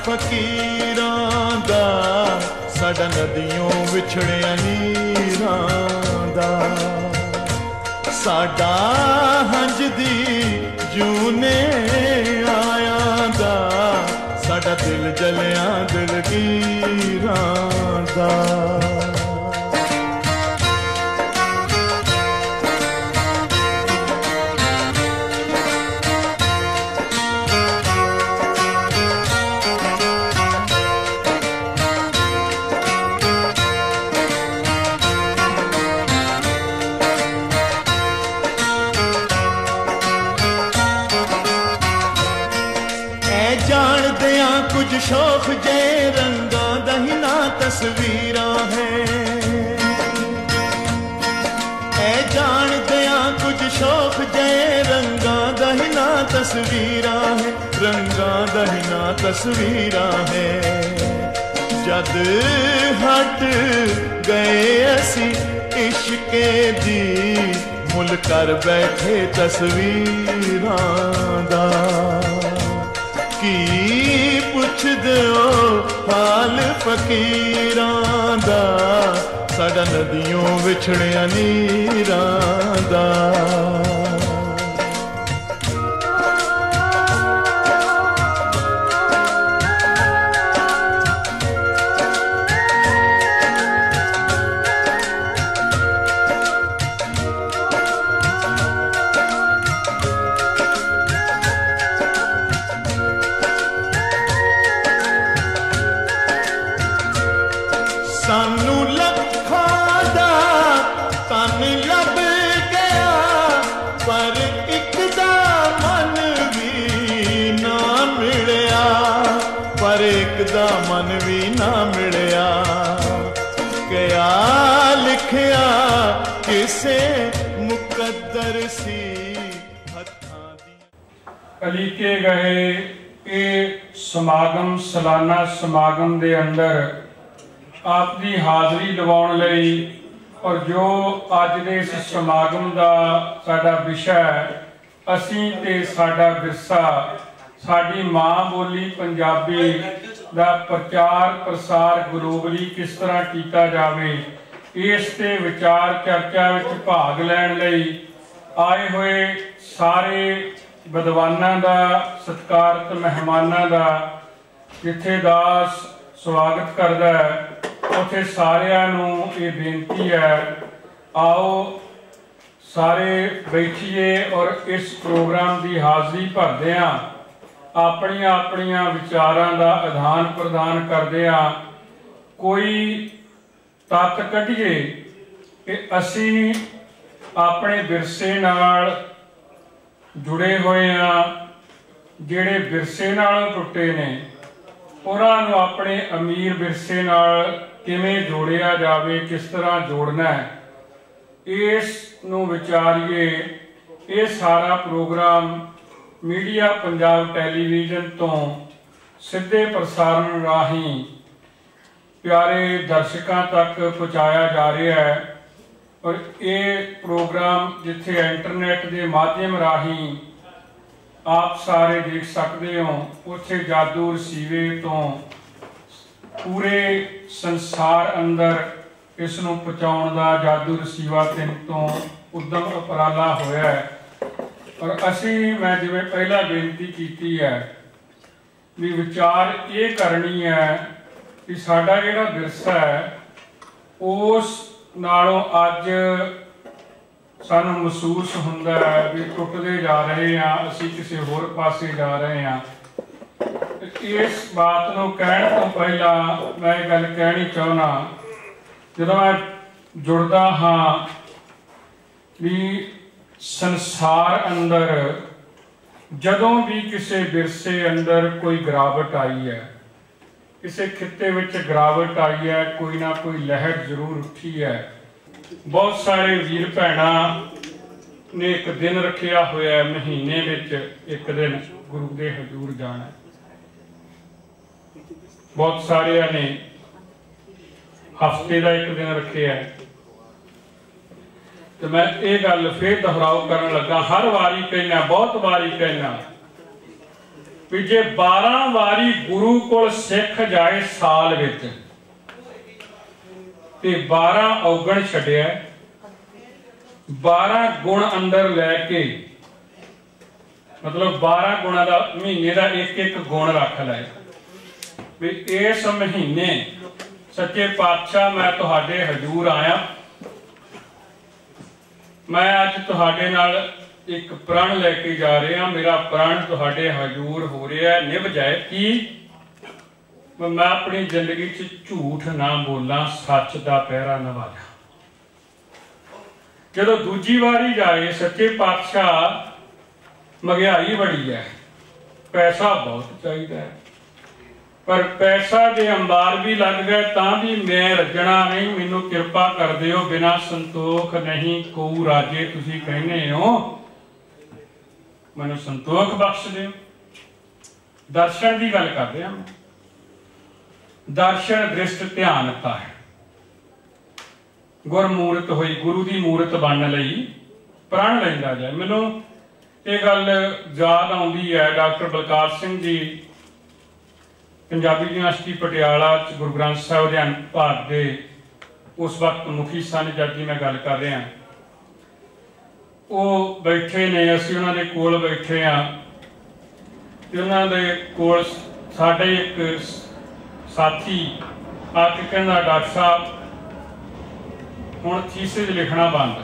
फकीरां दा साडा नदियों विछड़िया नीरां दा साडा हंजदी जूने आया दा साडा दिल जलिया दिलगीरां दा कुछ शौक जै रंगा दहिना तस्वीरां है ऐ जान दिया कुछ शौक जै रंगा दहिना तस्वीरां है रंगा दहिना तस्वीरां है जद हट गए असी इश्के दी मुल कर बैठे तस्वीरां दा की पुछ दो हाल फकीरां दा साडा नदियों विछड़िया नीरां दा सानू लखां दा तन लब गया पर एक दा मन भी ना मिलिया पर एक दा मन भी ना मिलिया क्या लिखिया किसे मुकद्दर सी हत्थां दी अलीके गए ये समागम सालाना समागम दे अंदर आपकी हाज़री लवाउण लई और जो अज दे इस समागम का साडा विषय असीं ते साडा विरसा साडी माँ बोली पंजाबी का प्रचार प्रसार ग्लोबली किस तरह किया जाए इस ते विचार चर्चा विच भाग लैण लई आए हुए सारे विद्वानां दा सत्कारत मेहमानां दा जिथे दास स्वागत करदा है उत्थे सारियां नूं ये बेनती है आओ सारे बैठिए और इस प्रोग्राम की हाज़री भरदे अपनियां अपनियां विचारां दा आदान प्रदान करदे कोई तत्त कढिए कि असीं अपने विरसे नाल जुड़े हुए जिहड़े विरसे नाल टुटे ने उन्हां नूं अपने अमीर विरसे नाल किवें जोड़िया जाए किस तरह जोड़ना है इस नूं विचारिए ये सारा प्रोग्राम मीडिया पंजाब टैलीविजन तो सीधे प्रसारण राही प्यारे दर्शकों तक पहुँचाया जा रहा है और ये प्रोग्राम जिथे इंटरनेट के माध्यम राही आप सारे देख सकते हो उत्थे जादू रसीवे तो पूरे संसार अंदर इस नूं पहुँचाउण दा जादू रसीवा दिन तो उद्यम उपराला होया है और असी मैं जिवें पहला बेनती की है भी विचार ये करनी है कि साडा जिहड़ा विरसा है उस नालों अज सानू महसूस हुंदा है भी टुटदे जा रहे हैं असी किसी होर पासे जा रहे हैं इस बात को कहने तो पहला मैं गल कहनी चाहना जो मैं जुड़दा हाँ भी संसार अंदर जदों भी किसी विरसे अंदर कोई गिरावट आई है किसी खिते विच गिरावट आई है कोई ना कोई लहर जरूर उठी है बहुत सारे वीर भैणा ने एक दिन रखिया होया है महीने विच एक दिन गुरु के हजूर जाना बहुत सारे ने हफ्ते का एक दिन रखे है तो मैं ये गल फिर दोहराव करन लगा हर वारी कहना बहुत वारी कहना भी जे 12 वारी गुरु कोल सिख जाए साल विच ते 12 औगण छड्डिया 12 गुण अंदर लैके मतलब 12 गुणा का महीने का एक एक गुण रख लै भी इस महीने सच्चे पातशाह मैं तुहाडे हजूर आया मैं अज तुहाडे नाल एक प्रण लैके जा रहा मेरा प्रण तुहाडे हजूर हो रहा है निभ जाए कि मैं अपनी जिंदगी च झूठ ना बोला सच का पहरा निभाया। जो दूजी वारी जाए सच्चे पातशाह महंगाई बड़ी है पैसा बहुत चाहिए पर पैसा जे अंबार भी लग गए तां भी मैं रजना नहीं मैनू कृपा कर दिओ बिना संतोख नहीं को राजे तुसी कहने हो मैनू संतोख बख्श दिओ। दर्शन की गल करते हैं दर्शन दृष्ट ध्यानता है गुरमूरत हुई गुरु की मूरत बनने लई प्रण लैंदा जाए। मैनू ये गल याद आउंदी है डॉक्टर बलकार सिंह जी पंजाबी यूनिवर्सिटी पटियाला गुरु ग्रंथ साहिब अध्ययन विभाग के उस वक्त मुखी सन जद की मैं गल कर रहा वो बैठे ने असीं उन्हां दे कोल बैठे हाँ उन्हां दे कोल साडे एक साथी आके कहंदा डॉक्टर साहब हुण थीसिस लिखना बंद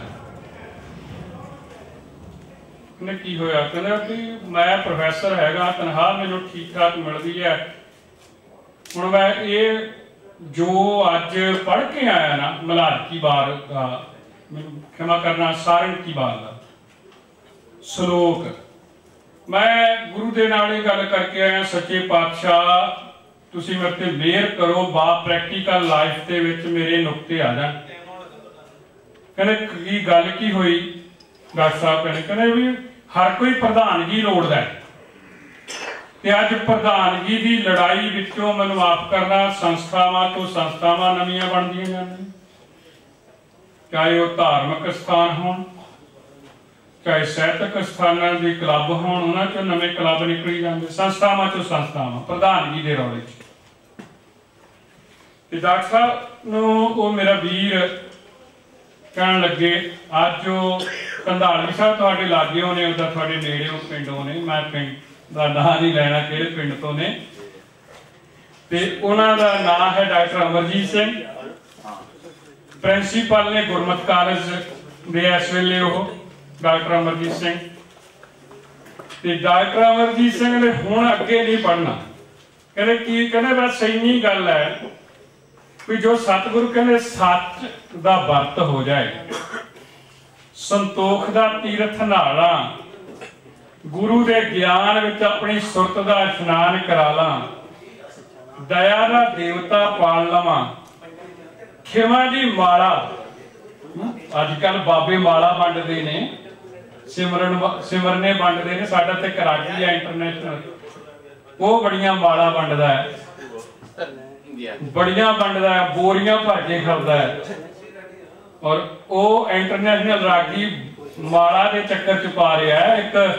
कहने की होया कहंदा भी मैं प्रोफैसर हैगा तनख्वाह मैनूं ठीक ठाक मिलदी है हुण मैं ये जो अज पढ़ के आया ना मल्हार की बार का क्षमा करना सारण की बार का श्लोक मैं गुरु दे नाल गल करके आया सच्चे पातशाह तुसी मेरे ते मेहर करो बा प्रैक्टिकल लाइफ दे विच मेरे नुक्ते आ जाण। कहने की गल की हुई डॉक्टर साहब कहने भी हर कोई प्रधानगी लोड़दा है ते अज प्रधानगी की लड़ाई विचों मैनूं माफ करना संस्थावां तो संस्थावां नवीआं बनदियां जांदियां चाहे वह धार्मिक स्थान हो चाहे साहित्यक स्थानां दे क्लब होण उन्हां चों नवे क्लब निकली जांदे संस्थावां चों संस्थावां प्रधानगी दे रौले ते डॉक्टर साहब नूं वो मेरा वीर कहण लगे अज कंधाली साहब तुहाडे लागे होने उदा तुहाडे नेड़े पिंड होने मैं पिंड दा नां नहीं लैना किहड़े पिंड तो ने ते उन्हां दा नाम है डॉक्टर अमरजीत सिंह प्रिंसीपल ने गुरमत कॉलेज दे इस वेले डॉक्टर अमरजीत सिंह ते डॉक्टर अमरजीत सिंह ने हुण अगे नहीं पढ़ना कहते की कहते बस इन्नी गल है कि जो सतगुरु कहते सच दा वर्त हो जाए संतोख दा तीरथ नाला गुरु दे ज्ञान विच अपनी सुरत दा इशनान करा ला दया दा देवता पाल लवां खिमा जी माला अजकल बाबे माला वंडदे ने सिमरने वंडदे ने साडा ते कराची है इंटरनेशनल वो बड़ियां माला वंडदा है बड़ियां वंडदा है बोरियां भर के खलदा है और वो इंटरनेशनल रागी माला के चक्कर च पा रहा है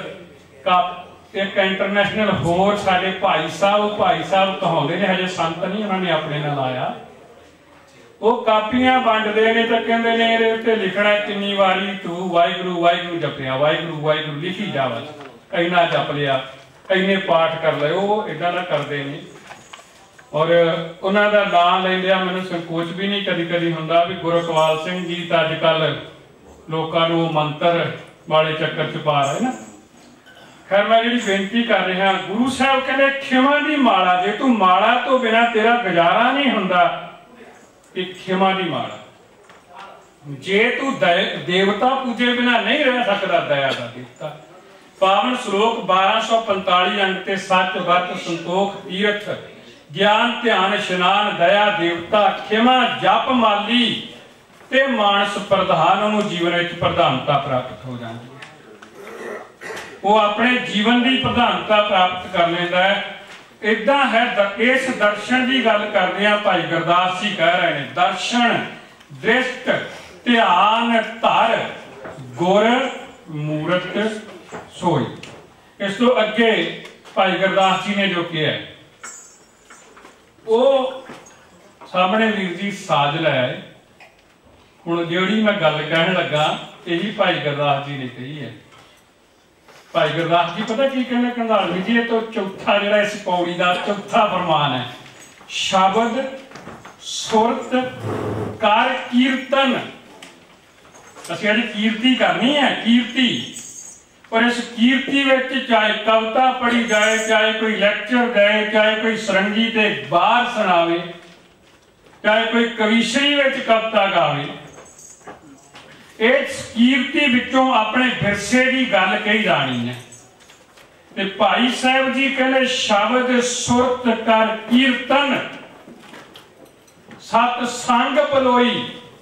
एक इंटरनेशनल होर साडे भाई साहब कहाउंदे ने हजे संत नहीं उन्होंने अपने नाल आया वो कापियां वंडदे ने तो कहंदे ने इहदे उत्ते लिखना किन्नी वारी तू वाहिगुरू वाहिगुरू जपिया वाहिगुरू वाहिगुरू लिखी जा बस इन्ना जप लिया इन्ने पाठ कर लए वो इदां दा करदे ने और उन्हां दा नाम लैंदिआं मैनूं संकोच भी नहीं कदी कदी हुंदा भी गुरकवाल सिंह जी तां अजकल लोकां नूं मंत्र वाले चक्कर च पा रहे ना। खैर मैं जी बेनती कर रहा गुरु साहब कहते खिमा की माला जे तू माला तो बिना तेरा गुजारा नहीं हुंदा खिमा की माला जे तू देवता पूजे बिना नहीं रह सकता दया का देवता। पावन श्लोक 1245 अंग ते सच वर्त संतोख तीर्थ ज्ञान ध्यान इशनान दया देवता खिमा जप माली ते मानस प्रधान नूं जीवन विच प्रधानता प्राप्त हो जाती वो अपने जीवन की प्रधानता प्राप्त कर लेता है। इदा है इस दर्शन की गल करते हैं भाई गुरदास जी कह रहे हैं दर्शन दृष्ट ध्यान धर गुर मूरत सोई। इस तो अगे भाई गुरदास जी ने जो किया वो सामने वीर जी साज लै हुण जिहड़ी मैं गल कहण लगा यही भाई गुरदास जी ने कही है। भाई गुरदास जी पता की कहने कंधालवी जी तो चौथा जिहड़ा इस पौड़ी का चौथा फरमान है, शब्द सुरत कर कीर्तन। असीं अज कीर्ति करनी है, कीर्ति, और इस कीर्ति में चाहे कविता पढ़ी जाए, चाहे कोई लैक्चर दे, चाहे कोई सरंगी ते बाहर सुनावे, चाहे कोई कविश्री में कविता गावे, इस कीर्ति विचों अपने विरसे की गल कही जानी है। ते भाई साहब जी कहले शब्द सुरत कर कीर्तन सतसंग पलोई।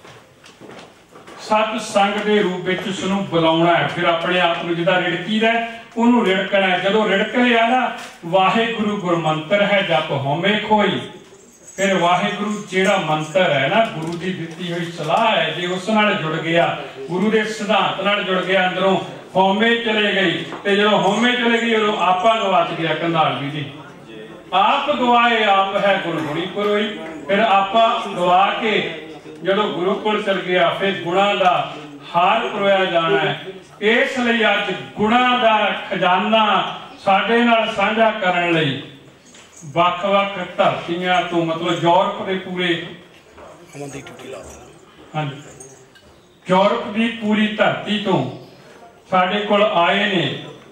सतसंग के रूप में उसनू बुलाना है, फिर अपने आप को जिदा रिड़की है उन्होंने रिड़कना है। जो रिड़क लिया ना वाहेगुरु गुरमंत्र है जप होमे खोई, फिर वाहेगुरु जेड़ा मंत्र है ना गुरु की दिती हुई सलाह है, जो उस नाल जुड़ गया, गुरु के सिद्धांत नाल जुड़ गया, अंदरों होमे चले गई, तो जो होमे चले गई उदों आपा गवाच गया। कंधालवी जी आप गवाए आप है गुरु गुणी पुरोई, फिर आपा गवा के जो गुरु कोल चल गया, फिर गुणा का हार पुरोया जाना है। इसलिए अज गुणा का खजाना साडे नाल साझा करन लई वख-वख धरतियां तो मतलब यूरोप के पूरे हाँ यूरोप की पूरी धरती तो साडे कोल आए ने।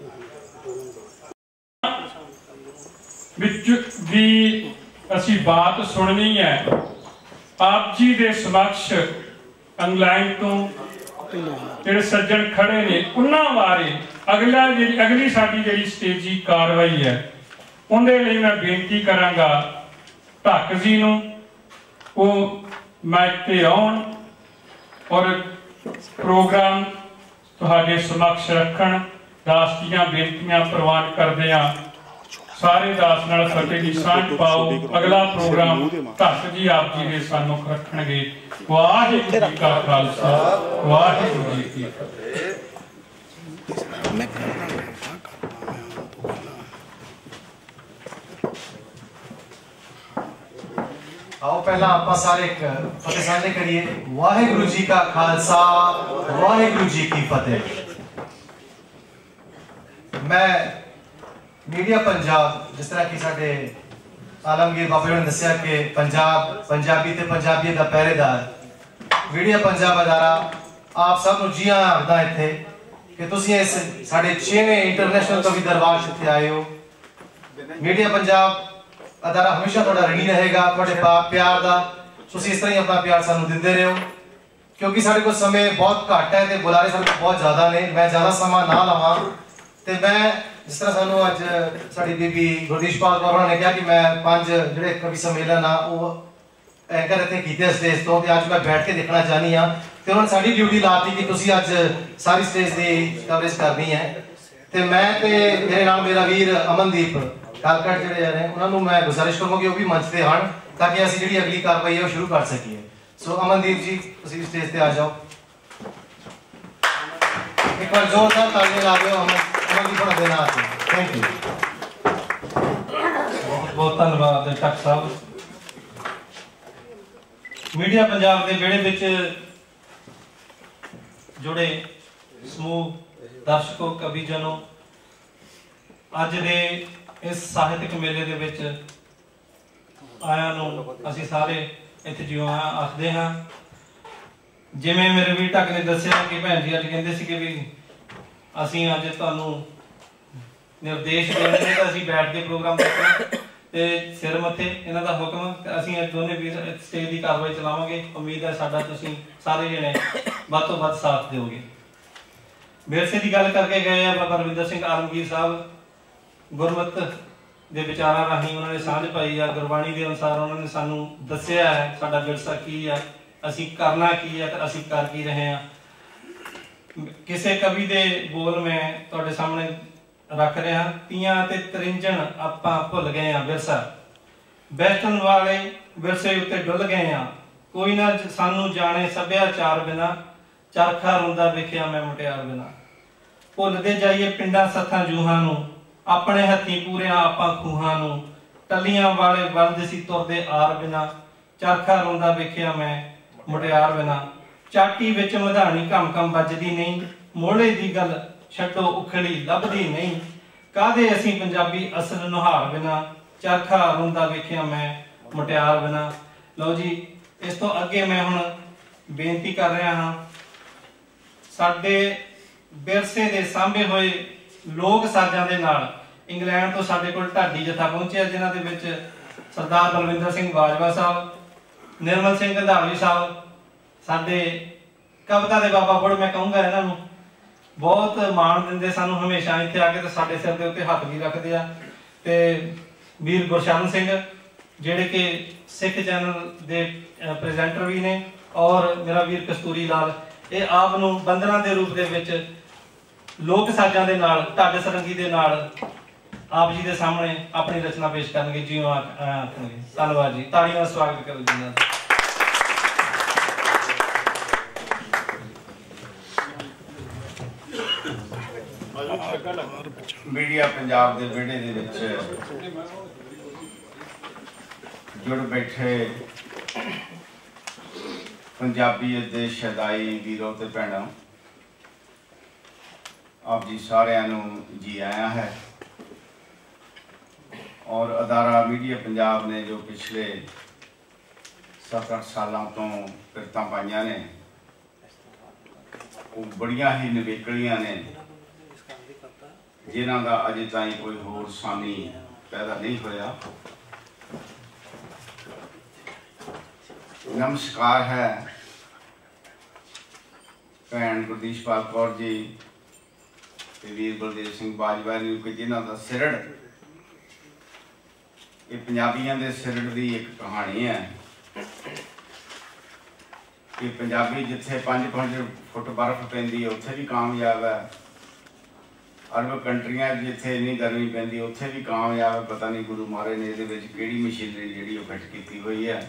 विच भी असी बात सुननी है आप जी दे समक्ष इंग्लैंड तो जिहड़े सज्जन खड़े ने उन्हां बारे अगली साडी जिहड़ी स्टेजी कार्रवाई है उहदे लई मैं बेनती करांगा ढक्क जी नूं वो माइक ते आउण और प्रोग्राम तुहाडे समक्ष रखण। दास दीआं बेनतियां प्रवान करदिआं सारे दास नाल फतेह दी सांझ पाओ। अगला प्रोग्राम ढक्क जी आप जी दे सानुख रखणगे। वाहिगुरू जी का खालसा वाहिगुरू जी की फतेह। आओ पहला आप सारे एक फतेह साझे करिए। वाहिगुरू जी का खालसा वाहिगुरू जी की फतेह। मैं मीडिया पंजाब जिस तरह की साडे आलमगीर बाबा ने दसिया कि पंजाब पंजाबी ते पंजाबी दा पहरेदार मीडिया पंजाब अदारा आप सब जी आखदा इत्थे कि तुसीं इस साडे 6वें इंटरनेशनल कवि दरबार इत्थे आए हो। मीडिया पंजाब अदारा हमेशा थोड़ा ऋणी रहेगा थोड़े प्यार दा। तुसीं इस तरह ही अपना प्यार सानू दिंदे रहो क्योंकि साडे कोल समय बहुत घट है ते बुलारे साडे बहुत ज्यादा ने। मैं ज्यादा समा ना लवां ते मैं जिस तरह सानू अज साडी बीबी गुरदीशपाल कौर ने कहा कि मैं 5 जिहड़े कवि सम्मेलन आ वो एंकर इत्थे कीते स्टेज तो अज मैं बैठ के देखना चाहनी हां ते उन्होंने साडी ड्यूटी लाती कि तुसीं अज सारी स्टेज दी कवरेज करनी है। ते मैं ते मेरे नाल मेरा वीर अमनदीप कालकट जिहड़े ने उन्होंने मैं गुजारिश करूंगा कि वो भी मंच ते आण ताकि असीं जिहड़ी अगली कार्रवाई है वो शुरू कर सकीए। सो अमनदीप जी तुसीं स्टेज ते आ जाओ। एक बार जोरदार तालियां ला दो अमन जी थोड़ा देना आते हैं। Thank you. बहुत बहुत धन्यवाद ढक्क साहब। मीडिया पंजाब के बेड़े विच जुड़े समूह दर्शकों कविजनों अज दे इस साहित्यक मेले दे विच आया नूं असीं सारे इत्थे जिउं आखदे हां। जिवें मेरे वीर ढक्क ने दस्सिया कि भैन जी अज कहिंदे सी कि भी असीं अज तुहानूं निर्देश देने ने तां असीं बैठ के प्रोग्राम देखना ते सिर मत्थे इन्हां दा हुक्म ते असीं अज दोने वीर स्टेज दी कार्रवाई चलावांगे। उम्मीद है साडा तुसीं सारे जने वध तों वध साथ दिओगे। विरसे की गल करके गए हैं बाबा रविंदर सिंह आलमगीर साहब। गुरमत के विचारां राहीं उन्होंने सांझ पाई है, गुरबाणी के अनुसार उन्होंने सानू दस्सिया है साडा विरसा की है, असीं करना की है, असीं कर की रहे हैं। किसी कवि के बोल मैं तुहाडे सामने रख रहा। तियां ते तरिंजण आपां भुल गए हैं विरसा, बैठण वाले विरसे उत्ते डुल गए हैं। कोई ना सानू जाने सभ्याचार बिना, चरखा रोंदा वेखिया मैं मुटियार बिना। भुलदे जाइए पिंडां सत्थां जूहां नूं, ਆਪਣੇ ਹੱਥੀਂ ਪੂਰਿਆਂ ਆਪਾਂ ਖੂਹਾਂ ਨੂੰ, ਟੱਲੀਆਂ ਵਾਲੇ ਬਲਦ ਸੀ ਤੁਰਦੇ ਆਰ ਬਿਨਾ, ਚਰਖਾ ਰੋਂਦਾ ਵੇਖਿਆ ਮੈਂ ਮੁਟਿਆਰ ਬਿਨਾ, ਚਾਟੀ ਵਿੱਚ ਮਧਾਣੀ ਘਮ ਘਮ ਵੱਜਦੀ ਨਹੀਂ, ਮੋਹਲੇ ਦੀ ਗੱਲ ਛੱਡੋ ਉਖੜੀ ਲੱਭਦੀ ਨਹੀਂ, ਕਾਹਦੇ ਅਸੀਂ ਪੰਜਾਬੀ ਅਸਲ ਨੁਹਾਰ ਬਿਨਾ, ਚਰਖਾ ਰੋਂਦਾ ਵੇਖਿਆ ਮੈਂ ਮੁਟਿਆਰ ਬਿਨਾ। ਲਓ ਜੀ, ਇਸ ਤੋਂ ਅੱਗੇ ਮੈਂ ਹੁਣ ਬੇਨਤੀ ਕਰ ਰਿਹਾ ਹਾਂ, ਸਾਡੇ ਵਿਰਸੇ ਦੇ ਸਾਂਭੇ ਹੋਏ ਲੋਕ ਸਾਜ਼ਾਂ ਦੇ ਨਾਲ ਇੰਗਲੈਂਡ ਤੋਂ ਸਾਡੇ ਕੋਲ ਢਾਡੀ ਜਥਾ ਪਹੁੰਚਿਆ, ਜਿਨ੍ਹਾਂ ਦੇ ਵਿੱਚ ਸਰਦਾਰ ਬਲਵਿੰਦਰ ਸਿੰਘ ਬਾਜਵਾ ਸਾਹਿਬ, ਨਿਰਮਲ ਸਿੰਘ ਗੰਧਾਵਲੀ ਸਾਹਿਬ, ਸਾਡੇ ਕਵਿਤਾ ਦੇ ਬਾਬਾ ਬੁੜ, ਮੈਂ ਕਹੂੰਗਾ ਇਹਨਾਂ ਨੂੰ ਬਹੁਤ ਮਾਣ ਦਿੰਦੇ ਸਾਨੂੰ ਹਮੇਸ਼ਾ, ਇੱਥੇ ਆ ਕੇ ਤੇ ਸਾਡੇ ਸਿਰ ਦੇ ਉੱਤੇ ਹੱਥ ਵੀ ਰੱਖਦੇ ਆ। ਤੇ ਵੀਰ ਗੁਰਸ਼ਰਨ ਸਿੰਘ ਜਿਹੜੇ ਕਿ ਸਿੱਖ ਚੈਨਲ ਦੇ ਪ੍ਰੈਜ਼ੈਂਟਰ ਵੀ ਨੇ, ਔਰ ਮੇਰਾ ਵੀਰ ਕਸਤੂਰੀ ਲਾਲ, ਇਹ ਆਪ ਨੂੰ ਬੰਦਨਾ ਦੇ ਰੂਪ ਦੇ ਵਿੱਚ ਲੋਕ ਸਾਜ਼ਾਂ ਦੇ ਨਾਲ, ਢੱਡ ਸਰੰਗੀ ਦੇ ਨਾਲ ਆਪ ਜੀ ਦੇ ਸਾਹਮਣੇ ਆਪਣੀ ਰਚਨਾ ਪੇਸ਼ ਕਰਨਗੇ। ਜੀ ਆਖਣਗੇ। ਧੰਨਵਾਦ ਜੀ, ਤਾੜੀਆਂ ਨਾਲ ਸਵਾਗਤ ਕਰੋ ਜੀ ਨਾਲ। ਮੀਡੀਆ ਪੰਜਾਬ ਦੇ ਵਿਹੜੇ ਦੇ ਵਿੱਚ ਜੁੜ ਬੈਠੇ ਪੰਜਾਬੀਅਤ ਦੇ ਸ਼ਦਾਈ ਵੀਰੋ ਤੇ ਭੈਣਾਂ, ਆਪ ਜੀ ਸਾਰਿਆਂ ਨੂੰ ਜੀ ਆਇਆ ਹੈ। ਔਰ ਅਦਾਰਾ ਮੀਡੀਆ ਪੰਜਾਬ ਨੇ ਜੋ ਪਿਛਲੇ 7-8 ਸਾਲਾਂ ਤੋਂ ਕਿਰਤਾਂ ਪਾਈਆਂ ਨੇ, ਉਹ ਬੜੀਆਂ ਹੀ ਨਿਵੇਕਲੀਆਂ ਨੇ, ਜਿਨ੍ਹਾਂ ਦਾ ਅਜੇ ਤਾਈਂ ਕੋਈ ਹੋਰ ਸਾਨੀ ਪੈਦਾ ਨਹੀਂ ਹੋਇਆ। ਨਮਸਕਾਰ ਹੈ ਭੈਣ ਗੁਰਦੀਸ਼ਪਾਲ ਕੌਰ ਜੀ ਤੇ ਵੀਰ ਬਲਦੇਵ ਸਿੰਘ ਬਾਜਵਾ ਨੂੰ, ਕਿ ਜਿਨ੍ਹਾਂ ਦਾ ਸਿਰੜ, ਇਹ ਪੰਜਾਬੀਆਂ ਦੇ ਸਿਰੜ ਦੀ ਇੱਕ ਕਹਾਣੀ ਹੈ ਕਿ ਪੰਜਾਬੀ ਜਿੱਥੇ 5-5 ਫੁੱਟ ਬਰਫ਼ ਪੈਂਦੀ ਹੈ ਉੱਥੇ ਵੀ ਕਾਮਯਾਬ ਹੈ, ਅਰਬ ਕੰਟਰੀਆਂ ਜਿੱਥੇ ਇੰਨੀ ਗਰਮੀ ਪੈਂਦੀ ਉੱਥੇ ਵੀ ਕਾਮਯਾਬ ਹੈ। ਪਤਾ ਨਹੀਂ ਗੁਰੂ ਮਹਾਰਾਜ ਨੇ ਇਹਦੇ ਵਿੱਚ ਕਿਹੜੀ ਮਸ਼ੀਨਰੀ ਜਿਹੜੀ ਉਹ ਫਿੱਟ ਕੀਤੀ ਹੋਈ ਹੈ।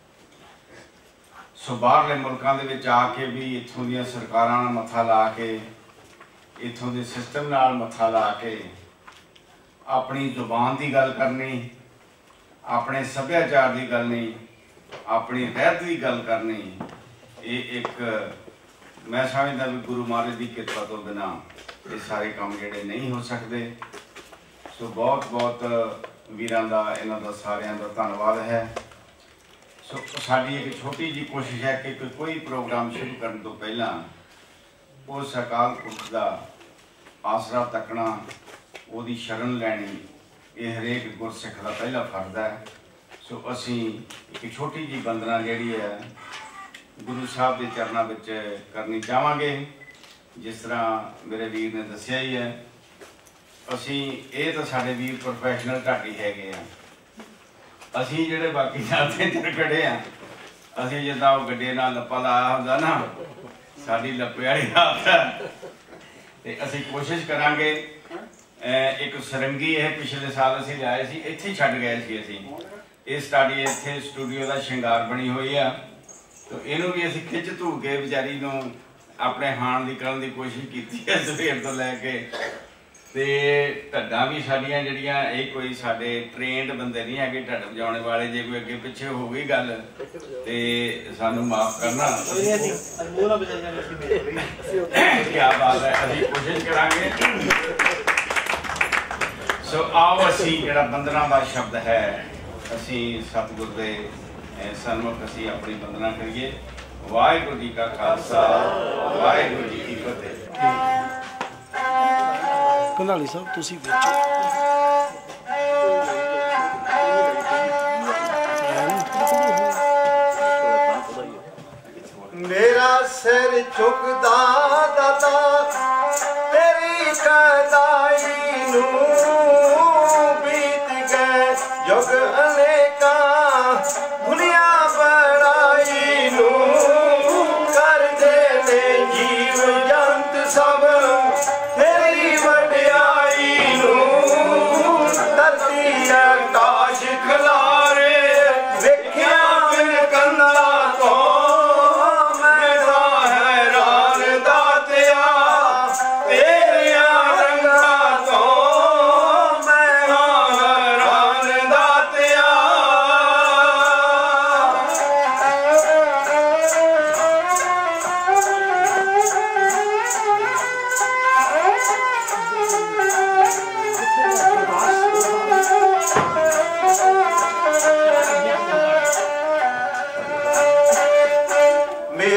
ਸੋ ਬਾਹਰਲੇ ਮੁਲਕਾਂ ਦੇ ਵਿੱਚ ਆ ਕੇ ਵੀ ਇੱਥੋਂ ਦੀਆਂ ਸਰਕਾਰਾਂ ਨਾਲ ਮੱਥਾ ਲਾ ਕੇ, ਇੱਥੋਂ ਦੇ ਸਿਸਟਮ ਨਾਲ ਮੱਥਾ ਲਾ ਕੇ ਆਪਣੀ ਜ਼ੁਬਾਨ ਦੀ ਗੱਲ ਕਰਨੀ, ਆਪਣੇ ਸੱਭਿਆਚਾਰ ਦੀ ਗੱਲ ਨਹੀਂ, ਆਪਣੀ ਰਹਿਤ ਦੀ ਗੱਲ ਕਰਨੀ, ਇਹ ਇੱਕ ਮੈਂ ਸਮਝਦਾ ਵੀ ਗੁਰੂ ਮਹਾਰਾਜ ਦੀ ਕਿਰਪਾ ਤੋਂ ਬਿਨਾਂ ਇਹ ਸਾਰੇ ਕੰਮ ਜਿਹੜੇ ਨਹੀਂ ਹੋ ਸਕਦੇ। ਸੋ ਬਹੁਤ ਬਹੁਤ ਵੀਰਾਂ ਦਾ, ਇਹਨਾਂ ਦਾ ਸਾਰਿਆਂ ਦਾ ਧੰਨਵਾਦ ਹੈ। ਸੋ ਸਾਡੀ ਇੱਕ ਛੋਟੀ ਜਿਹੀ ਕੋਸ਼ਿਸ਼ ਹੈ ਕਿ ਕੋਈ ਪ੍ਰੋਗਰਾਮ ਸ਼ੁਰੂ ਕਰਨ ਤੋਂ ਪਹਿਲਾਂ ਉਸ ਅਕਾਲ ਪੁਰਖ ਦਾ ਆਸਰਾ ਤੱਕਣਾ, ਉਹਦੀ ਸ਼ਰਨ ਲੈਣੀ, ਇਹ ਹਰੇਕ ਗੁਰਸਿੱਖ ਦਾ ਪਹਿਲਾ ਫਰਜ਼ ਹੈ। ਸੋ ਅਸੀਂ ਇੱਕ ਛੋਟੀ ਜਿਹੀ ਬੰਦਨਾ ਜਿਹੜੀ ਹੈ ਗੁਰੂ ਸਾਹਿਬ ਦੇ ਚਰਨਾਂ ਵਿੱਚ ਕਰਨੀ ਚਾਹਾਂਗੇ। ਜਿਸ ਤਰ੍ਹਾਂ ਮੇਰੇ ਵੀਰ ਨੇ ਦੱਸਿਆ ਹੀ ਹੈ, ਅਸੀਂ ਇਹ ਤਾਂ ਸਾਡੇ ਵੀਰ ਪ੍ਰੋਫੈਸ਼ਨਲ ਢਾਡੀ ਹੈਗੇ ਆ, ਅਸੀਂ ਜਿਹੜੇ ਬਾਕੀ ਜਾਂਦੇ ਤੇ ਖੜੇ ਆ, ਅਸੀਂ ਜਿੱਦਾਂ ਉਹ ਗੱਡੇ ਨਾਲ ਲੱਪਾ ਲਾਇਆ ਹੁੰਦਾ ਨਾ, ਸਾਡੀ ਲੱਪੇ ਵਾਲੀ ਰਾਤ ਹੈ। ਤੇ ਅਸੀਂ ਕੋਸ਼ਿਸ਼ ਕਰਾਂਗੇ, ਇੱਕ ਸਰੰਗੀ ਇਹ ਪਿਛਲੇ ਸਾਲ ਅਸੀਂ ਲਿਆਏ ਸੀ, ਇੱਥੇ ਹੀ ਛੱਡ ਗਏ ਸੀ ਅਸੀਂ, ਇਹ ਸਾਡੀ ਇੱਥੇ ਸਟੂਡੀਓ ਦਾ ਸ਼ਿੰਗਾਰ ਬਣੀ ਹੋਈ ਆ। ਤੇ ਇਹਨੂੰ ਵੀ ਅਸੀਂ ਖਿੱਚ ਧੂ ਕੇ ਵਿਚਾਰੀ ਨੂੰ ਆਪਣੇ ਹਾਣ ਦੀ ਕਰਨ ਦੀ ਕੋਸ਼ਿਸ਼ ਕੀਤੀ ਹੈ ਸਵੇਰ ਤੋਂ ਲੈ ਕੇ। ਤੇ ਢੱਡਾਂ ਵੀ ਸਾਡੀਆਂ ਜਿਹੜੀਆਂ, ਇਹ ਕੋਈ ਸਾਡੇ ਟ੍ਰੇਨਡ ਬੰਦੇ ਨਹੀਂ ਹੈਗੇ ਢੱਡ ਵਜਾਉਣ ਵਾਲੇ, ਜੇ ਕੋਈ ਅੱਗੇ ਪਿੱਛੇ ਹੋ ਗਈ ਗੱਲ ਤੇ ਸਾਨੂੰ ਮਾਫ ਕਰਨਾ। ਕਿਆ ਬਾਤ ਹੈ, ਅਸੀਂ ਕੋਸ਼ਿਸ਼ ਕਰਾਂਗੇ। ਸੋ ਆਓ ਅਸੀਂ ਜਿਹੜਾ ਬੰਦਨਾ ਦਾ ਸ਼ਬਦ ਹੈ, ਅਸੀਂ ਸਤਿਗੁਰ ਦੇ ਸਨਮੁਖ ਅਸੀਂ ਆਪਣੀ ਬੰਦਨਾ ਕਰੀਏ। ਵਾਹਿਗੁਰੂ ਜੀ ਕਾ ਖਾਲਸਾ, ਵਾਹਿਗੁਰੂ ਜੀ ਕੀ ਫਤਿਹ। ਕੰਧਾਲੀ ਸਾਹਿਬ ਤੁਸੀਂ ਵੇਚੋ। ਮੇਰਾ ਸਿਰ ਝੁਕਦਾ ਦਾਤਾ ਤੇਰੀ ਕਦਾਈ ਨੂੰ, ਬੀਤ ਗਏ ਯੁਗ ਅਨੇਕਾਂ ਦੁਨੀਆ ਬੜਾਈ ਨੂੰ, ਕਰਦੇ ਨੇ ਜੀਵ ਜੰਤ ਸਭ ਤੇਰੀ ਵਡਿਆਈ ਨੂੰ, ਧਰਤੀ ਆਕਾਸ਼ ਖਿਲਾਰੇ ਵੇਖਿਆ ਬਿਨ ਕੰਨਾਂ ਤੋਂ, ਮੈਂ ਤਾਂ ਹੈਰਾਨ ਦਾ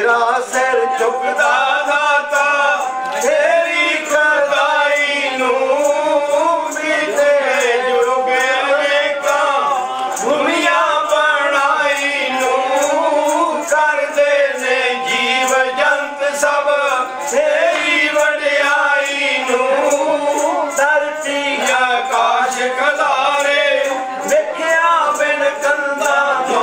तेरा सिर झुकदा दाता तेरी खदाई नू बीते जुग अनेका दुनिया बनाई नू कर दे ने जीव जंत सब तेरी वडियाई नू धरती आकाश खलारे देखिया बिन कंधा तो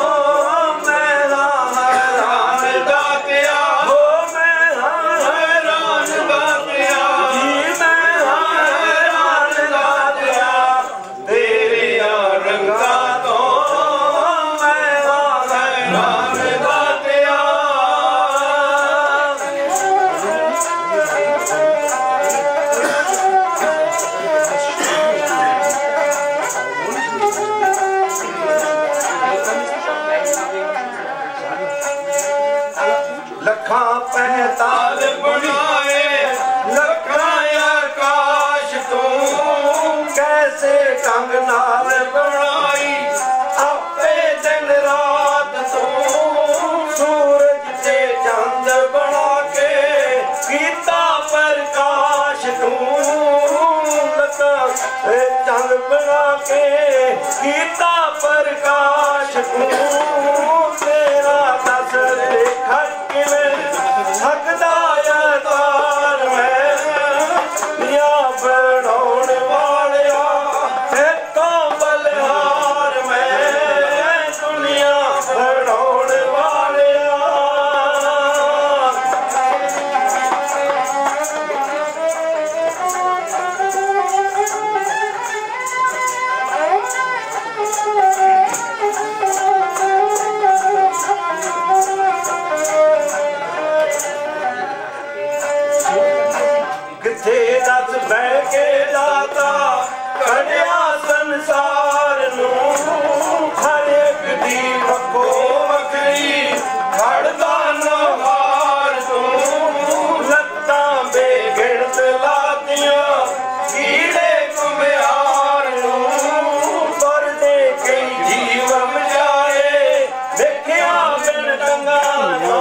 लखा पैताल बनाए लखा आकाश तू कैसे ढंग नाल बनाई आपे दिन रात तू सूरज ते चंद बना के कीता प्रकाश तू लखा चंद बना के कीता प्रकाश तू तेरा दस देखा थकदा तार मैं या बनाउण वालिया तो बलिहार मैं दुनिया बनाउण वालिया किथे दस बह के जाता कढ़िया संसार नू हर एक दी वखो वखरी खड़दा नहार तू लत्तां बेगिणत लातियां कीड़े घुमियार नू पर दे कई जीव बचाए देखिया बिन डंगा तो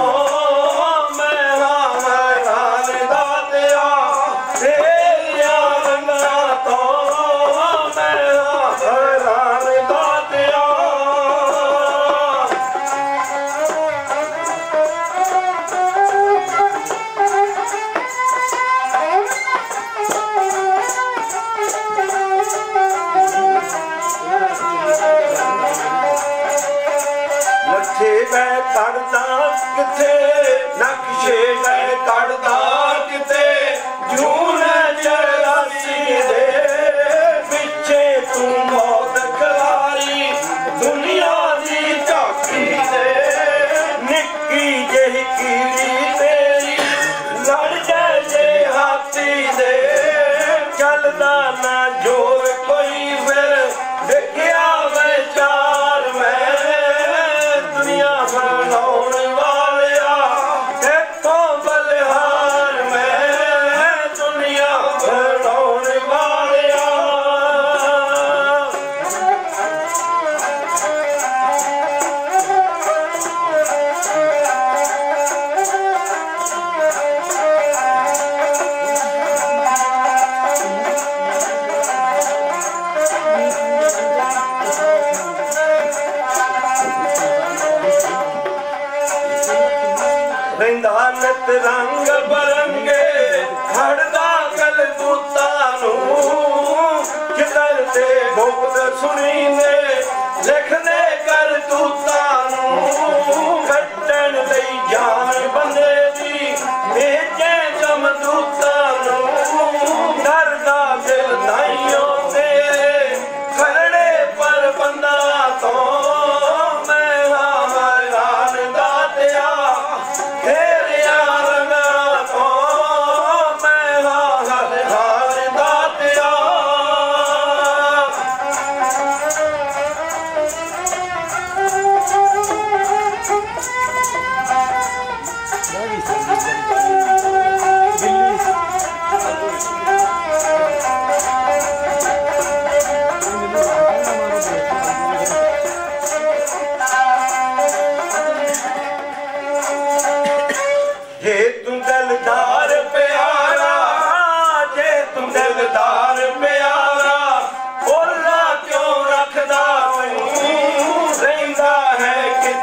किथे नक्शे मैं कड़दा किथे जून चरासी दे पिछे तू मौत खलारी दुनिया दी झाकी दे निक्की जही कीड़ी तेरी लड़ जाए जे हाथी दे चलदा ना जोर कोई फिर देखिया विचार मैं दुनिया बनाउण वालिया देखो बलिहार मैं दुनिया बनाउण वालिया नित रंग बरंगे खड़दा कल बूता नू किधर ते भुगत सुनी ने लिखने कर तूता नू कट्टन लई जान बंदे दी भेजे जमदूता नू डरदा दिल नाइयो तेरे खड़े पर बंदा तो मैं हैरान दातिया तेरे रंगा तो मैं हैरान दातिया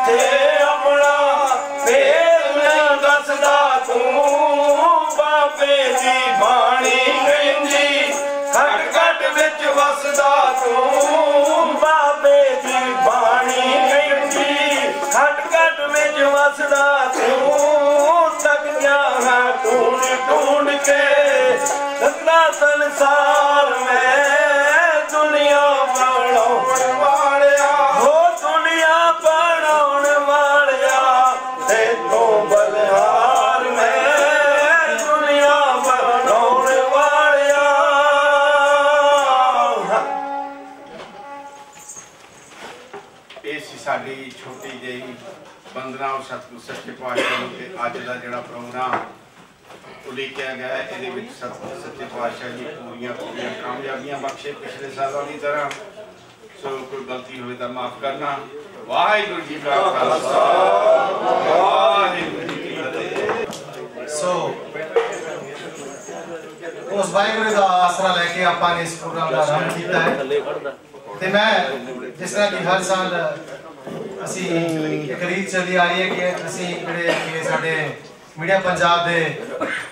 ਇੱਥੇ ਆਪਣਾ ਫੇਰ ਨਹੀਂ ਦੱਸਦਾ ਤੂੰ ਬਾਬੇ ਦੀ ਬਾਣੀ ਕਹਿੰਦੀ ਖਟ ਖਟ ਵਿੱਚ ਵਸਦਾ ਤੂੰ ਬਾਬੇ ਦੀ ਬਾਣੀ ਕਹਿੰਦੀ ਖਟ ਖਟ ਵਿੱਚ ਵਸਦਾ ਤੂੰ ਤੱਕ ਗਿਆ ਹੈ ਢੂੰਡ ਢੂੰਡ ਕੇ ਸਦਾ ਸੰਸਾਰ ਮੈਂ ਦੁਨੀਆ ਬਣਾਉਣ ਵਾਲਿਆ ਹੋ ਦੁਨੀਆ ਬਣਾਉਣ ਵਾਲਿਆ ਤੇ ਤੂੰ ਬਲਿਹਾਰ ਮੈਂ ਦੁਨੀਆ ਬਣਾਉਣ ਵਾਲਿਆ। ਇਹ ਸੀ ਸਾਡੀ ਛੋਟੀ ਜਿਹੀ ਬੰਦਨਾ ਸਤਿਗੁਰ ਸੱਚੇ ਪਾਤਸ਼ਾਹ ਨੂੰ ਕਿ ਅੱਜ ਦਾ ਜਿਹੜਾ ਪ੍ਰੋਗਰਾਮ ਉਲੀਕਿਆ ਗਿਆ ਇਹਦੇ ਵਿੱਚ ਸਤਿਗੁਰ ਸੱਚੇ ਪਾਤਸ਼ਾਹ ਜੀ ਪੂਰੀਆਂ ਕਾਮਯਾਬੀਆਂ ਬਖਸ਼ੇ ਪਿਛਲੇ ਸਾਲਾਂ ਦੀ ਤਰ੍ਹਾਂ। ਸੋ ਕੋਈ ਗਲਤੀ ਹੋਵੇ ਤਾਂ ਮਾਫ ਕਰਨਾ। ਵਾਹਿਗੁਰੂ ਜੀ ਕਾ ਖਾਲਸਾ ਵਾਹਿਗੁਰੂ ਜੀ ਕੀ ਫਤਿਹ। ਸੋ ਉਸ ਵਾਹਿਗੁਰੂ ਦਾ ਆਸਰਾ ਲੈ ਕੇ ਆਪਾਂ ਨੇ ਇਸ ਪ੍ਰੋਗਰਾਮ ਦਾ ਆਰੰਭ ਕੀਤਾ ਹੈ ਤੇ ਮੈਂ ਜਿਸ ਤਰ੍ਹਾਂ ਕਿ ਹਰ ਸਾਲ ਅਸੀਂ ਇੱਕ ਰੀਤ ਚੱਲੀ ਆ ਰਹੀ ਹੈ ਕਿ ਅਸੀਂ ਜਿਹੜੇ ਸਾਡੇ ਮੀਡੀਆ ਪੰਜਾਬ ਦੇ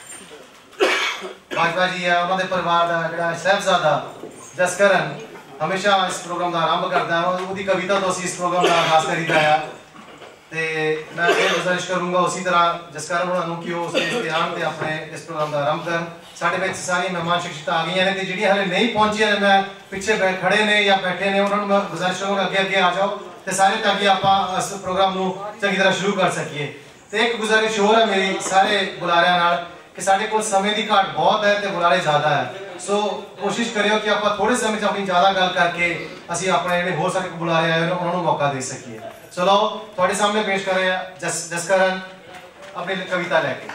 ਬਾਜਵਾ ਜੀ ਆ ਉਹਨਾਂ ਦੇ ਪਰਿਵਾਰ ਦਾ ਜਿਹੜਾ ਸਾਹਿਬਜ਼ਾਦਾ ਜਸਕਰਨ ਹਮੇਸ਼ਾ ਇਸ ਪ੍ਰੋਗਰਾਮ ਦਾ ਆਰੰਭ ਕਰਦਾ ਹੈ। ਉਹਦੀ ਕਵਿਤਾ ਤੋਂ ਅਸੀਂ ਇਸ ਪ੍ਰੋਗਰਾਮ ਦਾ ਆਗਾਜ਼ ਕਰੀਦਾ ਆ ਤੇ ਮੈਂ ਇਹ ਗੁਜ਼ਾਰਿਸ਼ ਕਰੂੰਗਾ ਉਸੇ ਤਰ੍ਹਾਂ ਜਸਕਰਨ ਉਹਨਾਂ ਨੂੰ ਕਿ ਉਹ ਸਟੇਜ ਤੇ ਆਉਣ ਤੇ ਆਪਣੇ ਇਸ ਪ੍ਰੋਗਰਾਮ ਦਾ ਆਰੰਭ ਕਰਨ। ਸਾਡੇ ਵਿੱਚ ਸਾਰੀਆਂ ਮਹਿਮਾਨ ਸ਼ਖਸੀਅਤਾਂ ਆ ਗਈਆਂ ਨੇ ਤੇ ਜਿਹੜੀਆਂ ਹਾਲੇ ਨਹੀਂ ਪਹੁੰਚੀਆਂ ਨੇ ਮੈਂ ਪਿੱਛੇ ਖੜੇ ਨੇ ਜਾਂ ਬੈਠੇ ਨੇ ਉਹਨਾਂ ਨੂੰ ਮੈਂ ਗੁਜ਼ਾਰਿਸ਼ ਕਰੂੰਗਾ ਅੱਗੇ ਅੱਗੇ ਆ ਜਾਓ ਤੇ ਸਾਰੇ ਤਾਂ ਕਿ ਆਪਾਂ ਇਸ ਪ੍ਰੋਗਰਾਮ ਨੂੰ ਚੰਗੀ ਤਰ੍ਹਾਂ ਸ਼ੁਰੂ ਕਰ ਸਕੀਏ। ਤੇ ਇੱਕ ਗੁਜ਼ਾਰਿਸ਼ ਹੋਰ ਹੈ ਮੇਰੀ ਸਾਰੇ ਬੁਲਾਰਿਆਂ ਨਾਲ ਕਿ ਸਾਡੇ ਕੋਲ ਸਮੇਂ ਦੀ ਘਾਟ ਬਹੁਤ ਹੈ ਤੇ ਬੁਲਾਰੇ ਜ਼ਿਆਦਾ ਹੈ। ਸੋ ਕੋਸ਼ਿਸ਼ ਕਰਿਓ ਕਿ ਆਪਾਂ ਥੋੜੇ ਸਮੇਂ 'ਚ ਆਪਣੀ ਜ਼ਿਆਦਾ ਗੱਲ ਕਰਕੇ ਅਸੀਂ ਆਪਣੇ ਜਿਹੜੇ ਹੋਰ ਸਾਰੇ ਬੁਲਾਰੇ ਆਏ ਨੇ ਉਹਨਾਂ ਨੂੰ ਮੌਕਾ ਦੇ ਸਕੀਏ। ਚਲੋ ਤੁਹਾਡੇ ਸਾਹਮਣੇ ਪੇਸ਼ ਕਰ ਰਹੇ ਹਾਂ ਜਸਕਰਨ ਆਪਣੀ ਕਵਿਤਾ ਲੈ ਕੇ।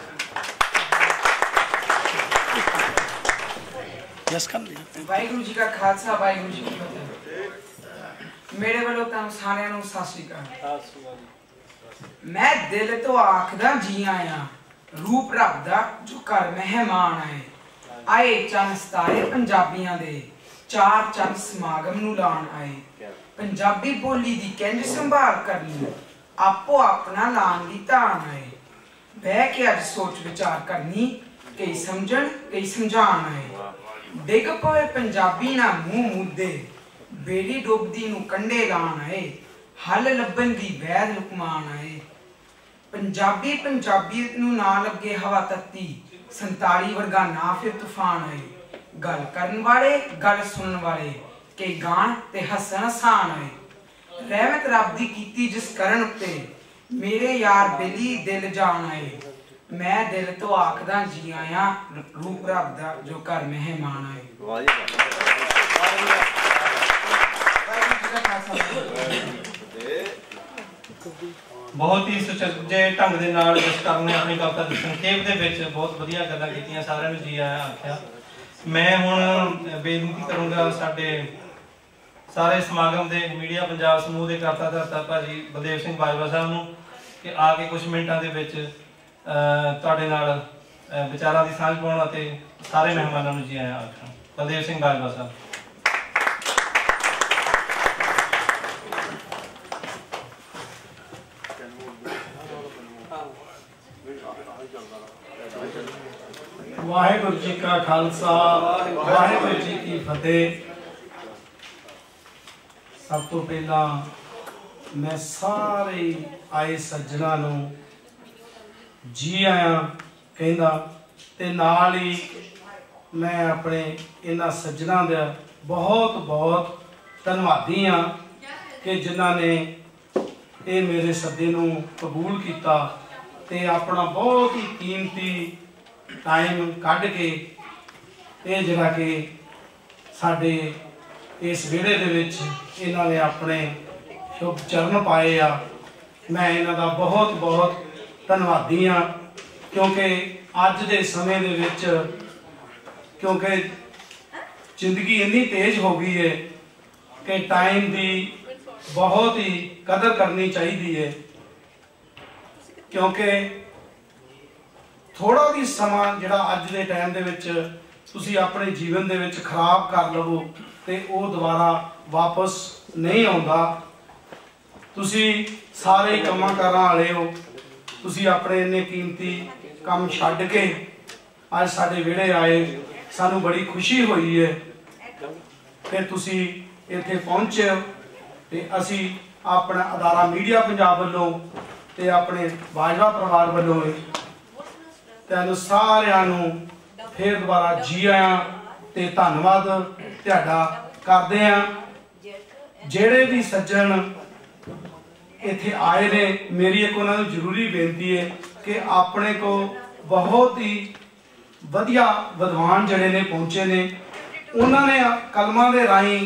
ਵਾਹਿਗੁਰੂ ਜੀ ਕਾ ਖਾਲਸਾ ਵਾਹਿਗੁਰੂ ਜੀ ਕੀ ਫਤਿਹ। ਮੇਰੇ ਵੱਲੋਂ ਤਾਂ ਸਾਰਿਆਂ ਨੂੰ ਸਤਿ ਸ੍ਰੀ ਅਕਾਲ। ਮੈਂ ਦਿਲ ਤੋਂ ਆਖਦਾ ਜੀ ਆਇਆ ਰੂਪ ਰੱਬ ਦਾ ਜੋ ਘਰ ਮਹਿਮਾਨ ਆਏ ਚੰਨ ਸਤਾਰੇ ਪੰਜਾਬੀਆਂ ਦੇ ਚਾਰ ਚੰਨ ਸਮਾਗਮ ਨੂੰ ਲਾਣ ਆਏ। ਪੰਜਾਬੀ ਬੋਲੀ ਦੀ ਕਿੰਜ ਸੰਭਾਲ ਕਰਨੀ ਆਪੋ ਆਪਣਾ ਲਾਣ ਦੀ ਧਾਨ ਆਏ। ਬਹਿ ਕੇ ਅੱਜ ਸੋਚ ਵਿਚਾਰ ਕਰਨੀ ਕਈ ਸਮਝਣ ਕਈ ਸਮਝਾਣ ਆਏ। ਡਿੱਗ ਪਵੇ ਪੰਜਾਬੀ ਨਾ ਮੂੰਹ ਮੁੱਦੇ ਬੇੜੀ ਡੁੱਬਦੀ ਨੂੰ ਕੰਡੇ ਲਾਣ ਆਏ। ਹੱਲ ਲੱਭਣ ਦੀ ਵੈਦ ਲੁਕਮਾਨ ਆਏ। ਪੰਜਾਬੀ ਪੰਜਾਬੀ ਨੂੰ ਨਾ ਲੱਗੇ ਹਵਾ ਤੱਤੀ 47 ਵਰਗਾ ਨਾ ਫਿਰ ਤੂਫਾਨ ਆਏ। ਗੱਲ ਕਰਨ ਵਾਲੇ ਗੱਲ ਸੁਣਨ ਵਾਲੇ ਕੇ ਗਾਣ ਤੇ ਹੱਸਣ ਹਸਾਨ ਆਏ। ਰਹਿਮਤ ਰੱਬ ਦੀ ਕੀਤੀ ਜਿਸ ਕਰਨ ਉੱਤੇ ਮੇਰੇ ਯਾਰ ਬੇਲੀ ਦਿਲ ਜਾਣ ਆਏ। ਮੈਂ ਦਿਲ ਤੋਂ ਆਖਦਾ ਜੀ ਆਇਆ ਰੂਪ ਰੱਬ ਦਾ ਜੋ ਘਰ ਮਹਿਮਾਨ ਆਏ। ਬਹੁਤ ਹੀ ਸੁਚੱਜੇ ਢੰਗ ਦੇ ਨਾਲ ਜਸਕਰਨ ਨੇ ਆਪਣੀ ਕਵਿਤਾ ਦੀ ਸੰਖੇਪ ਦੇ ਵਿੱਚ ਬਹੁਤ ਵਧੀਆ ਗੱਲਾਂ ਕੀਤੀਆਂ। ਸਾਰਿਆਂ ਨੂੰ ਜੀ ਆਇਆ ਆਖਿਆ। ਮੈਂ ਹੁਣ ਬੇਨਤੀ ਕਰੂੰਗਾ ਸਾਡੇ ਸਾਰੇ ਸਮਾਗਮ ਦੇ ਮੀਡੀਆ ਪੰਜਾਬ ਸਮੂਹ ਦੇ ਕਰਤਾ ਧਰਤਾ ਭਾਜੀ ਬਲਦੇਵ ਸਿੰਘ ਬਾਜਵਾ ਸਾਹਿਬ ਨੂੰ ਕਿ ਆ ਕੇ ਕੁਝ ਮਿੰਟਾਂ ਦੇ ਵਿੱਚ ਤੁਹਾਡੇ ਨਾਲ ਵਿਚਾਰਾਂ ਦੀ ਸਾਂਝ ਪਾਉਣ ਅਤੇ ਸਾਰੇ ਮਹਿਮਾਨਾਂ ਨੂੰ ਜੀ ਆਇਆ ਆਖਾਂ। ਬਲਦੇਵ ਸਿੰਘ ਬਾਜਵਾ ਸਾਹਿਬ। ਵਾਹਿਗੁਰੂ ਜੀ ਕਾ ਖਾਲਸਾ ਵਾਹਿਗੁਰੂ ਜੀ ਕੀ ਫਤਿਹ। ਸਭ ਤੋਂ ਪਹਿਲਾਂ ਮੈਂ ਸਾਰੇ ਆਏ ਸੱਜਣਾ ਨੂੰ ਜੀ ਆਇਆਂ ਕਹਿੰਦਾ ਤੇ ਨਾਲ ਹੀ ਮੈਂ ਆਪਣੇ ਇਹਨਾਂ ਸੱਜਣਾ ਦਾ ਬਹੁਤ ਬਹੁਤ ਧੰਨਵਾਦੀ ਹਾਂ ਕਿ ਜਿਨ੍ਹਾਂ ਨੇ ਇਹ ਮੇਰੇ ਸੱਦੇ ਨੂੰ ਕਬੂਲ ਕੀਤਾ ਤੇ ਆਪਣਾ ਬਹੁਤ ਹੀ ਕੀਮਤੀ ਟਾਈਮ ਕੱਢ ਕੇ ਇਹ ਜਿਹੜਾ ਕਿ ਸਾਡੇ ਇਸ ਵਿਹੜੇ ਦੇ ਵਿੱਚ ਇਹਨਾਂ ਨੇ ਆਪਣੇ ਸ਼ੁਭ ਚਰਨ ਪਾਏ ਆ। ਮੈਂ ਇਹਨਾਂ ਦਾ ਬਹੁਤ ਬਹੁਤ ਧੰਨਵਾਦੀ ਹਾਂ ਕਿਉਂਕਿ ਅੱਜ ਦੇ ਸਮੇਂ ਦੇ ਵਿੱਚ ਕਿਉਂਕਿ ਜ਼ਿੰਦਗੀ ਇੰਨੀ ਤੇਜ਼ ਹੋ ਗਈ ਹੈ ਕਿ ਟਾਈਮ ਦੀ ਬਹੁਤ ਹੀ ਕਦਰ ਕਰਨੀ ਚਾਹੀਦੀ ਹੈ ਕਿਉਂਕਿ ਥੋੜਾ ਵੀ ਸਮਾਂ ਜਿਹੜਾ ਅੱਜ ਦੇ ਟਾਈਮ ਦੇ ਵਿੱਚ ਤੁਸੀਂ ਆਪਣੇ ਜੀਵਨ ਦੇ ਵਿੱਚ ਖਰਾਬ ਕਰ ਲਵੋ ਤੇ ਉਹ ਦੁਬਾਰਾ ਵਾਪਸ ਨਹੀਂ ਆਉਂਦਾ। ਤੁਸੀਂ सारे कमां कारां वाले हो, तुसी अपने इन्ने कीमती काम छड्ड के अज साडे विहड़े आए। सानू बड़ी खुशी हुई है कि तुसी इत्थे पहुंचे ते असी अपना अदारा मीडिया पंजाब वालों ते अपने बाजवा परिवार वालों तुहानू सारिआं नू फिर दोबारा जी आया ते धन्नवाद तुहाडा करदे आ। ਜਿਹੜੇ भी सज्जन इत्थे आए ने, मेरी एक उन्होंने जरूरी बेनती है कि अपने को बहुत ही वधिया विद्वान जड़े ने पहुंचे ने, उन्होंने कलमां दे राही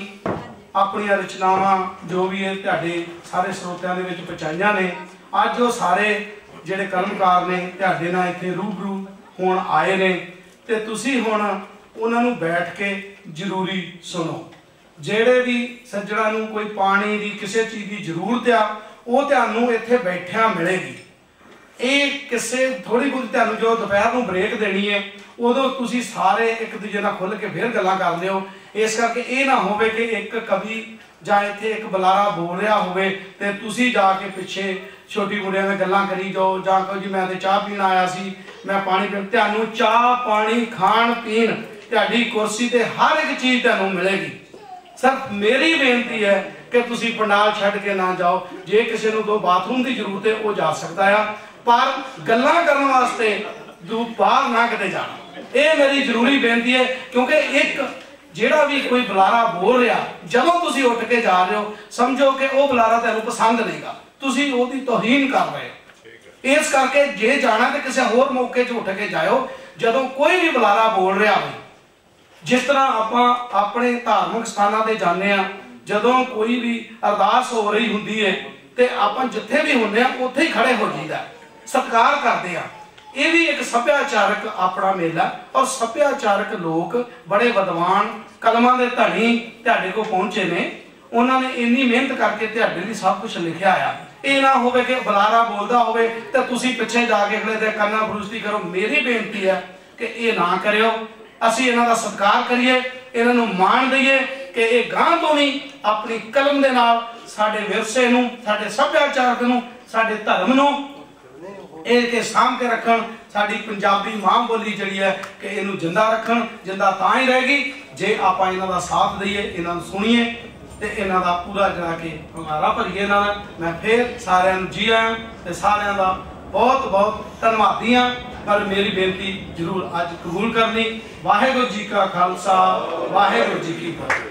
अपन रचनावां जो भी है तुहाडे सारे स्रोतियां दे विच पहुंचाईयां ने। अज वो सारे जिहड़े कलमकार ने तुहाडे नाल इत्थे रूबरू होण आए ने ते तुसी हुण उन्हां नूं बैठ के जरूरी सुनो। ਜਿਹੜੇ भी सज्जणा नूं कोई पानी की किसी चीज़ की जरूरत आ, वो तुहानूं इत्थे बैठिया मिलेगी। ये किसी थोड़ी बहुत तुहानूं जो दोपहर नूं ब्रेक देनी है उदों तुसी सारे एक दूजे नाल खुल के फिर गल्लां कर लिओ। इस करके ये ना होवे कि एक कवि जां इत्थे एक बुलारा बोल रहा होवे ते तुसी जाके पिछे छोटी मुंडियां नाल गल्लां करी जाओ, जां कहो जी मैं ते चाह पीण आया सी, मैं पानी पीण। तुहानूं चाह पानी खाण पीण तुहाडी कुर्सी ते हर एक चीज़ तुहानूं मिलेगी। सिर्फ मेरी बेनती है कि तुसी पंडाल छड्ड के ना जाओ। जे किसी नूं 2 बाथरूम की जरूरत है वो जा सकता है, पर गल्लां करन वास्ते बाहर ना किते जाना। ये मेरी जरूरी बेनती है, क्योंकि एक जिहड़ा भी कोई बुलारा बोल रहा जदों तुसी उठ के जा रहे हो समझो कि वो बुलारा तुहानूं पसंद नहींगा, तुसी ओहदी तौहीन कर रहे हो। इस करके जे जाना तो किसी होर मौके च उठ के जाओ जदों कोई भी बुलारा बोल रहा हो। जिस तरह आप अपने धार्मिक स्थानों पर जाने, जदों कोई भी अरदास हो रही होंदी है तो आप जिथे भी होंगे उत्थे ही खड़े हो जाइदा, सत्कार करते हैं। ये भी एक सभ्याचारक अपना मेला, और सभ्याचारक लोग बड़े विद्वान कलमां दे धनी तुहाडे को पहुंचे ने। उन्होंने इन्नी मेहनत करके तुहाडे लई सब कुछ लिखिया आ। ये ना होवे कि बुलारा बोलदा होवे ते तुसी पिछे जाके अगले दे करना फरुस्ती करो। मेरी बेनती है कि ये ना करियो। असी इन्हां दा सत्कार करिए, इन्हां नूं मान दईए कि ये गांह तो भी अपनी कलम दे नाल साडे विरसे नूं, साडे सभ्याचार नूं, साडे धर्म नूं इह साम के रखण। साडी पंजाबी मां बोली जिहड़ी है कि इहनूं जिंदा रखण। जिंदा तां ही रहेगी जे आपां इन्हां दा साथ दईए, इन्हां नूं सुणीए ते इन्हां दा पूरा जरा के हंगारा भरीए इन्हां दा। मैं फिर सारिआं नूं जी आयां ते सारिआं दा बहुत बहुत धन्नवादी हाँ। पर मेरी बेनती जरूर अज कबूल करनी। वाहेगुरू जी का खालसा, वाहेगुरू जी की फतेह।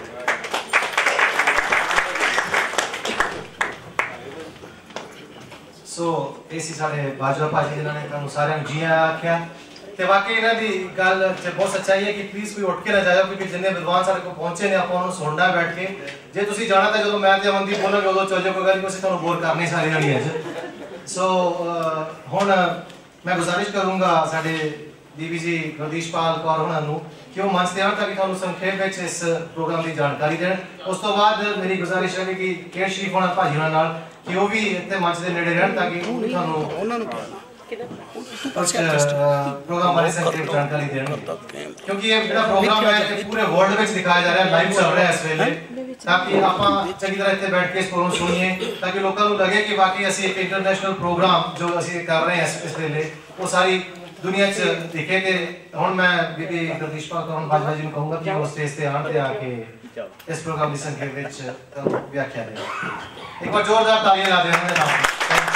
सो इसी साढ़े बाजवा भाजी जिन्होंने तुहानूं सारिआं जी आख्या ते वाकई इन्हां दी गल च बहुत सच्चाई है कि प्लीज कोई उठ के ना जाओ, क्योंकि जिन्ने विद्वान सारे को पहुंचे ने आप उन्होंने सुनना बैठ के। जे तुसी जाना तो जो मैं ते अमनदीप बोलांगे उदों चल जाओ, कोई गल नहीं, तुहानूं बोर करनी सारी जणी है। सो हुण मैं गुजारिश करूंगा साडे बीबी जी गुरदीशपाल कौर होना नूं कि वो मंच ते आउण ताकि तुहानूं संक्षेप विच इस प्रोग्राम की जानकारी देण। उस तो बाद मेरी गुजारिश है कि केर शरीफ होना भाजी होना नाल कि वो भी इत्थे मंच दे नेड़े रहण ताकि तुहानूं प्रोग्राम बारे संक्षेप जानकारी देण, क्योंकि ये जिहड़ा प्रोग्राम है पूरे वर्ल्ड विच दिखाया जा रहा है, लाइव चल रहा है इस वेले, ताकि आपां चंगी तरह इत्थे बैठ के इस प्रोग्राम सुनिए ताकि लोगों को लगे कि वाकई असी एक इंटरनेशनल प्रोग्राम जो असी कर रहे हैं इस वेले वो सारी दुनिया च दिखे। कि हुण मैं बीबी गुरदीशपाल कौर भाजपा जी नूं कहूंगा कि वो स्टेज ते आण ते आके इस प्रोग्राम की संक्षेप विच व्याख्या दें। एक बार जोरदार तालियां ला दें।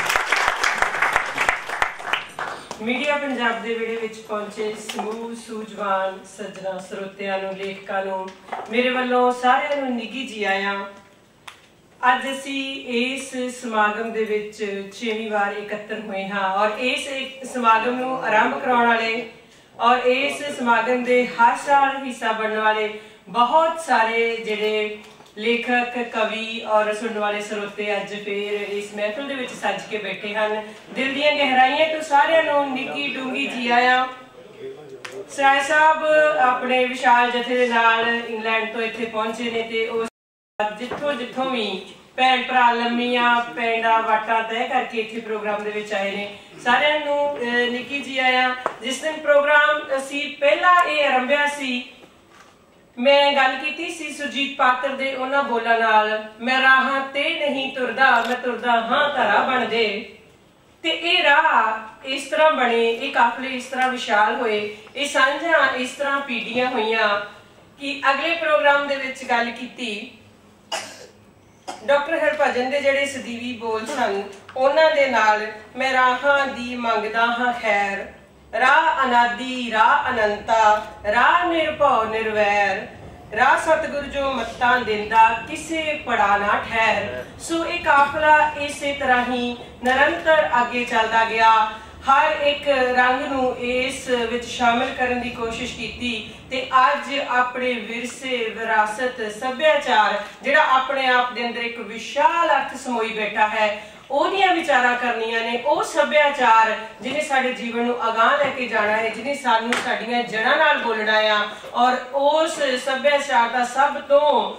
मीडिया पंजाब दे विड़े विच पहुंचे समूह सूझवान सज्जणा ਸਰੋਤਿਆਂ ਨੂੰ, ਲੇਖਕਾਂ ਨੂੰ मेरे ਵੱਲੋਂ ਸਾਰਿਆਂ ਨੂੰ ਨਿੱਘੀ ਜੀ ਆਇਆਂ। ਅੱਜ ਅਸੀਂ ਇਸ ਸਮਾਗਮ ਦੇ ਵਿੱਚ 6ਵੀਂ ਵਾਰ ਇਕੱਤਰ ਹੋਏ ਹਾਂ ਔਰ ਇਸ ਸਮਾਗਮ ਨੂੰ ਆਰੰਭ ਕਰਾਉਣ ਵਾਲੇ ਔਰ ਇਸ ਸਮਾਗਮ ਦੇ ਹਰ ਸਾਲ ਹਿੱਸਾ ਬਣਨ ਵਾਲੇ ਬਹੁਤ ਸਾਰੇ ਜਿਹੜੇ ਲੇਖਕ, ਕਵੀ ਔਰ ਸੁਣਨ ਵਾਲੇ ਸਰੋਤੇ ਅੱਜ ਫਿਰ ਇਸ ਮਹਿਫਿਲ ਦੇ ਵਿੱਚ ਸੱਜ ਕੇ ਬੈਠੇ ਹਨ। ਦਿਲ ਦੀਆਂ ਗਹਿਰਾਈਆਂ ਤੋਂ ਸਾਰਿਆਂ ਨੂੰ ਨਿੱਘੀ ਡੂੰਘੀ ਜੀ ਆਇਆਂ। ਸਰਾਏ ਸਾਹਿਬ ਆਪਣੇ ਵਿਸ਼ਾਲ ਜਥੇ ਦੇ ਨਾਲ ਇੰਗਲੈਂਡ ਤੋਂ ਇੱਥੇ ਪਹੁੰਚੇ ਨੇ ਤੇ ਉਹ ਜਿੱਥੋਂ ਵੀ ਭੈਣ ਭਰਾ ਲੰਮੀਆਂ ਪੈਂਡਾ ਵਾਟਾ ਤੈਅ ਕਰਕੇ ਇੱਥੇ ਪ੍ਰੋਗਰਾਮ ਦੇ ਵਿੱਚ ਆਏ ਨੇ। ਸਾਰਿਆਂ ਨੂੰ ਨਿੱਘੀ ਜੀ ਆਇਆਂ। ਜਿਸ ਦਿਨ ਪ੍ਰੋਗਰਾਮ ਅਸੀਂ ਪਹਿਲਾਂ ਇਹ ਆਰੰਭਿਆ ਸੀ मैं गल की सी सुरजीत पात्र दे उन्हां बोलां नाल, मैं राहां ते नहीं तुरदा, मैं तुरदा हां धरा बन दे। ते ये राह इस तरह बने, ये काफले इस तरह विशाल होए, ये सांझां इस तरह पीढ़ियां होईयां कि अगले प्रोग्राम दे विच गल कीती डॉक्टर हरभजन दे जिहड़े सदीवी बोल सन उन्हां दे नाल, मैं राहां दी मंगदा हां खैर, राह अनादि राह अनंता, राह निर्भव निर्वैर, राह सतगुर जो मत्तां दिंदा किसे पड़ा ना ठहर। सो ये काफला इसे तरह ही निरंतर आगे चलता गया, हर एक रंग नूं इस विच शामिल करने की कोशिश की ते अज अपने विरसे विरासत सभ्याचार जिहड़ा अपने आप दे अंदर एक विशाल अर्थ समोई बैठा है, ओदियां विचारां करनियां ने, ओ सभ्याचार जिन्हें साडे जीवन नूं अगाह लैके जाना है, जिन्हें सानूं साडीआं जड़ां नाल बोलना है, और उस सभ्याचार दा सब तो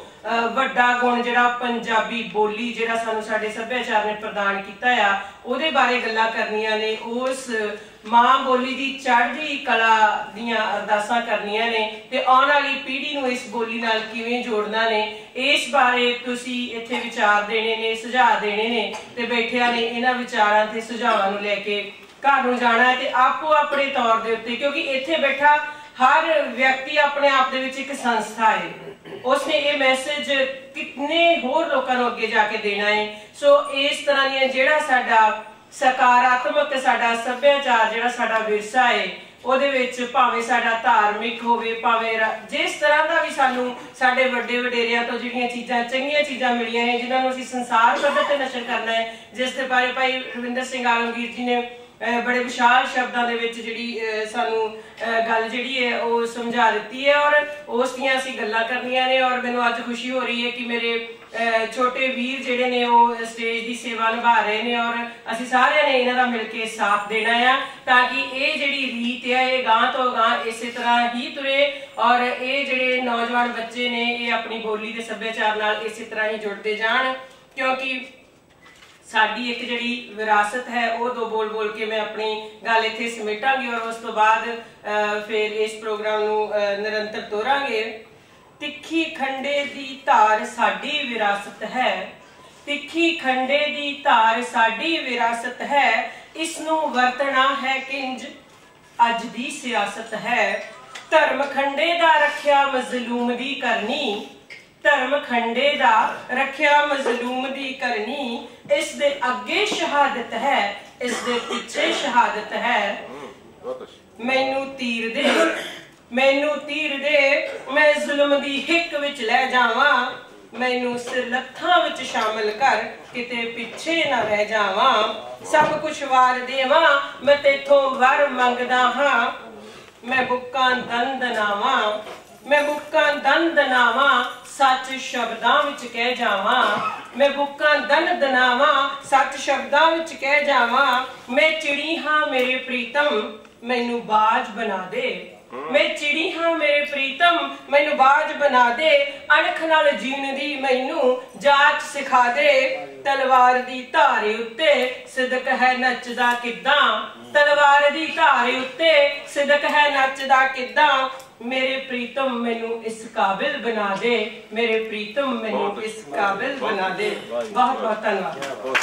वड्डा गुण जिहड़ा पंजाबी बोली जिहड़ा सानूं साडे सभ्याचार ने प्रदान कीता आ, ओहदे बारे गल्लां करनियां ने, उस मां बोली दी चढ़दी कला दीआं अरदासां करनियां ने ते आउण वाली पीढ़ी नूं इस बोली नाल किवें जोड़ना ने, इस बारे तुसीं इत्थे विचार देने ने, सुझाव देने ने ते बैठिया ने इन्हां विचारां ते सुझावां नूं लैके घर नूं जाना है ते आपो अपने तौर दे उत्ते, क्योंकि इत्थे बैठा हर व्यक्ति अपने आप दे विच एक संस्था है, उसने ये मैसेज कितने होर लोकां नूं अगे जाके देना है। सो इस तरह दियां जिहड़ा साडा सकारात्मक साडा सभ्याचार जिहड़ा साडा विरसा है, ਉਹਦੇ ਵਿੱਚ ਭਾਵੇਂ ਸਾਡਾ ਧਾਰਮਿਕ ਹੋਵੇ, ਭਾਵੇਂ ਜਿਸ ਤਰ੍ਹਾਂ ਦਾ ਵੀ ਸਾਨੂੰ ਸਾਡੇ ਵੱਡੇ ਵਡੇਰਿਆਂ ਤੋਂ ਜਿਹੜੀਆਂ ਚੀਜ਼ਾਂ ਚੰਗੀਆਂ ਚੀਜ਼ਾਂ ਮਿਲੀਆਂ ਨੇ ਜਿਨ੍ਹਾਂ ਨੂੰ ਅਸੀਂ ਸੰਸਾਰ ਪੱਧਰ ਤੇ ਨਸ਼ਰ ਕਰਨਾ ਹੈ, ਜਿਸ ਦੇ ਬਾਰੇ ਭਾਈ ਰਵਿੰਦਰ ਸਿੰਘ ਆਲਮਗੀਰ ਜੀ ਨੇ बड़े विशाल शब्दों के विच जिहड़ी सानू गल जिहड़ी है वो समझा दी है और उस दियां असीं गल्लां करनियां ने। और मैनूं अज खुशी हो रही है कि मेरे छोटे वीर जिहड़े ने वो स्टेज की सेवा निभा रहे हैं और असीं सारिआं ने इन्हां दा मिल के साथ देना है ताकि ये जिहड़ी रीत है ये गांह तो गांह इस तरह ही तुरे और ये जिहड़े नौजवान बच्चे ने ये अपनी बोली के सभ्याचार नाल इस तरह ही जुड़ते जाण, क्योंकि साडी एक जिहड़ी विरासत है वो दो बोल बोल के मैं अपनी गल इत्थे समेटांगी और उस तो बाद फिर इस प्रोग्राम नूं निरंतर तोरांगे। तिखी खंडे दी धार साडी विरासत है, तिखी खंडे दी धार साडी विरासत है, इसनूं वरतना है किंज अज दी सियासत है। धर्म खंडे दा रखिया मजलूम दी करनी, धर्म खंडे दा रखिया मजलूम दी करनी, इस दे अगे शहादत है इस दे पिछे शहादत है। मैनू तीर दे मैनू तीर दे मैं जुल्म दी हिक विच लै जावां, मैनू सिर लत्थां विच शामिल कर किते पिछे ना रह जावां। सब कुछ वार देवां मैं तेथों वर मंगदा हां, मैं बुक्कां दन दनावां, मैं बुक्कां दन दनावां सच शब्दां विच कह जावां, मैं बुक्कां दन दनावां सच शब्दां विच कह जावां। मैं चिड़ी हां मेरे प्रीतम मैनू बाज बना दे, मैं चिड़ी हां मेरे प्रीतम मैनू बाज बना दे। अणख नाल जीण दी मैनू जाच सिखा दे, तलवार दी धारे उत्ते सिदक है नचदा किद्दां, तलवार दी धारे उत्ते सिदक है नचदा किद्दां। मेरे प्रीतम मैनू इस काबिल बना दे, मेरे प्रीतम मैनू इस काबिल बना दे। बहुत बहुत धन्यवाद।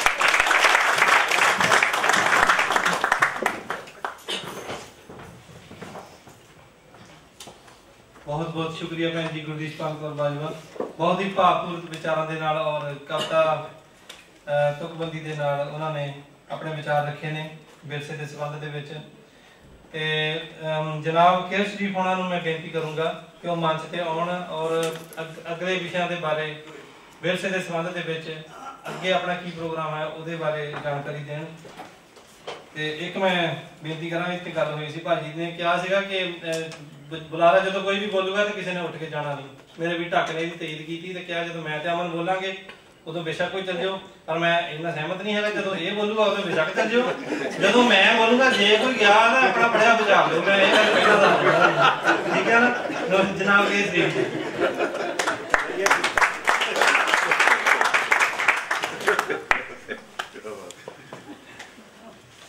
बहुत बहुत शुक्रिया भैन जी गुरदीश पाल कौर बाजवा, बहुत ही भावपूर्ण विचारों के नाल और कविता तुकबंदी के नाल उन्होंने अपने विचार रखे ने विरसे के संबंध दे विच। ते जनाब केयर शरीफ होना मैं बेनती करूँगा कि वो मंच से आउण और अगले विषयों के बारे विरसे के संबंध के विच अगे अपना की प्रोग्राम है उसदे बारे जानकारी देण। ते एक मैं बेनती करा इत्थे गल हुई सी भाजी ने कहा सीगा कि बुलारा जो कोई भी बोलूगा तो किसी ने उठ के जाना नहीं, मेरे भी ढक ने तईद की थी क्या जो मैं अमन बोलांगे उदों बेशक कोई चल जाओ, पर मैं इन्ना सहमत नहीं है जो ये बोलूगा उदों बेशक चल जाओ, जो मैं बोलूंगा जे कोई गया ना अपना पढ़िया बचा लो, मैं ये गल कहना चाहता ठीक है ना जनाब के श्री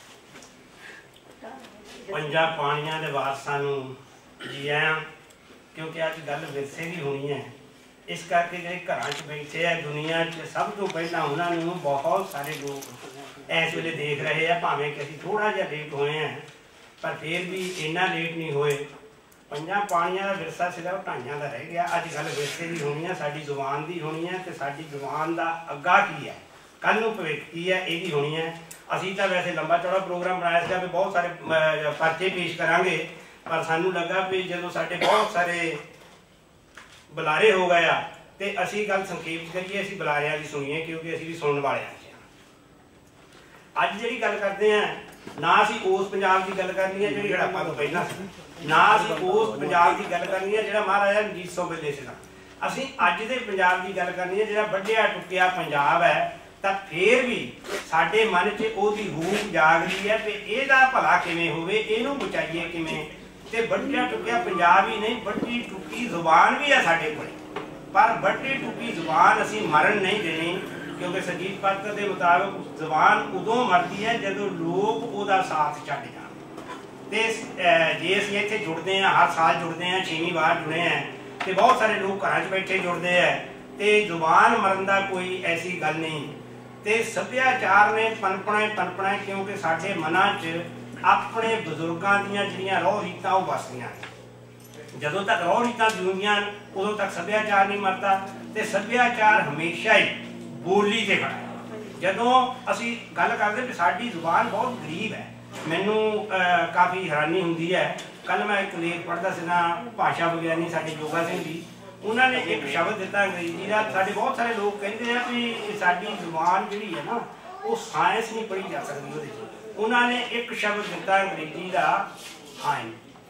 पंजाब पानियां दे वारसां नूं जी आयां। क्योंकि अज गल विरसे की होनी है। इस करके जो घर बैठे है दुनिया सब तो पहला उन्होंने बहुत सारे लोग इस वेले देख रहे हैं, भावें कि असीं थोड़ा जिहा लेट होए हैं पर फिर भी इन्ना लेट नहीं होए। पंजां पाणियां दा विरसा सिर्फ ढाइयां दा रह गया। अज गल विरसे की होनी है, साडी जुबान की होनी है तो साडी जुबान का अग्गा की है, कल नूं भविख की है, यही होनी है। असीं तो वैसे लंबा चौड़ा प्रोग्राम बनाया था भी बहुत सारे पर्चे पेश करांगे, पर सानू लगा भी जो साडे बहुत सारे बुलारे हो गए तो असी गल संखेप करिए, असी बुलारियां की सुनीए क्योंकि असी भी सुनने वाले हैं। अज जी गल करते हैं ना असी उस पंजाब की गल करनी है जी हड़प्पा तो पहला सी, ना असी उस पंजाब की गल करनी है जो महाराजा रणजीत सिंह वेले से। असी अज के पंजाब की गल करनी है जो बढ़िया टुकिया पंजाब है। तो फिर भी साडे मन च ओदी हूक जाग रही है कि ਇਹਦਾ भला किवें होवे, ਇਹਨੂੰ बचाइए किवें। ते बढ़िया टुकिया पंजाब ही नहीं, बढ़ी टुकी जुबान भी है साडे कोल, पर बढ़ी टुकी जुबान असी मरन नहीं देनी क्योंकि संगीत पात्र के मुताबिक जुबान उदों मरती है जदों लोग उसका साथ छड्ड जाण। ते जे असीं इत्थे जुड़ते हैं, हर साल जुड़ते हैं, 6वीं बार जुड़े हैं तो बहुत सारे लोग घर बैठे जुड़ते हैं तो जुबान मरन का कोई ऐसी गल नहीं। तो सभ्याचार ने पनपना क्योंकि साडे मनां च अपने बजुर्गों दीयां जिहड़ियां रौह रीतां वो वसदियां। जदों तक रौह रीतां जिउंदियां उदों तक सभ्याचार नहीं मरता। तो सभ्याचार हमेशा ही बोली से खड़ा है। जदों असी गल करदे भी साडी जुबान बहुत गरीब है, मैनू काफ़ी हैरानी हुंदी है। कल मैं एक लेख पढ़दा सी ना, भाषा विग्यानी साडे जोगा सिंह जी, उन्होंने एक शब्द दिता अंग्रेजी का। साडे बहुत सारे लोग कहते हैं भी साडी जुबान जिहड़ी है ना वो साइंस नहीं पढ़ी जा सकती। वो उन्होंने एक शब्द दिता अंग्रेजी का हाइन,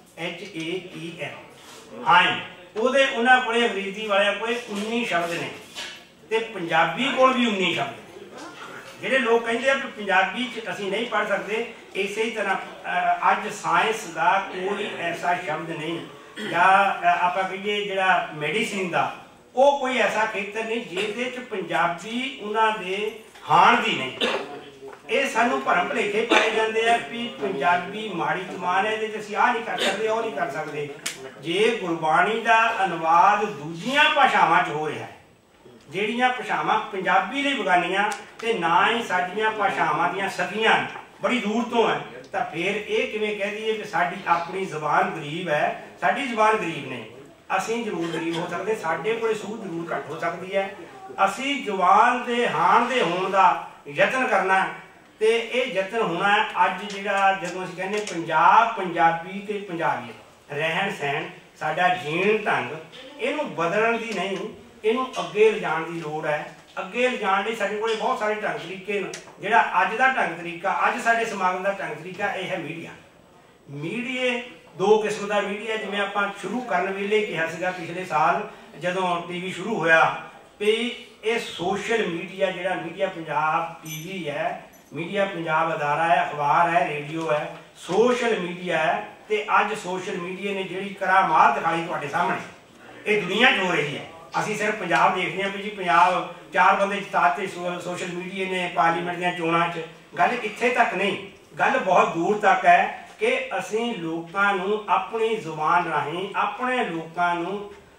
HAEN, हाइन। ਉਹਦੇ ਉਹਨਾਂ ਕੋਲੇ अंग्रेजी वाले कोले 19 शब्द ने ਤੇ ਪੰਜਾਬੀ ਕੋਲ भी 19 शब्द ने। ਜਿਹੜੇ लोग ਕਹਿੰਦੇ ਆ ਕਿ ਪੰਜਾਬੀ ਚ ਅਸੀਂ नहीं पढ़ सकते, इसे ही तरह ਅੱਜ ਸਾਇੰਸ ਦਾ कोई ऐसा शब्द नहीं या ਆਪਾਂ ਕਹੀਏ ਜਿਹੜਾ ਮੈਡੀਸਿਨ ਦਾ ਉਹ कोई ऐसा ਖੇਤਰ नहीं ਜਿਹਦੇ ਚ ਪੰਜਾਬੀ ਉਹਨਾਂ ਦੇ ਹਾਣ ਦੀ नहीं। ਇਹ ਸਾਨੂੰ ਭਰਮ ਭੁਲੇਖੇ ਪਾਏ ਜਾਂਦੇ ਆ ਵੀ ਪੰਜਾਬੀ ਮਾੜੀ ਜ਼ਬਾਨ ਹੈ, ਇਹਦੇ ਅਸੀਂ ਆਹ ਨਹੀਂ ਕਰ ਸਕਦੇ, ਉਹ ਨਹੀਂ ਕਰ ਸਕਦੇ। ਜੇ ਗੁਰਬਾਣੀ ਦਾ ਅਨੁਵਾਦ ਦੂਜੀਆਂ ਭਾਸ਼ਾਵਾਂ 'ਚ ਹੋ ਰਿਹਾ ਹੈ, ਜਿਹੜੀਆਂ ਭਾਸ਼ਾਵਾਂ ਪੰਜਾਬੀ ਲਈ ਬਗਾਨੀਆਂ ਤੇ ਨਾ ਹੀ ਸਾਡੀਆਂ ਭਾਸ਼ਾਵਾਂ ਦੀਆਂ ਸਖੀਆਂ ਬੜੀ ਦੂਰ ਤੋਂ ਹੈ, ਤਾਂ ਫਿਰ ਇਹ ਕਿਵੇਂ ਕਹਿ ਦਈਏ ਕਿ ਸਾਡੀ ਆਪਣੀ ਜ਼ਬਾਨ ਗਰੀਬ ਹੈ? ਸਾਡੀ ਜ਼ਬਾਨ ਗਰੀਬ ਨਹੀਂ, ਅਸੀਂ ਜ਼ਰੂਰ ਗਰੀਬ ਹੋ ਸਕਦੇ, ਸਾਡੇ ਕੋਲ ਸੂਝ ਜ਼ਰੂਰ ਘੱਟ ਹੋ ਸਕਦੀ ਹੈ। ਅਸੀਂ ਜ਼ਬਾਨ ਦੇ ਹਾਣ ਦੇ ਹੋਣ ਦਾ ਯਤਨ ਕਰਨਾ ਤੇ ਇਹ ਯਤਨ ਹੋਣਾ ਅੱਜ ਜਿਹੜਾ ਜਦੋਂ ਅਸੀਂ ਕਹਿੰਦੇ ਪੰਜਾਬ, ਪੰਜਾਬੀ ਤੇ ਪੰਜਾਬੀਅਤ, ਰਹਿਣ ਸਹਿਣ, ਸਾਡਾ ਜੀਣ ਢੰਗ, ਇਹਨੂੰ ਬਦਲਣ ਦੀ ਨਹੀਂ, ਇਹਨੂੰ ਅੱਗੇ ਲਿਜਾਣ ਦੀ ਲੋੜ ਹੈ। ਅੱਗੇ ਲਿਜਾਣ ਲਈ ਸਾਡੇ ਕੋਲ ਬਹੁਤ ਸਾਰੇ ਢੰਗ ਤਰੀਕੇ ਨੇ। ਜਿਹੜਾ ਅੱਜ ਦਾ ਢੰਗ ਤਰੀਕਾ, ਅੱਜ ਸਾਡੇ ਸਮਾਗਮ ਦਾ ਢੰਗ ਤਰੀਕਾ ਇਹ ਹੈ ਮੀਡੀਆ। ਮੀਡੀਏ ਦੋ ਕਿਸਮ ਦਾ ਮੀਡੀਆ, ਜਿਵੇਂ ਆਪਾਂ ਸ਼ੁਰੂ ਕਰਨ ਵੇਲੇ ਕਿਹਾ ਸੀਗਾ ਪਿਛਲੇ ਸਾਲ ਜਦੋਂ ਟੀਵੀ ਸ਼ੁਰੂ ਹੋਇਆ ਵੀ ਇਹ ਸੋਸ਼ਲ ਮੀਡੀਆ, ਜਿਹੜਾ ਮੀਡੀਆ ਪੰਜਾਬ ਟੀਵੀ ਹੈ, मीडिया पंजाब अदारा है, अखबार है, रेडियो है, सोशल मीडिया है। तो अज सोशल मीडिया ने जी करामात दिखाई तुहाडे सामने ये दुनिया च हो रही है। असी सिर्फ पंजाब देखते हैं भी जी पंजाब 4 बंदे जिताते सोशल मीडिया ने पार्लीमेंट दी चोणां च। गल इत्थे तक नहीं, गल बहुत दूर तक है कि असी लोकां नूं अपनी जुबान राहीं अपने लोकां नूं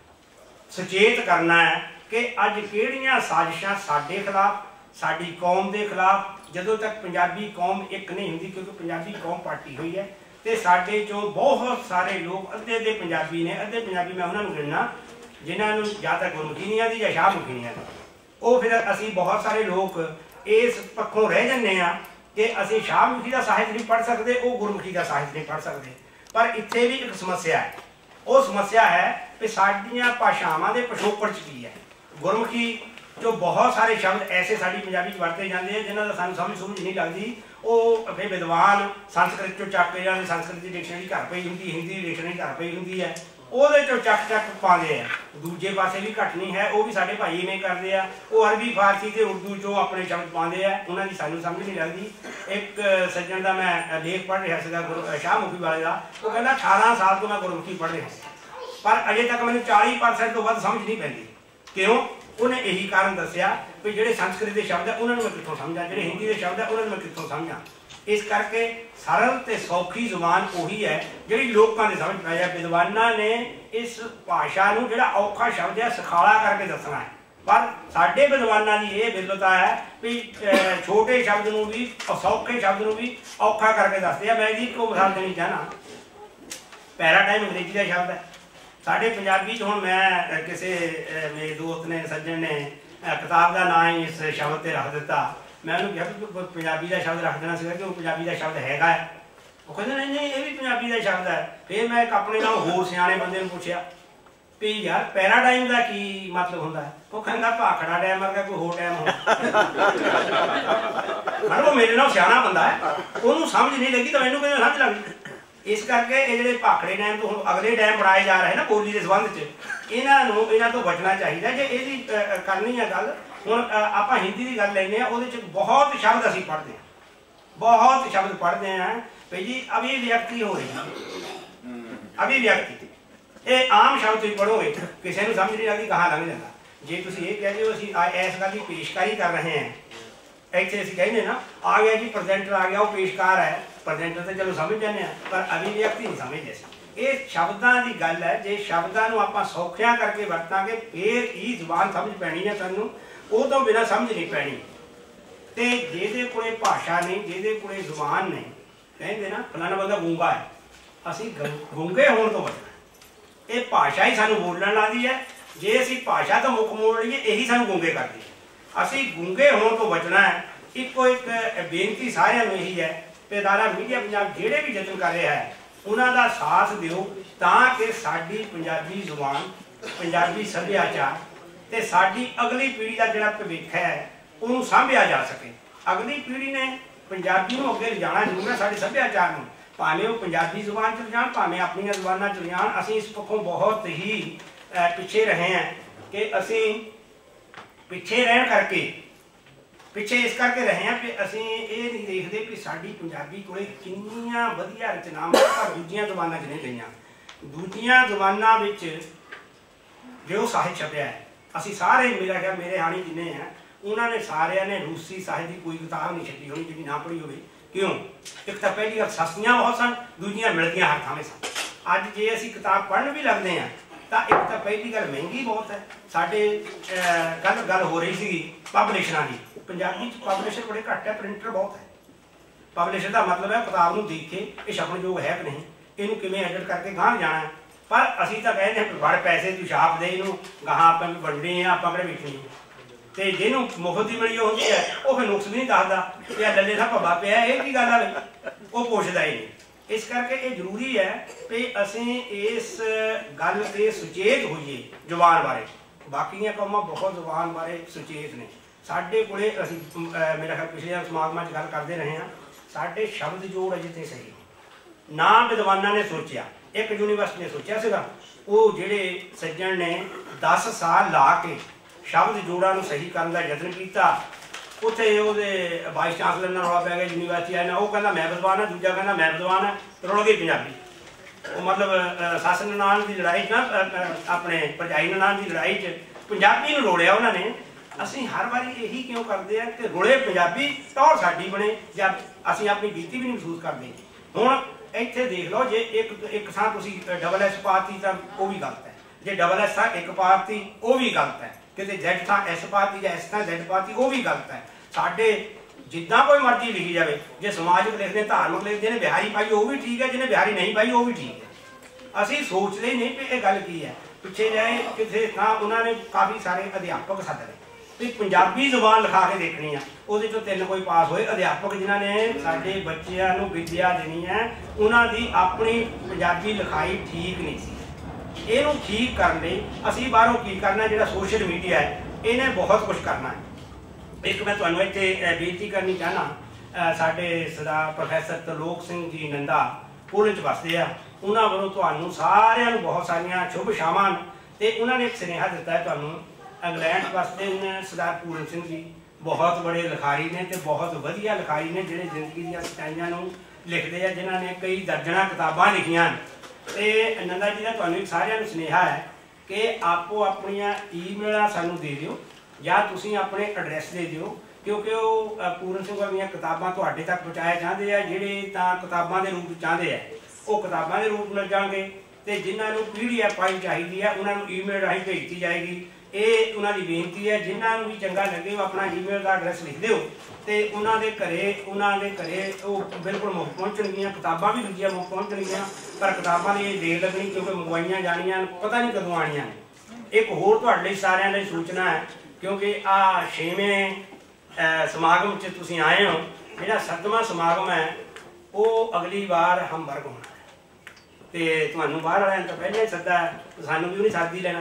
सचेत करना है कि अज किहड़ियां साजिशां साडे खिलाफ, साडी कौम के खिलाफ, जदों तक पंजाबी कौम एक नहीं होंगी, क्योंकि पंजाबी कौम पार्टी हुई है। तो साडे चों बहुत सारे लोग अद्धे पंजाबी ने, अद्धे पंजाबी मैं उन्होंने गिनना जिन्होंने या तो गुरमुखी नहीं आती या शाहमुखी नहीं आती। वो फिर असी बहुत सारे लोग इस पक्षों रह जाते हैं कि असी शाहमुखी का साहित्य नहीं पढ़ सकते, वो गुरमुखी का साहित्य नहीं पढ़ सकते। पर इत्थे भी एक समस्या है, वो समस्या है कि साडियां भाषावां दे पिछोकड़ च की है। गुरमुखी जो बहुत सारे शब्द ऐसे साड़ी पंजाबी वरते जाते हैं जिन्हों का सानू समझ नहीं लगती, वो फिर विद्वान संस्कृत चो चक के जाते, संस्कृत की डिक्शनरी घर पई होंगी, हिंदी की डिक्शनरी घर पई होंगी है, वो चो चक पाते हैं। दूजे पासे भी घट नहीं है, वो भी साढ़े भाई इवें करते हैं, वो अरबी फारसी से उर्दू चो अपने शब्द पाते हैं, उन्होंने सानू समझ नहीं लगती। एक सज्जन का मैं लेख पढ़ रहा था शाहमुखी वाले का, वो कहता 18 साल तो मैं गुरमुखी पढ़ रहा, पर अजे तक मैंने 40% तो वध समझ नहीं पैंदी। क्यों? उन्हें यही कारण दसिया भी जो संस्कृत के शब्द है उन्होंने मैं कितों समझा, जो हिंदी के शब्द है उन्होंने मैं कितों समझा। इस करके सरल ते सौखी जुबान उही है जिहड़ी लोकां दे समझ पै जाए। विद्वानां ने इस भाषा नूं जिहड़ा औखा शब्द है सखाला करके दसना है, पर साडे विद्वानां दी ये विद्वता है भी छोटे शब्द नूं भी सौखे शब्द नूं भी औखा करके दसदे आ। मैं इहदी इक्को मिसाल देनी चाहना, पैराडाइम अंग्रेजी का शब्द है, साढ़े पंजाबी हुण मैं किसी मेरे दोस्त ने सज्जन ने किताब का नाम ही इस शब्द से रख दिता। मैं उन्होंने कहा कि पंजाबी का शब्द रख देना सीगा कि पंजाबी का शब्द हैगा है। वो कहते नहीं नहीं ये भी पंजाबी का शब्द है। फिर मैं एक अपने नाल होर सियाणे बंदे नूं पुछया भी यार पैराडाइम का की मतलब होंदा है। वो कहंदा भाखड़ा डैम वर्गा कोई होर डैम हो। मतलब वो मेरे नाल सियाणा बंदा है, उन्होंने समझ नहीं लगी तो मैनूं कहंदा समझ लग गई। इस करके ये जो भाखड़े डैम तो हम अगले डैम बनाए जा रहे हैं ना बोली के संबंध च, इन्हों तो बचना चाहिए। जो ये करनी है गल हूँ आप हिंदी की गल लेने वो बहुत शब्द असी पढ़ते हैं, बहुत शब्द पढ़ते हैं भाई जी अभिव्यक्ति हो रही है। अभिव्यक्ति ये आम शब्द तुम पढ़ोगे किसी को समझ नहीं लगती कहाँ लंघ जाता। जे तुम ये कह दो इस गल की पेशकारी कर रहे हैं, इतने असीं कहने ना आ गया जी प्रजेंटर आ गया वो पेशकार है, प्रजेंटर तो चलो समझ जाने पर अभिव्यक्ति नहीं समझते। ये शब्दों की गल है, जे शब्दों आप सौखिया करके वरतांगे फिर ही जुबान समझ पैनी है सानू, वो तो बिना समझ नहीं पैनी। तो जिहदे कोले भाषा नहीं जिहदे कोले जुबान नहीं, कहते ना फलाना बंदा गूंगा है, असीं गूंगे होने तो बचना। ये भाषा ही सानू बोलण लादी है, जे असीं भाषा तो मुख मोड़ लीए यही सानू गूंगे करदी है। असीं गूंगे होने तो बचना है। इको एक बेनती सारिਆਂ ਨੂੰ यही है कि अदारा मीडिया पंजाब जिहड़े भी यतन कर रहा है उन्हां दा साथ दिओ ताकि साडी पंजाबी जुबान पंजाबी सभ्याचार ते साडी अगली पीढ़ी का जिहड़ा भविख है उन्होंने सांभिया जा सके। अगली पीढ़ी ने पंजाबी नूं अगे लिजाना जरूर है, साडे सभ्याचार नूं भावें वो पंजाबी जुबान च जाण भावें अपनी जुबानां च जाण। असीं इस पक्षों बहुत ही पिछे रहे हैं कि असीं पिछे रहन करके पिछे इस करके रहे हैं कि असीं ये नहीं देखते कि साडी पंजाबी कोले किन्नियां वधिया रचनावां पर दूजियां जुबानां च नहीं गईयां। दूजियां जुबानां विच जो साहित्य छपिया है असीं सारे मेरा ख्याल मेरे आणी जिन्ने हैं उन्होंने सारिਆਂ ने रूसी साहित्य की कोई किताब नहीं छपी होनी जिहड़ी ना पढ़ी होवे। क्यों? एक तो पहली गल सस्तियां बहुत सन, दूजियां मिलदियां हर थां सन। अज जे असीं किताब पढ़न भी लगते हैं तो एक तो पहली गल महंगी बहुत है। साडे गल हो रही सी पबलिशरां की, पंजाबी पबलिशर बड़े घट है, प्रिंटर बहुत है। पबलिशर का मतलब है किताब को देखे ये छपणयोग है कि नहीं, इनू किवें एडिट करके गांह जाना है। पर असीं तो कहते हैं बड़ पैसे तू छाप दे इनू गांह आपां वंडनी है आपां किहड़े वेचनी है। तो जिन्हों मुफ्त की मिली होती है वह फिर नुक्स भी नहीं दसदा या लल्ले सा भब्बा पिया ये की गल है, वो पुछदा ही नहीं। इस करके ये जरूरी है कि असीं इस गल से सुचेत होइए जुबान बारे। बाकी कौमां बहुत जुबान बारे सुचेत ने। साडे कोले असीं मेरा ख्याल पिछले समागमां च गल करते रहे हैं, साडे शब्द जोड़ अजे ते सही ना विद्वानां ने सोचिया। एक यूनीवर्सिटी ने सोचा सीगा, वो जिहड़े सज्जन ने 10 साल ला के शब्द जोड़ा सही करने का यत्न किया, उत्थे उहदे वाइस चांसलर नाल रौला पै गया यूनीवर्सिटी आए ना, वो कहंदा मैं विद्वान है, दूजा कहंदा मैं विद्वान है, रुल गई पंजाबी। वो मतलब सस ननान की लड़ाई ना अपने भरजाई ननान की लड़ाई च पंजाबी नूं रोड़िया उन्होंने। असीं हर बारी यही क्यों करते हैं कि रुले पंजाबी टौर साडी बने या असीं अपनी बीती भी नहीं महसूस करते। हुण इत्थे देख लो जे एक थां तुसीं डबल एस पाती तो वह भी गलत है, जे डबल एस थां एक पाती वह भी गलत है, किते जैड था एस पाती या एस था जैड पाती वो भी गलत है। साडे जिद्दां कोई मर्जी लिखी जाए, जे समाजिक लिखते धार्मिक लिखते ने बिहारी पाई वो भी ठीक है, जिन्हें बिहारी नहीं पाई वो भी ठीक है। असीं सोचते ही नहीं कि यह गल की है। पिछे जाए किसी थां उन्होंने काफ़ी सारे अध्यापक सदने तो पंजाबी जुबान लिखा के देखनी है, वो 3 कोई पास होए अध्यापक जिन्होंने साडे बच्चों को विद्या देनी है, उन्होंने अपनी पंजाबी लिखाई ठीक नहीं सी। इहनूं ठीक करने असीं बाहरों की करना, जिहड़ा सोशल मीडिया है इन्हें बहुत कुछ करना है। एक मैं तुहानूं इत्थे बेनती करनी चाहना, साडे सरदार प्रोफैसर तरलोक सिंह जी नंदा पुल च वसदे आ, उन्हां वल्लों तुहानूं सारिआं नूं बहुत सारियां शुभ शामां ते उन्होंने एक सुनेहा दिता है तुहानूं। इंग्लैंड वसदे ने सरदार पूरन सिंह जी बहुत बड़े लिखारी ने ते बहुत वधिया लिखारी ने, जिहड़े जिंदगी दी सच्चाइयां नूं लिखदे आ, जिन्हां ने कई दर्जनां किताबां लिखियां। तो नंदा जी का तुहानूं सारिआं नूं सुनेहा है कि आपो अपनियां ईमेलां सानूं दे दिओ या तुसीं अपने एड्रैस दे दिओ, क्योंकि वो पूरन सिंह वालियां किताबां तुहाडे तक पहुँचाए जाते हैं, जिहड़े तां किताबां दे रूप चाहते हैं वो किताबां दे रूप मिल जाएंगे, तो जिन्होंने PDF फाइल चाहिए है उन्होंने ईमेल राही भेजी जाएगी। ये उन्होंने बेनती है, जिन्होंने भी चंगा लगे वो अपना ईमेल का एड्रैस लिख दो, तो उन्होंने घरे वो बिल्कुल मुफ्त पहुँचणगियां, किताबां भी दूजियां मुफ्त पहुँचणगियां, पर किताबां की देर लगनी क्योंकि मंगवाइया जानियां पता नहीं कदों आनियां ने। एक होर तुहाडे ਲਈ सारिਆਂ ਲਈ सूचना है, क्योंकि आ 6वें समागम च तुसीं आए हो, जिहड़ा 7वां समागम है वो अगली बार हमबर्ग होना है, तो तुहानूं बाहर वालिਆਂ तो पहले ही सद्दा है, सानूं भी नहीं सद्द ही लेना,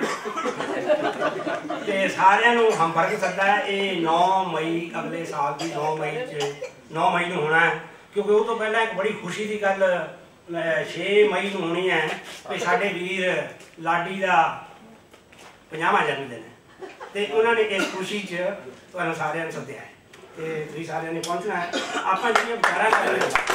तो सारिਆਂ ਨੂੰ हमबर्ग सद्दा है। ये 9 मई अगले साल की 9 मई ਨੂੰ होना है, क्योंकि वो तो पहले एक बड़ी खुशी की गल 6 मई ਨੂੰ होनी है कि साडे वीर लाडी का 50वां जन्मदिन है, तो उन्होंने इस खुशी च तुहानूं सारिਆਂ ਨੂੰ सद्दिया है, तो तुसीं सारिਆਂ ने पहुँचना है। आपां जिहड़ियां विचारां कर रहे हैं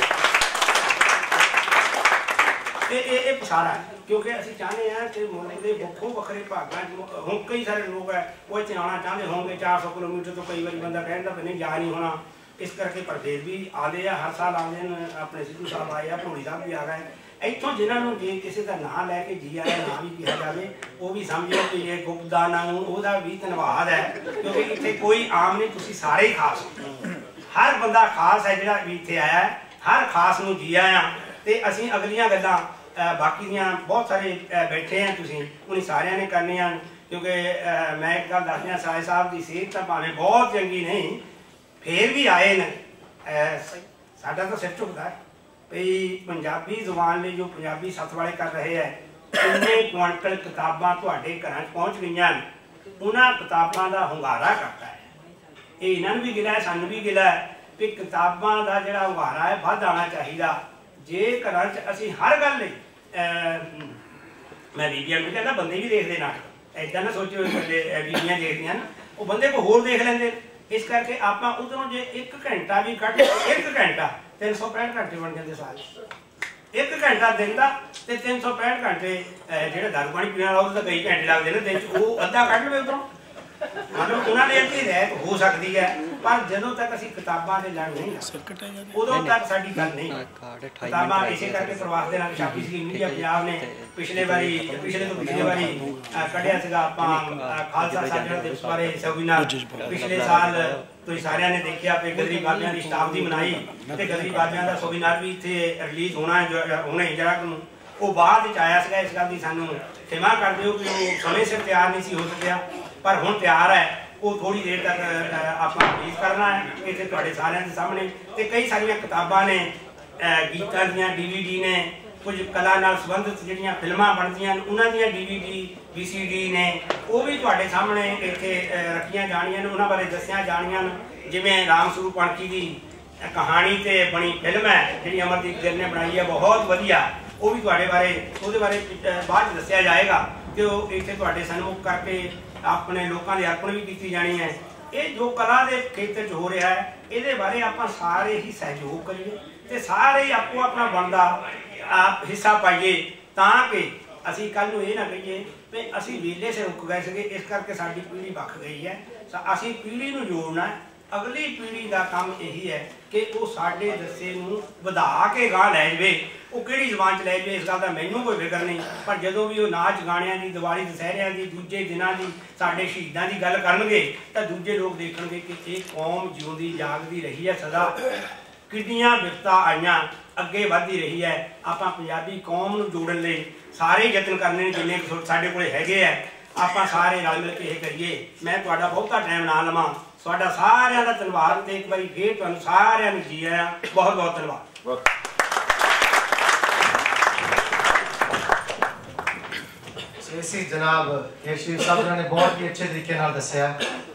ये पसारा है, क्योंकि असीं चाहते हैं कि मुल्क के ਵੱਖੋ ਵੱਖਰੇ भागों हूँ कई सारे लोग है वो इत्थे आना चाहते होंगे 400 किलोमीटर तो कई बार बंदा कहता भी नहीं जा नहीं होना, इस करके पर फिर भी आते हैं, हर साल आते हैं। अपने सिद्धू साहब आए हैं, भोली साहब भी आ गए, इतों जिन्होंने जे किसी का नाम लैके जी आया ना भी कहा जाए वो भी समझो कि ये गुप्तदान वह भी धन्यवाद है, क्योंकि इतने कोई आम नहीं, तुसीं सारे ही खास, हर बंदा खास है जिहड़ा भी इत्थे आया, हर खास नूं जी आया। तो असीं अगलियां गल्लां बाकी दियां बहुत सारे बैठे हैं, तुसीं उन्हें सारियां ने करनियां, क्योंकि मैं एक गल दस दियां, साए साहब की सेहत तो भावें बहुत चंगी नहीं, फिर भी आए न, साडा तो सिर झुकदा है भई पंजाबी जुबान लिए जो पंजाबी सत्त वाले कर रहे हैं, किन्ने क्वांटल किताबां तुहाडे घरां पहुँच गईयां, उन्हां किताबां दा हुंगारा करता है। ये इन्हां नूं भी गिला है, सानूं भी गिला है कि किताबां दा जिहड़ा हुंगारा है वध आना चाहिए। जे घरां च असीं हर गल लई मैं बीबियां भी कहना बंदे भी देखते नाटक, ऐदा ना सोचो बीबियां देखदियां ना, वो बंदे को होर देख लेंदे, इस करके आपां उधरों जे 1 घंटा भी कट 1 घंटा 365 घंटे बन जाते साल, 1 घंटा दिन का तो 365 घंटे जो दारू पानी पीने वाला तो कई घंटे लगते हैं दिन, वो अद्धा कट लो उधरों, मतलब उन्होंने अद्धी रहत हो सकती है, पर जदों तक असीं किताबां दे लड़ नहीं उदों तक साडी गल नहीं। किताबां इसे करके प्रवास दे नाल छापी सी मीडिया पंजाब ने पिछले वारी कढ़िया सीगा आपां खालसा साजणा दिवस बारे सेमिनार, पिछले साल तुसीं सारिਆਂ ने देखिया कि गदरी बाबियां की शताब्दी मनाई, तो गदरी बाबियां का सेमिनार भी इत्थे रिलीज होना है जरा वो बाद च आया सीगा। इस गल की सानूं क्षमा कर दिओ कि वो समय सिर तैयार नहीं सी हो सकिया, पर हुण तैयार है, वो थोड़ी देर तक आप रिलीज करना है इतने तुहाडे सारिਆਂ के सामने। तो कई सारियां किताबां ने, गीतां दियां DVD ने, कुछ कला नाल संबंधित जिहड़ियां फिल्मां बनदियां उन्हां दियां DVD VCD ने, वो भी तुहाडे सामने इत्थे रखियां जाणियां ने, उन्हां बारे दस्सियां जाणियां ने। जिवें राम स्वरूप अणकी की कहानी ते बनी फिल्म है जिहड़ी अमरदीप गिल ने बनाई है, बहुत वधिया, वो भी तुहाडे बारे ਉਹਦੇ बारे बाद दस्सिया जाएगा कि वो इत्थे तुहाडे सन्मुख करके अपने लोगों की अर्पण भी की जानी है। ये जो कला के खेत्र हो रहा है ये बारे आप सारे ही सहयोग करिए, तो सारे ही आपको अपना बनता आप हिस्सा पाइए, ताकि असी कल ये ना कहिए भी असी वेले से रुक गए थे, इस करके साडी पीढ़ी बख गई है। असी पीढ़ी को जोड़ना है, अगली पीढ़ी का काम यही है कि वो साडे दस्से नूं वधा के गां लै जाए, वो किहड़ी जबान च लै जाए इस गल का मैनूं कोई फिक्र नहीं, पर जदों भी वो नाच गाणियां दी, दिवाली दशहरियां दी, दूजे दिनां दी, साडे शहीदां दी गल करनगे तां दूजे लोग देखणगे कि ये कौम जिउंदी जागदी रही है सदा, कितनियां विपता आईयां अगे वधदी रही है। आपां पंजाबी कौम नूं जोड़न लई सारे यतन करने जिन्ने साडे कोल हैगे है, आपां सारे रल मिल के करिए। मैं तुहाडा बहुता टाइम ना लवां, तुहाडा सारिਆਂ ਦਾ ਧੰਨਵਾਦ ਤੇ ਇੱਕ ਵਾਰੀ ਫੇਰ ਤੁਹਾਨੂੰ ਸਾਰਿਆਂ ਨੂੰ जी आया, बहुत बहुत धन्यवाद। इसी जनाब केशव साहब ने बहुत ही अच्छे तरीके नाल दस्सिया।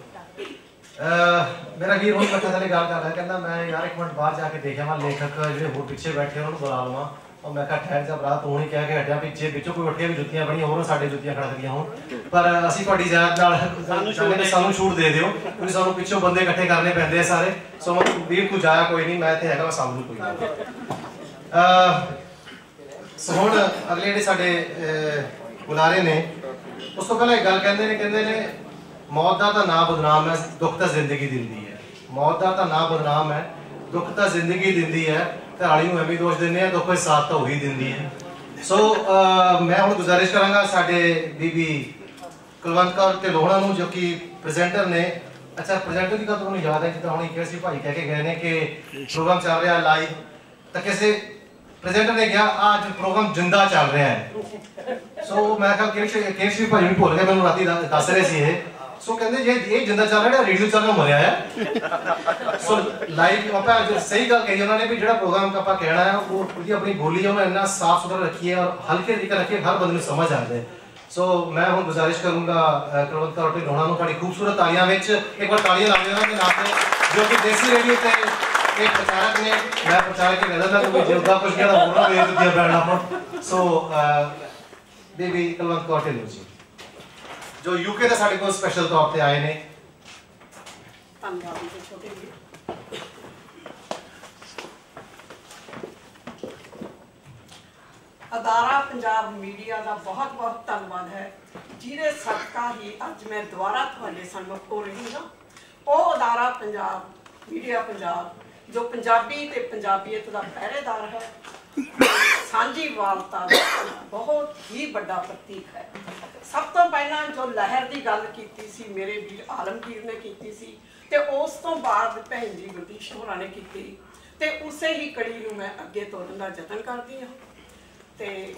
मेरा वीर हुण मैं थले गल कर रहा, कहना मैं यार एक मिनट बाहर जाके देखिया मैं लेखक जो होर पिछे बैठे उन्होंने बुला लवां, और मैं कहा ठहर जा भरा तू ही कह के हटिया पिछे पिछों कोई उठिया भी जुत्तियां बड़ियां होर साडे जुत्तियां खड़कदियां होण, पर असीं तुहाडी इजाजत नाल सानूं छूट दे दिओ क्योंकि सानूं पिछों बंदे इकट्ठे करने पैंदे आ सारे। सो वीर तू जाया कोई नहीं, मैं इत्थे हैगा, मैं सामने कोई नहीं। सो हुण अगले जिहड़े साडे बुलारे ने उस तो पहले एक गल कहंदे ने मौत दा तां नाम बदनाम है, दुख तां जिंदगी दिंदी है। मौत का तो ना बदनाम है, दुख तो जिंदगी दिंदी है, घराली नूं एवें दोष दिंदे आ, दुख कोई साथ तो वही दिंदी है। सो मैं हुण गुजारिश करांगा साडे बीबी कुलवंत कौर ढिल्लों नूं जो कि प्रेजेंटर ने। अच्छा प्रेजेंटर की गल तुहानूं याद है जिद्दां हुण केसी भाई कह के गए ने कि प्रोग्राम चल रहा लाइव, तो किसी प्रेजेंटर ने कहा आज प्रोग्राम जिंदा चल रहा है। सो मैं कहा केसी भाई भी भुल गए, मैंने राती दस रहे थे। सो कहते जे ये जिंदा चल रहा है रेडियो चल रहा मरिया है। सो लाइव आप सही गल कही उन्होंने भी जो प्रोग्राम आप कहना है वो अपनी बोली है उन्होंने इन्ना साफ सुथरा रखी है और हल्के तरीके रखी है, हर बंदे को समझ आ जाए। सो मैं हुण गुजारिश करूंगा कुलवंत कौर ढिल्लों नूं तुहाडी खूबसूरत तालियां विच एक बार तालियां ला देना के नाम पे, जो कि देसी रेडियो ते एक प्रचारक ने। मैं प्रचारक के कहता था कि जिंदा कुछ कहना होना वेच दिया बैठना पर। सो बीबी कुलवंत कौर ढिल्लों जी जो यूके ਦੇ ਸਾਡੇ ਕੋਲ ਸਪੈਸ਼ਲ ਤੌਰ ਤੇ ਆਏ ਨੇ। ਧੰਨਵਾਦ ਜੀ ਛੋਟੇ ਜੀ। ਅਦਾਰਾ ਪੰਜਾਬ ਮੀਡੀਆ ਦਾ ਬਹੁਤ ਬਹੁਤ ਧੰਨਵਾਦ ਹੈ ਜਿਹਦੇ ਸਦਕਾ ਹੀ ਅੱਜ ਮੈਂ ਦੁਬਾਰਾ ਤੁਹਾਡੇ ਸਾਹਮਣੇ ਹੋ ਰਹੀ ਹਾਂ। ਉਹ ਅਦਾਰਾ ਪੰਜਾਬ ਮੀਡੀਆ ਪੰਜਾਬ ਜੋ ਪੰਜਾਬੀ ਤੇ ਪੰਜਾਬੀਅਤ ਦਾ ਪਹਿਰੇਦਾਰ ਹੈ, ਸਾਂਝੀ ਵਾਰਤਾ ਦਾ ਬਹੁਤ ਹੀ ਵੱਡਾ ਪ੍ਰਤੀਕ ਹੈ। ਸਭ ਤੋਂ ਪਹਿਲਾਂ ਜੋ ਲਹਿਰ ਦੀ ਗੱਲ ਕੀਤੀ ਸੀ ਮੇਰੇ ਵੀਰ ਆਲਮਗੀਰ ਨੇ ਕੀਤੀ ਸੀ ਤੇ ਉਸ ਤੋਂ ਬਾਅਦ ਭੈਣ ਜੀ ਗੁਰਦੀਸ਼ ਹੋਰਾਂ ਨੇ ਕੀਤੀ ਤੇ ਉਸੇ ਹੀ ਕੜੀ ਨੂੰ ਮੈਂ ਅੱਗੇ ਤੋਰਨ ਦਾ ਯਤਨ ਕਰਦੀ ਹਾਂ। ਤੇ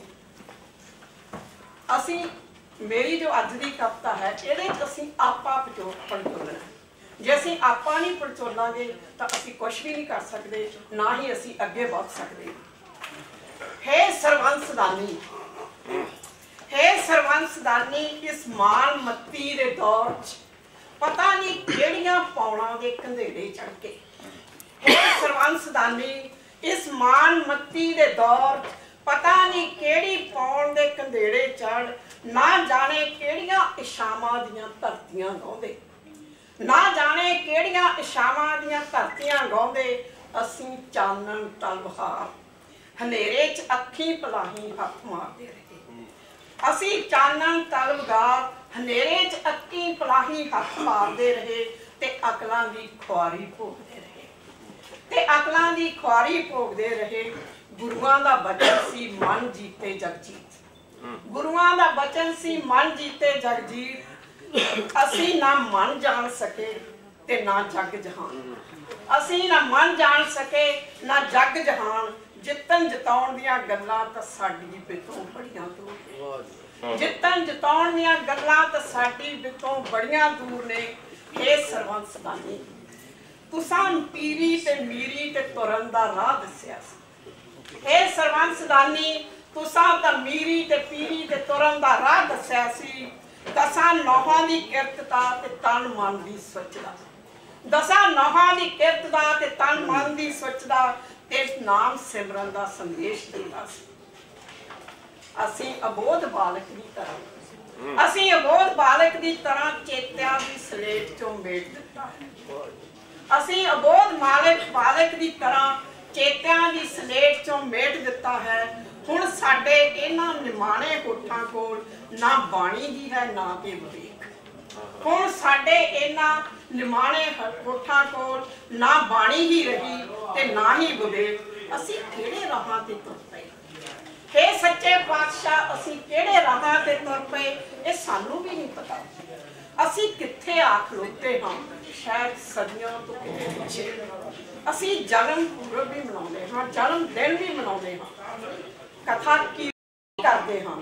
ਅਸੀਂ ਮੇਰੀ ਜੋ ਅੱਜ ਦੀ ਕਵਿਤਾ ਹੈ ਇਹਦੇ ਚ ਅਸੀਂ ਆਪਾ ਪੜਚੋਲਣਾ। ਜੇ ਅਸੀਂ ਆਪਾ ਨਹੀਂ ਪੜਚੋਲਾਂਗੇ ਤਾਂ ਅਸੀਂ ਕੁਝ ਵੀ ਨਹੀਂ ਕਰ ਸਕਦੇ, ਨਾ ਹੀ ਅਸੀਂ ਅੱਗੇ ਵਧ ਸਕਦੇ। हे ਸਰਵੰਸਦਾਨੀ, हे ਸਰਵੰਸਦਾਨੀ, ਇਸ ਮਾਨ ਮੱਤੀ ਦੇ ਦੌਰ 'ਚ ਪਤਾ ਨਹੀਂ ਕਿਹੜੀਆਂ ਪੌੜਾਂ ਦੇ ਕੰਧੇੜੇ ਚੜ ਕੇ। हे ਸਰਵੰਸਦਾਨੀ, ਇਸ ਮਾਨ ਮੱਤੀ ਦੇ ਦੌਰ 'ਚ ਪਤਾ ਨਹੀਂ ਕਿਹੜੀ ਪੌੜ ਦੇ ਕੰਧੇੜੇ ਚੜ, ਨਾ ਜਾਣੇ ਕਿਹੜੀਆਂ ਇਸ਼ਾਵਾਂ ਦੀਆਂ ਧਰਤੀਆਂ ਗਾਉਂਦੇ, ਨਾ ਜਾਣੇ ਕਿਹੜੀਆਂ ਇਸ਼ਾਵਾਂ ਦੀਆਂ ਧਰਤੀਆਂ ਗਾਉਂਦੇ। ਅਸੀਂ ਚਾਨਣ ਤਲਵਾਰ ਹਨੇਰੇ 'ਚ ਅੱਖੀਂ ਪਲਾਹੀ ਹੱਥ ਮਾਰਦੇ ਰਹੇ। ਅਸੀਂ ਚਾਨਣ ਤਲਵਾਰ ਹਨੇਰੇ 'ਚ ਅੱਖੀਂ ਪਲਾਹੀ ਹੱਥ ਮਾਰਦੇ ਰਹੇ ਤੇ ਅਕਲਾਂ ਦੀ ਖੁਆਰੀ ਭੋਗਦੇ ਰਹੇ, ਤੇ ਅਕਲਾਂ ਦੀ ਖੁਆਰੀ ਭੋਗਦੇ ਰਹੇ। ਗੁਰੂਆਂ ਦਾ ਬਚਨ ਸੀ ਮਨ ਜੀਤੇ ਜਗਜੀਤ, ਗੁਰੂਆਂ ਦਾ ਬਚਨ ਸੀ ਮਨ ਜੀਤੇ ਜਗਜੀਤ। ਅਸੀਂ ਨਾ ਮਨ ਜਾਣ ਸਕੇ ਤੇ ਨਾ ਜਗ ਜਹਾਨ, ਅਸੀਂ ਨਾ ਮਨ ਜਾਣ ਸਕੇ ਨਾ ਜਗ ਜਹਾਨ। ਜਿੱਤਣ ਜਿਤਾਉਣ ਦੀਆਂ ਗੱਲਾਂ ਤਾਂ ਸਾਡੀ ਬਿਤੋਂ ਬੜੀਆਂ ਦੂਰ ਨੇ, ਜਿੱਤਣ ਜਿਤਾਉਣ ਦੀਆਂ ਗੱਲਾਂ ਤਾਂ ਸਾਡੀ ਬਿਤੋਂ ਬੜੀਆਂ ਦੂਰ ਨੇ। हे ਸਰਵੰਸਦਾਨੀ, ਤੁਸਾਂ ਪੀਰੀ ਤੇ ਮੀਰੀ ਤੇ ਤੁਰਨ ਦਾ ਰਾਹ ਦੱਸਿਆ ਸੀ। हे ਸਰਵੰਸਦਾਨੀ, ਤੁਸਾਂ ਤਾਂ ਮੀਰੀ ਤੇ ਪੀਰੀ ਤੇ ਤੁਰਨ ਦਾ ਰਾਹ ਦੱਸਿਆ ਸੀ। ਦਸਾਂ ਨੌਹਾਂ ਦੀ ਕਿਰਤਤਾ ਤੇ ਤਨ ਮਨ ਦੀ ਸੋਚਦਾ, ਦਸਾਂ ਨੌਹਾਂ ਦੀ ਕਿਰਤ ਦਾ ਤੇ ਤਨ ਮਨ ਦੀ ਸੋਚਦਾ ਤੇ ਨਾਮ ਸਿਮਰਨ ਦਾ ਸੰਦੇਸ਼ ਦਿੰਦਾ ਸੀ। ਅਸੀਂ ਅਬੋਧ ਬਾਲਕ ਦੀ ਤਰ੍ਹਾਂ, ਅਸੀਂ ਅਬੋਧ ਬਾਲਕ ਦੀ ਤਰ੍ਹਾਂ ਚੇਤਿਆਂ ਦੀ ਸਲੇਟ ਚੋਂ ਮੇਟ ਦਿੱਤਾ ਹੈ। ਅਸੀਂ ਅਬੋਧ ਬਾਲਕ ਦੀ ਤਰ੍ਹਾਂ ਚੇਤਿਆਂ ਦੀ ਸਲੇਟ ਚੋਂ ਮੇਟ ਦਿੱਤਾ ਹੈ। ਹੁਣ ਸਾਡੇ ਇਹਨਾਂ ਨਿਮਾਣੇ ਹੋਠਾਂ ਕੋਲ ਨਾ ਬਾਣੀ ਹੀ ਹੈ ਨਾ ਤੇ ਵਿਵੇਕ। ਹੁਣ ਸਾਡੇ ਇਹਨਾਂ ਨਿਮਾਣੇ ਹੋਠਾਂ ਕੋਲ ਨਾ ਬਾਣੀ ਹੀ ਰਹੀ ਤੇ ਨਾ ਹੀ ਵਿਵੇਕ। ਅਸੀਂ ਕਿਹੜੇ ਰਾਹਾਂ ਤੇ ਤੁਰ ਪਏ? हे ਸੱਚੇ ਪਾਤਸ਼ਾਹ, ਅਸੀਂ ਕਿਹੜੇ ਰਾਹਾਂ ਤੇ ਤੁਰ ਪਏ ਇਹ ਸਾਨੂੰ ਵੀ ਨਹੀਂ ਪਤਾ। ਅਸੀਂ ਕਿੱਥੇ ਆ ਖਲੋਤੇ ਹਾਂ, ਸ਼ਾਇਦ ਸਦੀਆਂ ਤੋਂ ਕਿਤੇ ਪਿੱਛੇ। ਅਸੀਂ ਜਨਮ ਪੁਰਬ ਵੀ ਮਨਾਉਂਦੇ ਹਾਂ, ਜਨਮ ਦਿਨ ਵੀ ਮਨਾਉਂਦੇ ਹਾਂ, ਕਥਾ ਕੀ ਕਰਦੇ ਹਾਂ,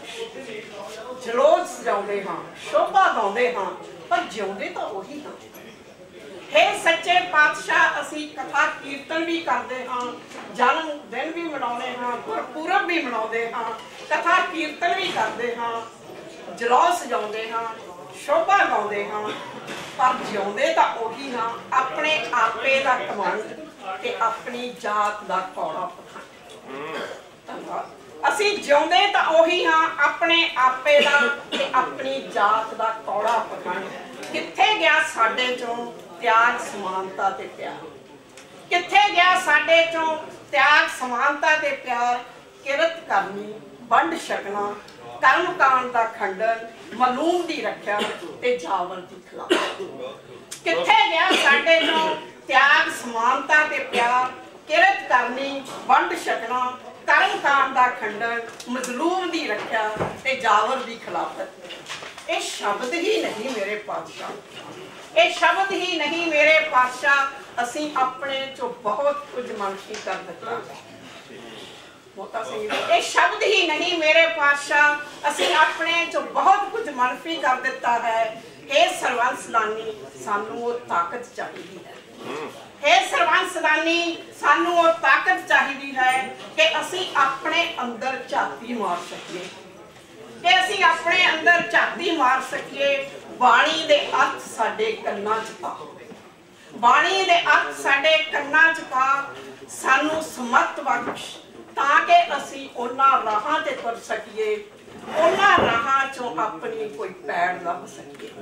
ਜਲੋਸ ਸਜਾਉਂਦੇ ਹਾਂ, ਸ਼ੋਭਾ ਗਾਉਂਦੇ ਹਾਂ, ਪਰ ਜਿਉਂਦੇ ਤਾਂ ਉਹੀ ਹਾਂ। हे ਸੱਚੇ ਪਾਤਸ਼ਾਹ, ਅਸੀਂ ਕਥਾ ਕੀਰਤਨ ਵੀ ਕਰਦੇ ਹਾਂ, ਜਨਮ ਦਿਨ ਵੀ ਮਨਾਉਂਦੇ ਹਾਂ, ਗੁਰਪੁਰਬ ਵੀ ਮਨਾਉਂਦੇ ਹਾਂ, ਕਥਾ ਕੀਰਤਨ ਵੀ ਕਰਦੇ ਹਾਂ, ਜਲੋਸ ਸਜਾਉਂਦੇ ਹਾਂ, ਸ਼ੋਭਾ ਗਾਉਂਦੇ ਹਾਂ, ਪਰ ਜਿਉਂਦੇ ਤਾਂ ਉਹੀ ਹਾਂ। ਆਪਣੇ ਆਪੇ ਦਾ ਘਮੰਡ ਤੇ ਆਪਣੀ ਜਾਤ ਦਾ ਕੌੜਾ ਪਖੰਡ। ਧੰਨਵਾਦ। ਅਸੀਂ ਜਿਉਂਦੇ ਤਾਂ ਉਹੀ ਹਾਂ, ਆਪਣੇ ਆਪੇ ਦਾ ਤੇ ਆਪਣੀ ਜਾਤ ਦਾ ਕੌੜਾ ਪਖੰਡ। ਕਿੱਥੇ ਗਿਆ ਸਾਡੇ ਚੋਂ ਤਿਆਗ ਸਮਾਨਤਾ ਤੇ ਪਿਆਰ? ਕਿੱਥੇ ਗਿਆ ਸਾਡੇ ਚੋਂ ਤਿਆਗ ਸਮਾਨਤਾ ਤੇ ਪਿਆਰ? ਕਿਰਤ ਕਰਨੀ, ਵੰਡ ਛਕਣਾ, ਕਰਮ ਕਾਂਡ ਦਾ ਖੰਡਨ, ਮਲੂਮ ਦੀ ਰੱਖਿਆ ਤੇ ਜਾਵਰ ਦੀ ਖਿਲਾਫ। किथे गया साडे नूं त्याग समानता ते प्यार किरत करनी वंड छकना कर्म कांड दा खंडन मजलूम दी रक्षा ते जावर दी खिलाफत। ये शब्द ही नहीं मेरे पातशाह, ये शब्द ही नहीं मेरे पातशाह असी अपने चो बहुत कुछ मनफी कर दिता। मोता सिंह ये शब्द ही नहीं मेरे पातशाह असी अपने चो बहुत कुछ मनफी कर दिता है। हे सरवंस सलानी सानू वो ताकत चाहिए है, हे सरवंस सलानी सानू वो ताकत चाहिए है कि असी अपने अंदर झाती मार सकिए, कि असी अपने अंदर झाती मार सकिए। बाणी दे अर्थ साडे कन्नां च पा, बाणी दे अर्थ साडे कन्नां च पा, सानू समर्थ बख्श ताकि असी उन्हां राहां ते तुर सकिए, उन्हां राहां चों अपनी कोई पैड़ लभ सकिए,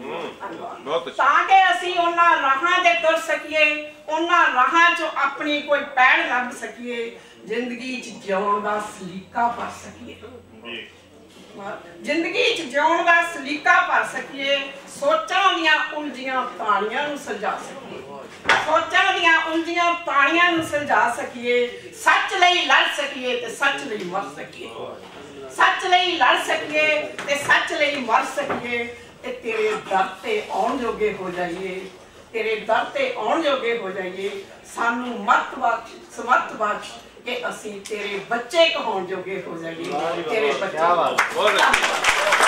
ताकि असी उन्हां राहां ते तुर सकिए, उन्हां राहां चों अपनी कोई पैड़ लभ सकिए, जिंदगी च जिउण दा सलीका भर सकिए, जिंदगी च जिउण दा सलीका भर सकिए, सोचां दियां उलझियां ताणियां नूं सुलझा सकिए, सोचां दियां उलझियां ताणियां नूं सुलझा सकिए, सच लई लड़ सकिए ते सच लई मर सकिए, सच लई लड़ सकिए ते सच लई मर सकिए, ते तेरे दर ते आउण जोगे हो जाइए, तेरे दर ते आउण जोगे हो जाइए। सानू मत बख्श समर्थ बख्श कि असी तेरे बच्चे कहौण जोगे हो जाइए, तेरे बच्चे।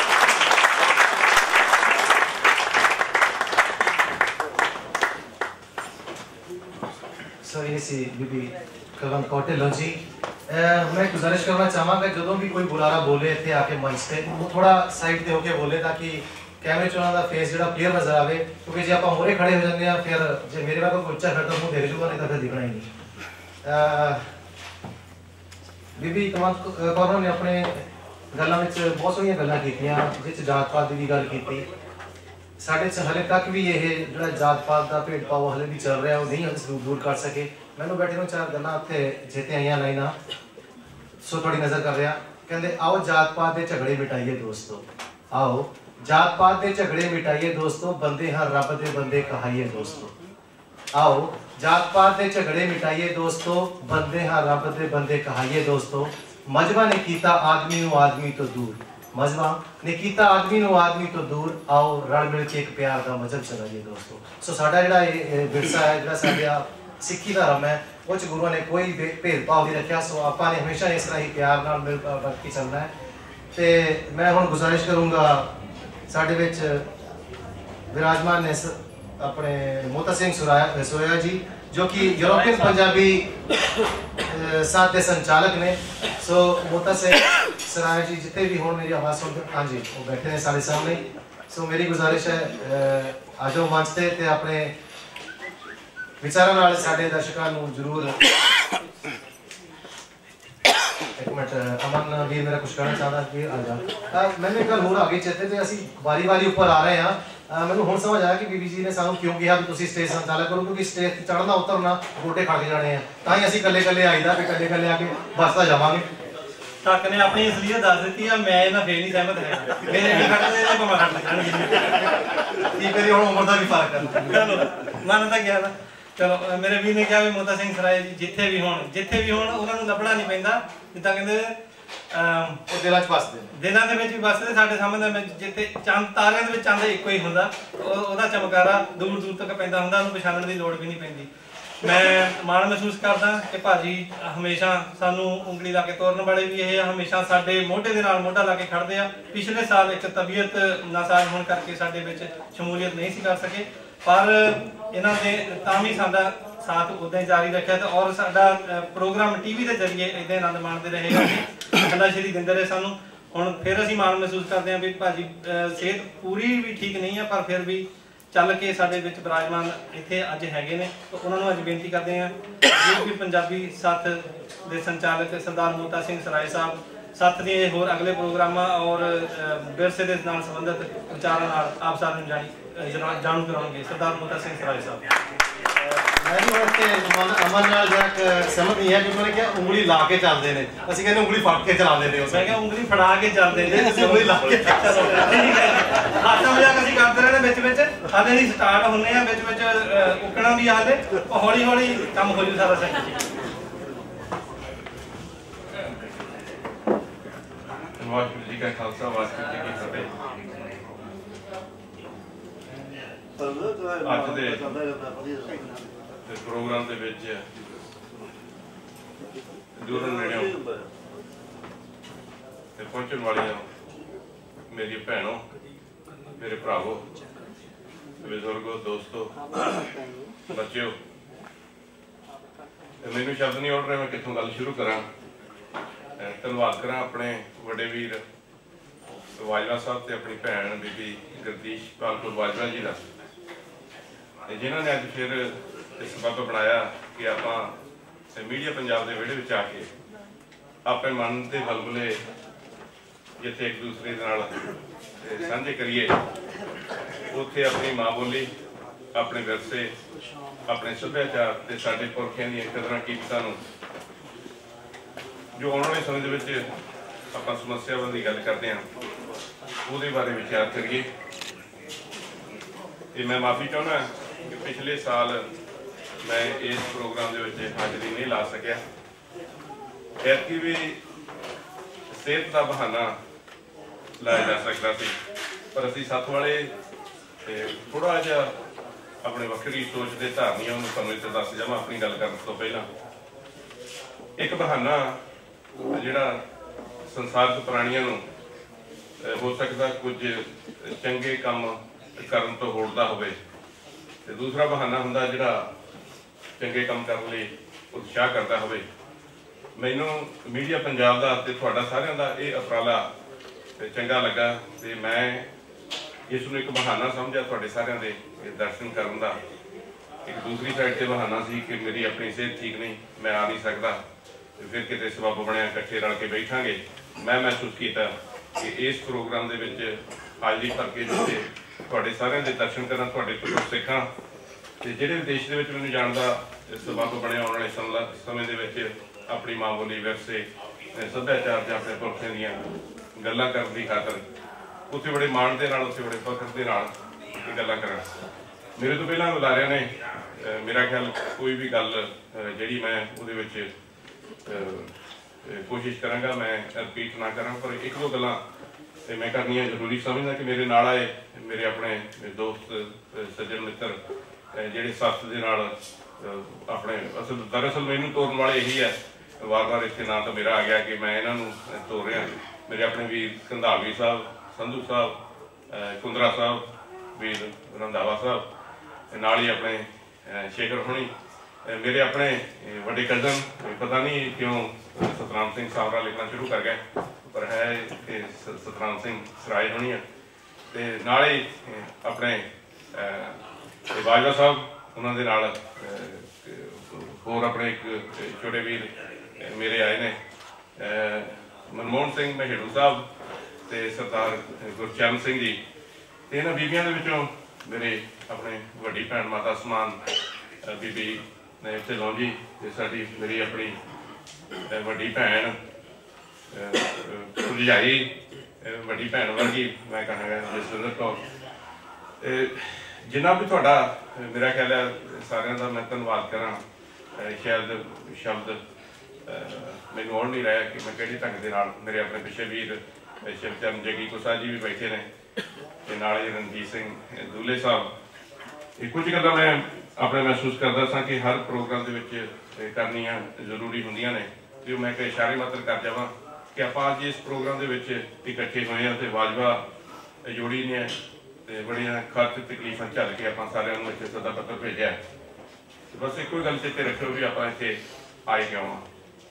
सो ये सी बीबी कलम कौटिल्य जी, मैं गुजारिश करना चाहूँगा जो भी कोई बुलारा बोले इतने आके मंच से वो थोड़ा साइड से होके बोले ताकि कैमरे च उन्होंने फेस जो क्लीयर नजर आए, क्योंकि जो आप मोरे खड़े हो जाते हैं फिर जो मेरे वाला कोई उच्चा खड़ा मुँह देख जूगा नहीं तो फिर दिखना ही नहीं। बीबी कमाल कौर ने अपने गल्लां विच बहुत सारियां गल्लां कीतियां जिस जात पात की गल की, साढ़े च हले तक भी ये जो जात पात का भेदभाव हले भी चल रहा है वो नहीं हम दूर कर सके। मैंने बैठे ਨੂੰ चार गल्लां उत्थे चेते आईयां लाइनां सो थोड़ी नज़र कर रहा, कहते आओ जात पात के झगड़े मिटाइए दोस्तों, आओ जात पात के झगड़े मिटाइए दोस्तों, बंदे हाँ रब दे बंदे कहाइए दोस्तों, आओ जात पात के झगड़े मिटाइए दोस्तों, बंदे हाँ रब दे बंदे कहाइए दोस्तों। मजहबा ने कीता आदमी नूं आदमी तो दूर, मजहबा ने कीता आदमी नूं आदमी तो दूर, आओ रल मिल के एक प्यार का मजहब चलाइए दोस्तों। सो साडा जिहड़ा ये विरसा है जिहड़ा साडा सिक्खी धर्म है वो च गुरुओं ने कोई भेदभाव नहीं रखा। सो आपां ने हमेशा इस तरह ही प्यार नाल मिल बरत के चलना है। ते मैं हुण गुजारिश करूँगा साडे विच विराजमान ने अपने मोता सिंह सुराया जी जो कि यूरोपियन पंजाबी साथ के संचालक ने। सो मोता सिंह सुराया जी जितने भी हों मेरी आवाज़ सुन, हाँ जी वो बैठे हैं सारे सामने। सो मेरी गुजारिश है आ जाओ मंच ते अपने विचारों नाल साडे दर्शकों नूं जरूर। एक मिनट अमन भी मेरा कुछ कहना चाहता कि आ जा मैंने कल होर आगे चेते ते असी बारी बारी ऊपर आ रहे हैं। मैंने हुण समझ आया कि बीबी जी ने सानू क्यों कहा कि तुसीं स्टेज संचालक करो, क्योंकि स्टेज ते चढ़ना उतरना गोटे खा के जाने हैं, तां ही असीं कल्ले कल्ले आईदा कि कल्ले कल्ले आके बसदा जावांगे। तक ने अपनी असलियत दस दी है, मैं इन्हां फेर नहीं सहमत है, मेरे भी खड़दे ते भावें खड़ लगणगे की करी हुण उम्र दा भी फर्क है। चलो मनदा गया ना। चलो मेरे भी ने कहा भी मोता सिंह सराय जी जिथे भी होण उन्हां नूं ਲੱਭਣਾ नहीं पैंदा, जिद्दां कहंदे ਉਹ ਦਿਲਾਂ 'ਚ ਵਸਦੇ ਨੇ, ਦਿਲਾਂ ਦੇ ਵਿੱਚ ਵੀ ਵਸਦੇ। ਸਾਡੇ ਸਾਹਮਣੇ ਵਿੱਚ ਜਿੱਥੇ ਚੰਦ ਤਾਰਿਆਂ ਦੇ ਵਿੱਚ ਚੰਦ ਇੱਕੋ ਹੀ ਹੁੰਦਾ, ਉਹਦਾ ਚਮਕਾਰਾ ਦੂਰ ਦੂਰ ਤੱਕ ਪੈਂਦਾ ਹੁੰਦਾ, ਉਹਨੂੰ ਪਛਾਣਨ ਦੀ ਲੋੜ ਵੀ ਨਹੀਂ ਪੈਂਦੀ। ਮੈਂ ਮਾਣ ਮਹਿਸੂਸ ਕਰਦਾ ਕਿ ਭਾਜੀ ਹਮੇਸ਼ਾ ਸਾਨੂੰ ਉਂਗਲੀ ਲਾ ਕੇ ਤੋਰਨ ਵਾਲੇ ਵੀ ਇਹ ਹਮੇਸ਼ਾ ਸਾਡੇ ਮੋਢੇ ਦੇ ਨਾਲ ਮੋਢਾ ਲਾ ਕੇ ਖੜਦੇ ਆ। ਪਿਛਲੇ ਸਾਲ ਇੱਕ ਤਬੀਅਤ ਨਾਸਾਜ਼ ਹੋਣ ਕਰਕੇ ਸਾਡੇ ਵਿੱਚ ਸ਼ਮੂਲੀਅਤ ਨਹੀਂ ਸੀ ਕਰ ਸਕੇ, ਪਰ ਇਹਨਾਂ ਨੇ ਤਾਂ ਵੀ ਸਾਡਾ ਸਾਥ ਉਦਾਂ ਹੀ ਜਾਰੀ ਰੱਖਿਆ ਤੇ ਔਰ ਸਾਡਾ ਪ੍ਰੋਗਰਾਮ ਟੀਵੀ ਦੇ ਜ਼ਰੀਏ ਇਦਾਂ ਆਨੰਦ ਮਾਣਦੇ ਰਹੇ ਆ। ਅੱਲਾ ਸ਼੍ਰੀ ਦਿੰਦੇ ਰਹੇ ਸਾਨੂੰ। ਹੁਣ ਫਿਰ ਅਸੀਂ ਮਾਣ ਮਹਿਸੂਸ ਕਰਦੇ ਹਾਂ ਵੀ ਭਾਜੀ ਸਿਹਤ ਪੂਰੀ ਵੀ ਠੀਕ ਨਹੀਂ ਆ, ਪਰ ਫਿਰ ਵੀ ਚੱਲ ਕੇ ਸਾਡੇ ਵਿੱਚ ਵਿਰਾਜਮਾਨ ਇੱਥੇ ਅੱਜ ਹੈਗੇ ਨੇ। ਤਾਂ ਉਹਨਾਂ ਨੂੰ ਅੱਜ ਬੇਨਤੀ ਕਰਦੇ ਹਾਂ ਜੋ ਵੀ ਪੰਜਾਬੀ ਸੱਥ ਦੇ ਸੰਚਾਲਕ ਸਰਦਾਰ ਮੋਤਾ ਸਿੰਘ ਸਰਾਏ ਸਾਹਿਬ ਸੱਥ ਦੇ ਹੋਰ ਅਗਲੇ ਪ੍ਰੋਗਰਾਮਾਂ ਔਰ ਵਿਰਸੇ ਦੇ ਨਾਲ ਸੰਬੰਧਿਤ ਵਿਚਾਰਾਂ ਨਾਲ ਆਪ ਸਾਰਿਆਂ ਨੂੰ ਜਾਣੂ ਕਰਾਉਣਗੇ। ਸਰਦਾਰ ਮੋਤਾ ਸਿੰਘ ਸਰਾਏ ਸਾਹਿਬ। मैं भी और इत्थे अमन नाल जरा सहमत नहीं है क्योंकि उन्होंने क्या उंगली ला के चलते हैं असं कहते उंगली फट के चलाते हैं मैं क्या उंगली फड़ा के चलते हैं उंगली ला के हाथा मजाक असं करते रहने बिच बिच हाले नहीं स्टार्ट होने हैं बिच बिच उकना भी हाले हौली हौली काम हो जू सारा सही वाहिगुरू जी का खालसा वाहिगुरू जी की फतेह। ਅੱਜ ਦੇ ਪ੍ਰੋਗਰਾਮ ਦੇ ਵਿੱਚ ਦੂਰੋਂ ਨੇੜਿਓਂ ਤੇ ਪਹੁੰਚਣ ਵਾਲੀਆਂ ਮੇਰੀ ਭੈਣੋ ਮੇਰੇ ਭਰਾਵੋ ਬਜ਼ੁਰਗੋ ਦੋਸਤੋ ਬੱਚਿਓ ਮੈਨੂੰ ਸ਼ਬਦ ਨਹੀਂ ਆਉਣ ਰਹੇ ਮੈਂ ਕਿੱਥੋਂ ਗੱਲ ਸ਼ੁਰੂ ਕਰਾਂ। ਧੰਨਵਾਦ ਕਰਾਂ ਆਪਣੇ ਵੱਡੇ ਵੀਰ ਬਾਜਵਾ ਸਾਹਿਬ ਤੇ ਆਪਣੀ ਭੈਣ ਬੀਬੀ ਗੁਰਦੀਸ਼ ਪਾਲ ਕੌਰ ਬਾਜਵਾ ਜੀ ਦਾ ਜਿਨ੍ਹਾਂ ਨੇ ਅੱਜ ਫਿਰ ਇਸ ਸਬੱਬ ਬਣਾਇਆ ਕਿ ਆਪਾਂ ਮੀਡੀਆ ਪੰਜਾਬ ਦੇ ਵਿਹੜੇ ਵਿੱਚ ਆ ਕੇ ਆਪਣੇ ਮਨ ਦੇ ਬਲਬਲੇ ਜਿੱਥੇ ਇੱਕ ਦੂਸਰੇ ਦੇ ਨਾਲ ਸਾਂਝੇ ਕਰੀਏ ਉੱਥੇ ਆਪਣੀ ਮਾਂ ਬੋਲੀ ਆਪਣੇ ਵਿਰਸੇ ਆਪਣੇ ਸੱਭਿਆਚਾਰ ਤੇ ਸਾਡੇ ਪੁਰਖਿਆਂ ਦੀਆਂ ਕਦਰਾਂ ਕੀਮਤਾਂ ਨੂੰ ਜੋ ਆਉਣ ਵਾਲੇ ਸਮੇਂ ਦੇ ਵਿੱਚ ਆਪਾਂ ਸਮੱਸਿਆਵਾਂ ਦੀ ਗੱਲ ਕਰਦੇ ਹਾਂ ਉਹਦੇ ਬਾਰੇ ਵਿਚਾਰ ਕਰੀਏ। ਤੇ ਮੈਂ ਮਾਫੀ ਚਾਹੁੰਦਾ ਕਿ ਪਿਛਲੇ ਸਾਲ ਮੈਂ ਇਸ ਪ੍ਰੋਗਰਾਮ ਦੇ ਵਿੱਚ ਹਾਜ਼ਰੀ ਨਹੀਂ ਲਾ ਸਕਿਆ। ਐਤਕੀ ਵੀ ਸਿਹਤ ਦਾ ਬਹਾਨਾ ਲਾਇਆ ਜਾ ਸਕਦਾ ਸੀ ਪਰ ਅਸੀਂ ਸੱਤ ਵਾਲੇ ਥੋੜਾ ਜਿਹਾ ਆਪਣੇ ਵੱਖਰੀ ਸੋਚ ਦੇ ਧਾਰਨੀਆਂ ਨੂੰ ਤੁਹਾਨੂੰ ਇੱਥੇ ਦੱਸ ਜਾਵਾਂ ਆਪਣੀ ਗੱਲ ਕਰਨ ਤੋਂ ਪਹਿਲਾਂ। ਇੱਕ ਬਹਾਨਾ ਜਿਹੜਾ ਸੰਸਾਰਕ ਪ੍ਰਾਣੀਆਂ ਨੂੰ ਹੋ ਸਕਦਾ ਕੁਝ ਚੰਗੇ ਕੰਮ ਕਰਨ ਤੋਂ ਹੋੜਦਾ ਹੋਵੇ ਤੇ ਦੂਸਰਾ ਬਹਾਨਾ ਹੁੰਦਾ ਜਿਹੜਾ ਚੰਗੇ ਕੰਮ ਕਰਨ ਲਈ ਉਤਸ਼ਾਹ ਕਰਦਾ ਹੋਵੇ। ਮੈਨੂੰ ਮੀਡੀਆ ਪੰਜਾਬ ਦਾ ਤੇ ਤੁਹਾਡਾ ਸਾਰਿਆਂ ਦਾ ਇਹ ਉਪਰਾਲਾ ਚੰਗਾ ਲੱਗਾ ਤੇ ਮੈਂ ਇਸ ਨੂੰ ਇੱਕ ਬਹਾਨਾ ਸਮਝਿਆ ਤੁਹਾਡੇ ਸਾਰਿਆਂ ਦੇ ਦਰਸ਼ਨ ਕਰਨ ਦਾ। ਇੱਕ ਦੂਸਰੀ ਸਾਈਡ ਤੇ ਬਹਾਨਾ ਸੀ ਕਿ ਮੇਰੀ ਆਪਣੀ ਸਿਹਤ ਠੀਕ ਨਹੀਂ ਮੈਂ ਆ ਨਹੀਂ ਸਕਦਾ ਤੇ ਫਿਰ ਕਿਤੇ ਸਬੱਬ ਬਣਿਆ ਇਕੱਠੇ ਰਲ ਕੇ ਬੈਠਾਂਗੇ। ਮੈਂ ਮਹਿਸੂਸ ਕੀਤਾ ਕਿ ਇਸ ਪ੍ਰੋਗਰਾਮ ਦੇ ਵਿੱਚ ਹਾਜ਼ਰੀ ਭਰ ਕੇ ਜਿੱਥੇ ਤੁਹਾਡੇ ਸਾਰਿਆਂ ਦੇ ਦਰਸ਼ਨ ਕਰਨ ਤੁਹਾਡੇ ਤੋਂ ਸਿੱਖਾਂ ਤੇ ਜਿਹੜੇ ਦੇਸ਼ ਦੇ ਵਿੱਚ ਮੈਨੂੰ ਜਾਣ ਦਾ ਸਬੱਬ ਬਣਿਆ ਆਉਣ ਵਾਲੇ ਸਮੇਂ ਦੇ ਵਿੱਚ ਆਪਣੀ ਮਾਂ ਬੋਲੀ ਵਿਰਸੇ ਸੱਭਿਆਚਾਰ ਜਾਂ ਆਪਣੇ ਪੁਰਖਿਆਂ ਦੀਆਂ ਗੱਲਾਂ ਕਰਨ ਦੀ ਖਾਤਰ ਉੱਥੇ ਬੜੇ ਮਾਣ ਦੇ ਨਾਲ ਉੱਥੇ ਬੜੇ ਫਖਰ ਦੇ ਨਾਲ ਇਹ ਗੱਲਾਂ ਕਰਨ। ਮੇਰੇ ਤੋਂ ਪਹਿਲਾਂ ਬੁਲਾਰਿਆਂ ਨੇ ਮੇਰਾ ਖਿਆਲ ਕੋਈ ਵੀ ਗੱਲ ਜਿਹੜੀ ਮੈਂ ਉਹਦੇ ਵਿੱਚ ਕੋਸ਼ਿਸ਼ ਕਰਾਂਗਾ ਮੈਂ ਰਿਪੀਟ ਨਾ ਕਰਾਂ ਪਰ ਇੱਕ ਦੋ ਗੱਲਾਂ ਤੇ ਮੈਂ ਕਰਨੀਆਂ ਜ਼ਰੂਰੀ ਸਮਝਦਾ ਕਿ ਮੇਰੇ ਨਾਲ ਆਏ ਮੇਰੇ ਆਪਣੇ ਦੋਸਤ ਸੱਜਣ ਮਿੱਤਰ ਜਿਹੜੇ ਸੱਤ ਦੇ ਨਾਲ ਆਪਣੇ ਦਰਅਸਲ ਮੈਨੂੰ ਤੋਰਨ ਵਾਲੇ ਇਹੀ ਹੈ ਵਾਰ-ਵਾਰ ਇੱਥੇ ਨਾਂ ਤਾਂ ਮੇਰਾ ਆ ਗਿਆ ਕਿ ਮੈਂ ਇਹਨਾਂ ਨੂੰ ਤੋਰ ਰਿਹਾ। ਮੇਰੇ ਆਪਣੇ ਵੀਰ ਕੰਧਾਵੀ ਸਾਹਿਬ ਸੰਧੂ ਸਾਹਿਬ ਕੁੰਦਰਾ ਸਾਹਿਬ ਵੀਰ ਰੰਧਾਵਾ ਸਾਹਿਬ ਨਾਲ ਹੀ ਆਪਣੇ ਸ਼ੇਖਰ ਹੋਣੀ ਮੇਰੇ ਆਪਣੇ ਵੱਡੇ ਕਜ਼ਨ ਪਤਾ ਨਹੀਂ ਕਿਉਂ ਸਤਨਾਮ ਸਿੰਘ ਸਾਵਰਾ ਲਿਖਣਾ ਸ਼ੁਰੂ ਕਰ ਗਏ ਪਰ ਹੈ ਕਿ ਸਤਨਾਮ ਸਿੰਘ ਸਰਾਏ ਹੋਣੀ ਹੈ ਤੇ ਨਾਲ ਹੀ ਆਪਣੇ ਬਾਜਵਾ ਸਾਹਿਬ ਉਹਨਾਂ ਦੇ ਨਾਲ ਹੋਰ ਆਪਣੇ ਇੱਕ ਛੋਟੇ ਵੀਰ ਮੇਰੇ ਆਏ ਨੇ ਮਨਮੋਹਨ ਸਿੰਘ ਮਹੇੜੂ ਸਾਹਿਬ ਤੇ ਸਰਦਾਰ ਗੁਰਚਰਨ ਸਿੰਘ ਜੀ ਤੇ ਇਹਨਾਂ ਬੀਬੀਆਂ ਦੇ ਵਿੱਚੋਂ ਮੇਰੇ ਆਪਣੇ ਵੱਡੀ ਭੈਣ ਮਾਤਾ ਸਮਾਨ ਬੀਬੀ ਨੇ ਢਿੱਲੋਂ ਜੀ ਤੇ ਸਾਡੀ ਮੇਰੀ ਆਪਣੀ ਵੱਡੀ ਭੈਣ ਭਰਜਾਈ ਵੱਡੀ ਭੈਣ ਵਰਗੀ ਮੈਂ ਕਹਾਂਗਾ ਜਸਵਿੰਦਰ ਕੌਰ। ਜਿੰਨਾ ਵੀ ਤੁਹਾਡਾ ਮੇਰਾ ਖਿਆਲ ਹੈ ਸਾਰਿਆਂ ਦਾ ਮੈਂ ਧੰਨਵਾਦ ਕਰਾਂ। ਸ਼ਾਇਦ ਸ਼ਬਦ ਮੈਨੂੰ ਆਉਣ ਨਹੀਂ ਰਿਹਾ ਕਿ ਮੈਂ ਕਿਹੜੇ ਢੰਗ ਦੇ ਨਾਲ ਮੇਰੇ ਆਪਣੇ ਪਿੱਛੇ ਵੀਰ ਸ਼ਿਵਚਰਨ ਜਗੀ ਕੁਸਾ ਜੀ ਵੀ ਬੈਠੇ ਨੇ ਤੇ ਨਾਲ ਹੀ ਰਣਜੀਤ ਸਿੰਘ ਦੂਲੇ ਸਾਹਿਬ। ਇਹ ਕੁਝ ਗੱਲਾਂ ਮੈਂ ਆਪਣੇ ਮਹਿਸੂਸ ਕਰਦਾ ਸਾਂ ਕਿ ਹਰ ਪ੍ਰੋਗਰਾਮ ਦੇ ਵਿੱਚ ਕਰਨੀਆਂ ਜ਼ਰੂਰੀ ਹੁੰਦੀਆਂ ਨੇ ਜੋ ਮੈਂ ਇੱਕ ਇਸ਼ਾਰੇ ਮਾਤਰ ਕਰ ਜਾਵਾਂ ਕਿ ਆਪਾਂ ਅੱਜ ਇਸ ਪ੍ਰੋਗਰਾਮ ਦੇ ਵਿੱਚ ਇਕੱਠੇ ਹੋਏ ਹਾਂ ਤੇ ਬਾਜਵਾ ਜੋੜੀ ਨੇ ਤੇ ਬੜੀਆਂ ਖਰਚ ਤਕਲੀਫਾਂ ਝੱਲ ਕੇ ਆਪਾਂ ਸਾਰਿਆਂ ਨੂੰ ਇੱਥੇ ਸੱਦਾ ਪੱਤਰ ਭੇਜਿਆ। ਬਸ ਇੱਕੋ ਹੀ ਗੱਲ ਚੇਤੇ ਰੱਖਿਓ ਵੀ ਆਪਾਂ ਇੱਥੇ ਆਏ ਕਿਉਂ ਆ।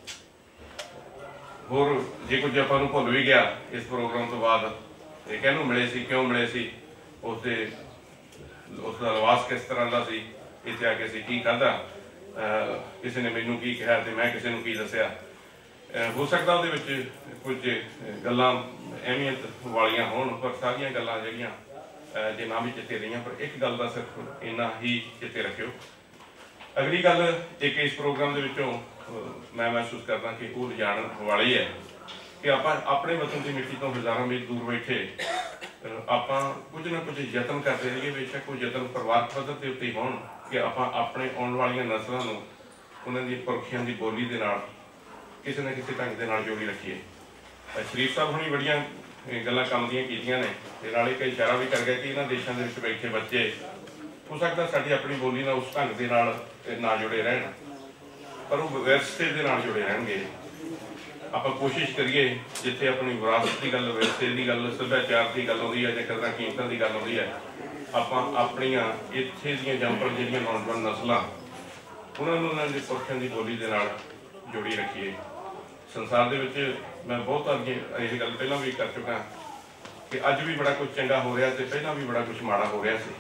ਹੋਰ ਜੇ ਕੁਝ ਆਪਾਂ ਨੂੰ ਭੁੱਲ ਵੀ ਗਿਆ ਇਸ ਪ੍ਰੋਗਰਾਮ ਤੋਂ ਬਾਅਦ ਇਹ ਕਿਹਨੂੰ ਮਿਲੇ ਸੀ ਕਿਉਂ ਮਿਲੇ ਸੀ ਉਸ ਦਾ ਲਿਬਾਸ ਕਿਸ ਤਰ੍ਹਾਂ ਦਾ ਸੀ ਇੱਥੇ ਆ ਕੇ ਅਸੀਂ ਕੀ ਖਾਧਾ ਕਿਸੇ ਨੇ ਮੈਨੂੰ ਕੀ ਕਿਹਾ ਤੇ ਮੈਂ ਕਿਸੇ ਨੂੰ ਕੀ ਦੱਸਿਆ ਹੋ ਸਕਦਾ ਉਹਦੇ ਵਿੱਚ ਕੁਝ ਗੱਲਾਂ ਅਹਿਮੀਅਤ ਵਾਲੀਆਂ ਹੋਣ ਪਰ ਸਾਰੀਆਂ ਗੱਲਾਂ ਜਿਹੜੀਆਂ ਜੇ ਨਾ ਵੀ ਚੇਤੇ ਰਹੀਆਂ ਪਰ ਇੱਕ ਗੱਲ ਦਾ ਸਿਰਫ ਇੰਨਾ ਹੀ ਚੇਤੇ ਰੱਖਿਓ ਅਗਲੀ ਗੱਲ ਇੱਕ ਇਸ ਪ੍ਰੋਗਰਾਮ ਦੇ ਵਿੱਚੋਂ ਮੈਂ ਮਹਿਸੂਸ ਕਰਦਾ ਕਿ ਉਹ ਲਿਜਾਣ ਵਾਲੀ ਹੈ ਕਿ ਆਪਾਂ ਆਪਣੇ ਵਤਨ ਦੀ ਮਿੱਟੀ ਤੋਂ ਹਜ਼ਾਰਾਂ ਮੀਲ ਦੂਰ ਬੈਠੇ ਆਪਾਂ ਕੁਝ ਨਾ ਕੁਝ ਯਤਨ ਕਰਦੇ ਰਹੀਏ। ਬੇਸ਼ੱਕ ਉਹ ਯਤਨ ਪਰਿਵਾਰਕ ਪੱਧਰ ਦੇ ਉੱਤੇ ਹੋਣ ਕਿ ਆਪਾਂ ਆਪਣੇ ਆਉਣ ਵਾਲੀਆਂ ਨਸਲਾਂ ਨੂੰ ਉਹਨਾਂ ਦੀ ਪੁਰਖਿਆਂ ਦੀ ਬੋਲੀ ਦੇ ਨਾਲ ਕਿਸੇ ਨਾ ਕਿਸੇ ਢੰਗ ਦੇ ਨਾਲ ਜੋੜੀ ਰੱਖੀਏ। ਸ਼ਰੀਫ ਸਾਹਿਬ ਹੁਣੀ ਬੜੀਆਂ ਗੱਲਾਂ ਕੰਮ ਦੀਆਂ ਕੀਤੀਆਂ ਨੇ ਤੇ ਨਾਲੇ ਕਈ ਇਸ਼ਾਰਾ ਵੀ ਕਰ ਗਏ ਕਿ ਇਹਨਾਂ ਦੇਸ਼ਾਂ ਦੇ ਵਿੱਚ ਬੈਠੇ ਬੱਚੇ ਹੋ ਸਕਦਾ ਸਾਡੀ ਆਪਣੀ ਬੋਲੀ ਨਾਲ ਉਸ ਢੰਗ ਦੇ ਨਾਲ ਨਾ ਜੁੜੇ ਰਹਿਣ, ਪਰ ਉਹ ਵਿਰਸੇ ਦੇ ਨਾਲ ਜੁੜੇ ਰਹਿਣਗੇ। ਆਪਾਂ ਕੋਸ਼ਿਸ਼ ਕਰੀਏ ਜਿੱਥੇ ਆਪਣੀ ਵਿਰਾਸਤ ਦੀ ਗੱਲ, ਵਿਰਸੇ ਦੀ ਗੱਲ, ਸੱਭਿਆਚਾਰ ਦੀ ਗੱਲ ਆਉਂਦੀ ਹੈ ਜਾਂ ਕਦਰਾਂ ਕੀਮਤਾਂ ਦੀ ਗੱਲ ਆਉਂਦੀ ਹੈ, ਆਪਾਂ ਆਪਣੀਆਂ ਇੱਥੇ ਦੀਆਂ ਜੰਪਰ ਜਿਹੜੀਆਂ ਨੌਜਵਾਨ ਨਸਲਾਂ ਉਹਨਾਂ ਨੂੰ ਉਹਨਾਂ ਦੇ ਪੁਰਖਿਆਂ ਦੀ ਬੋਲੀ ਦੇ ਨਾਲ ਜੋੜੀ ਰੱਖੀਏ। ਸੰਸਾਰ ਦੇ ਵਿੱਚ ਮੈਂ ਬਹੁਤ ਅੱਗੇ ਇਹ ਗੱਲ ਪਹਿਲਾਂ ਵੀ ਕਰ ਚੁੱਕਾ ਕਿ ਅੱਜ ਵੀ ਬੜਾ ਕੁਝ ਚੰਗਾ ਹੋ ਰਿਹਾ ਤੇ ਪਹਿਲਾਂ ਵੀ ਬੜਾ ਕੁਝ ਮਾੜਾ ਹੋ ਰਿਹਾ ਸੀ।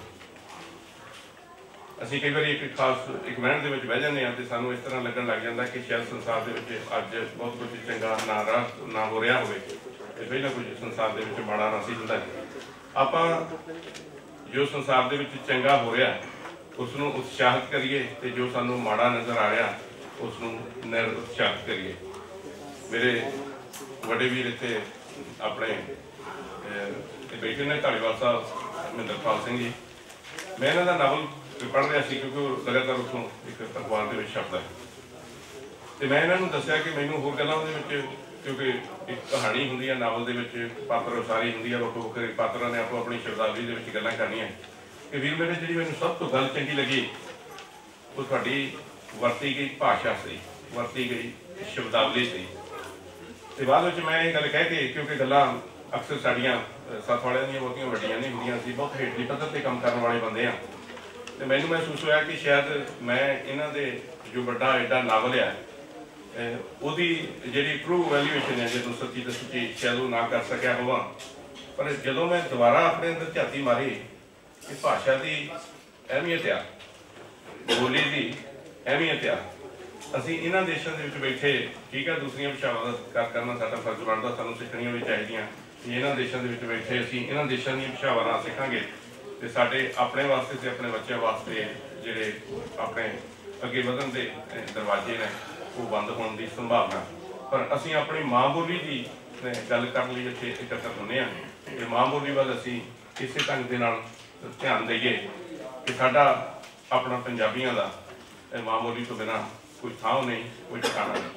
ਅਸੀਂ ਕਈ ਵਾਰੀ ਇੱਕ ਖਾਸ ਇੱਕ ਮਹਿਣ ਦੇ ਵਿੱਚ ਬਹਿ ਜਾਂਦੇ ਹਾਂ ਤੇ ਸਾਨੂੰ ਇਸ ਤਰ੍ਹਾਂ ਲੱਗਣ ਲੱਗ ਜਾਂਦਾ ਕਿ ਸ਼ਾਇਦ ਸੰਸਾਰ ਦੇ ਵਿੱਚ ਅੱਜ ਬਹੁਤ ਕੁਝ ਚੰਗਾ ਨਾ ਹੋ ਰਿਹਾ ਹੋਵੇ ਤੇ ਪਹਿਲਾਂ ਕੁਝ ਸੰਸਾਰ ਦੇ ਵਿੱਚ ਮਾੜਾ ਨਾ ਸੀ ਹੁੰਦਾ। ਆਪਾਂ ਜੋ ਸੰਸਾਰ ਦੇ ਵਿੱਚ ਚੰਗਾ ਹੋ ਰਿਹਾ ਉਸ ਨੂੰ ਉਤਸ਼ਾਹਿਤ ਕਰੀਏ ਤੇ ਜੋ ਸਾਨੂੰ ਮਾੜਾ ਨਜ਼ਰ ਆ ਰਿਹਾ ਉਸ ਨੂੰ ਨਿਰਉਤਸ਼ਾਹਿਤ ਕਰੀਏ। ਮੇਰੇ ਵੱਡੇ ਵੀਰ ਇੱਥੇ ਆਪਣੇ ਬੈਠੇ ਨੇ ਧਾਲੀਵਾਲ ਸਾਹਿਬ ਮਹਿੰਦਰਪਾਲ ਸਿੰਘ ਜੀ, ਮੈਂ ਇਹਨਾਂ ਦਾ ਨਾਵਲ ਪੜ੍ਹ ਰਿਹਾ ਸੀ ਕਿਉਂਕਿ ਉਹ ਲਗਾਤਾਰ ਉੱਥੋਂ ਇੱਕ ਅਖਬਾਰ ਦੇ ਵਿੱਚ ਛਪਦਾ ਹੈ ਤੇ ਮੈਂ ਇਹਨਾਂ ਨੂੰ ਦੱਸਿਆ ਕਿ ਮੈਨੂੰ ਹੋਰ ਗੱਲਾਂ ਉਹਦੇ ਵਿੱਚ, ਕਿਉਂਕਿ ਇੱਕ ਕਹਾਣੀ ਹੁੰਦੀ ਹੈ ਨਾਵਲ ਦੇ ਵਿੱਚ, ਪਾਤਰ ਉਸਾਰੀ ਹੁੰਦੀ ਹੈ, ਵੱਖੋ ਵੱਖਰੇ ਪਾਤਰਾਂ ਨੇ ਆਪੋ ਆਪਣੀ ਸ਼ਬਦਾਵਲੀ ਦੇ ਵਿੱਚ ਗੱਲਾਂ ਕਰਨੀਆਂ ਕਿ ਵੀਰ ਮੇਰੇ ਜਿਹੜੀ ਮੈਨੂੰ ਸਭ ਤੋਂ ਗੱਲ ਚੰਗੀ ਲੱਗੀ ਉਹ ਤੁਹਾਡੀ ਵਰਤੀ ਗਈ ਭਾਸ਼ਾ ਸੀ, ਵਰਤੀ ਗਈ ਸ਼ਬਦਾਵਲੀ ਸੀ। ਤੇ ਬਾਅਦ ਵਿੱਚ ਮੈਂ ਇਹ ਗੱਲ ਕਹਿ ਕੇ, ਕਿਉਂਕਿ ਗੱਲਾਂ ਅਕਸਰ ਸਾਡੀਆਂ ਸੱਤ ਵਾਲਿਆਂ ਦੀਆਂ ਬਹੁਤੀਆਂ ਵੱਡੀਆਂ ਨਹੀਂ ਹੁੰਦੀਆਂ, ਅਸੀਂ ਬਹੁਤ ਹੇਠਲੀ ਪੱਧਰ ਤੇ ਕੰਮ ਕਰਨ ਵਾਲੇ ਬੰਦੇ ਹਾਂ ਤੇ ਮੈਨੂੰ ਮਹਿਸੂਸ ਹੋਇਆ ਕਿ ਸ਼ਾਇਦ ਮੈਂ ਇਹਨਾਂ ਦੇ ਜੋ ਵੱਡਾ ਐਡਾ ਨਾਵਲ ਹੈ ਉਹਦੀ ਜਿਹੜੀ ਟਰੂ ਵੈਲਿਊਏਸ਼ਨ ਹੈ ਜਦੋਂ ਸੱਚੀ ਤੇ ਸੱਚੀ ਸ਼ਾਇਦ ਉਹ ਨਾ ਕਰ ਸਕਿਆ ਹੋਵਾਂ, ਪਰ ਜਦੋਂ ਮੈਂ ਦੁਬਾਰਾ ਆਪਣੇ ਅੰਦਰ ਝਾਤੀ ਮਾਰੀ ਕਿ ਭਾਸ਼ਾ ਦੀ ਅਹਿਮੀਅਤ ਆ, ਬੋਲੀ ਦੀ ਅਹਿਮੀਅਤ ਆ, ਅਸੀਂ ਇਹਨਾਂ ਦੇਸ਼ਾਂ ਦੇ ਵਿੱਚ ਬੈਠੇ ਠੀਕ ਹੈ ਦੂਸਰੀਆਂ ਭਾਸ਼ਾਵਾਂ ਦਾ ਸਤਿਕਾਰ ਕਰਨਾ ਸਾਡਾ ਫਰਜ਼ ਬਣਦਾ, ਸਾਨੂੰ ਸਿੱਖਣੀਆਂ ਵੀ ਚਾਹੀਦੀਆਂ। ਇਹਨਾਂ ਦੇਸ਼ਾਂ ਦੇ ਵਿੱਚ ਬੈਠੇ ਅਸੀਂ ਇਹਨਾਂ ਦੇਸ਼ਾਂ ਦੀਆਂ ਭਾਸ਼ਾਵਾਂ ਨਾਲ ਸਿੱਖਾਂਗੇ ਤੇ ਸਾਡੇ ਆਪਣੇ ਵਾਸਤੇ ਤੇ ਆਪਣੇ ਬੱਚਿਆਂ ਵਾਸਤੇ ਜਿਹੜੇ ਆਪਣੇ ਅੱਗੇ ਵਧਣ ਦੇ ਦਰਵਾਜ਼ੇ ਨੇ ਉਹ ਬੰਦ ਹੋਣ ਦੀ ਸੰਭਾਵਨਾ। ਪਰ ਅਸੀਂ ਆਪਣੀ ਮਾਂ ਬੋਲੀ ਦੀ ਗੱਲ ਕਰਨ ਲਈ ਇੱਥੇ ਇਕੱਤਰ ਹੁੰਦੇ ਹਾਂ ਤੇ ਮਾਂ ਬੋਲੀ ਵੱਲ ਅਸੀਂ ਇਸੇ ਢੰਗ ਦੇ ਨਾਲ ਧਿਆਨ ਦੇਈਏ ਕਿ ਸਾਡਾ ਆਪਣਾ ਪੰਜਾਬੀਆਂ ਦਾ ਮਾਂ ਬੋਲੀ ਤੋਂ ਬਿਨਾਂ ਕੋਈ ਥਾਂ ਨਹੀਂ, ਕੋਈ ਠਿਕਾਣਾ ਨਹੀਂ।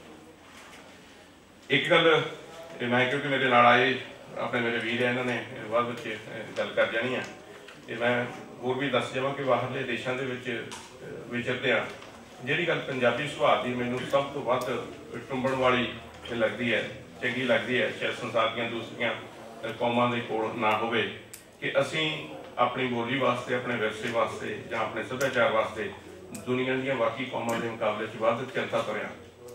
ਇੱਕ ਗੱਲ ਮੈਂ, ਕਿਉਂਕਿ ਮੇਰੇ ਨਾਲ ਆਏ ਆਪਣੇ ਮੇਰੇ ਵੀਰ ਹੈ, ਇਹਨਾਂ ਨੇ ਬਾਅਦ ਵਿੱਚ ਗੱਲ ਕਰ ਜਾਣੀ ਹੈ ਤੇ ਮੈਂ ਹੋਰ ਵੀ ਦੱਸ ਜਾਵਾਂ ਕਿ ਬਾਹਰਲੇ ਦੇਸ਼ਾਂ ਦੇ ਵਿੱਚ ਵਿਚਰਦੇ ਆ ਜਿਹੜੀ ਗੱਲ ਪੰਜਾਬੀ ਸੁਭਾਅ ਦੀ ਮੈਨੂੰ ਸਭ ਤੋਂ ਵੱਧ ਟੁੰਬਣ ਵਾਲੀ ਲੱਗਦੀ ਹੈ, ਚੰਗੀ ਲੱਗਦੀ ਹੈ, ਸ਼ਾਇਦ ਸੰਸਾਰ ਦੀਆਂ ਦੂਸਰੀਆਂ ਕੌਮਾਂ ਦੇ ਕੋਲ ਨਾ ਹੋਵੇ, ਕਿ ਅਸੀਂ ਆਪਣੀ ਬੋਲੀ ਵਾਸਤੇ, ਆਪਣੇ ਵਿਰਸੇ ਵਾਸਤੇ ਜਾਂ ਆਪਣੇ ਸੱਭਿਆਚਾਰ ਵਾਸਤੇ ਦੁਨੀਆ ਦੀਆਂ ਬਾਕੀ ਕੌਮਾਂ ਦੇ ਮੁਕਾਬਲੇ 'ਚ ਵੱਧ ਚਿੰਤਾ ਤੁਰਿਆ।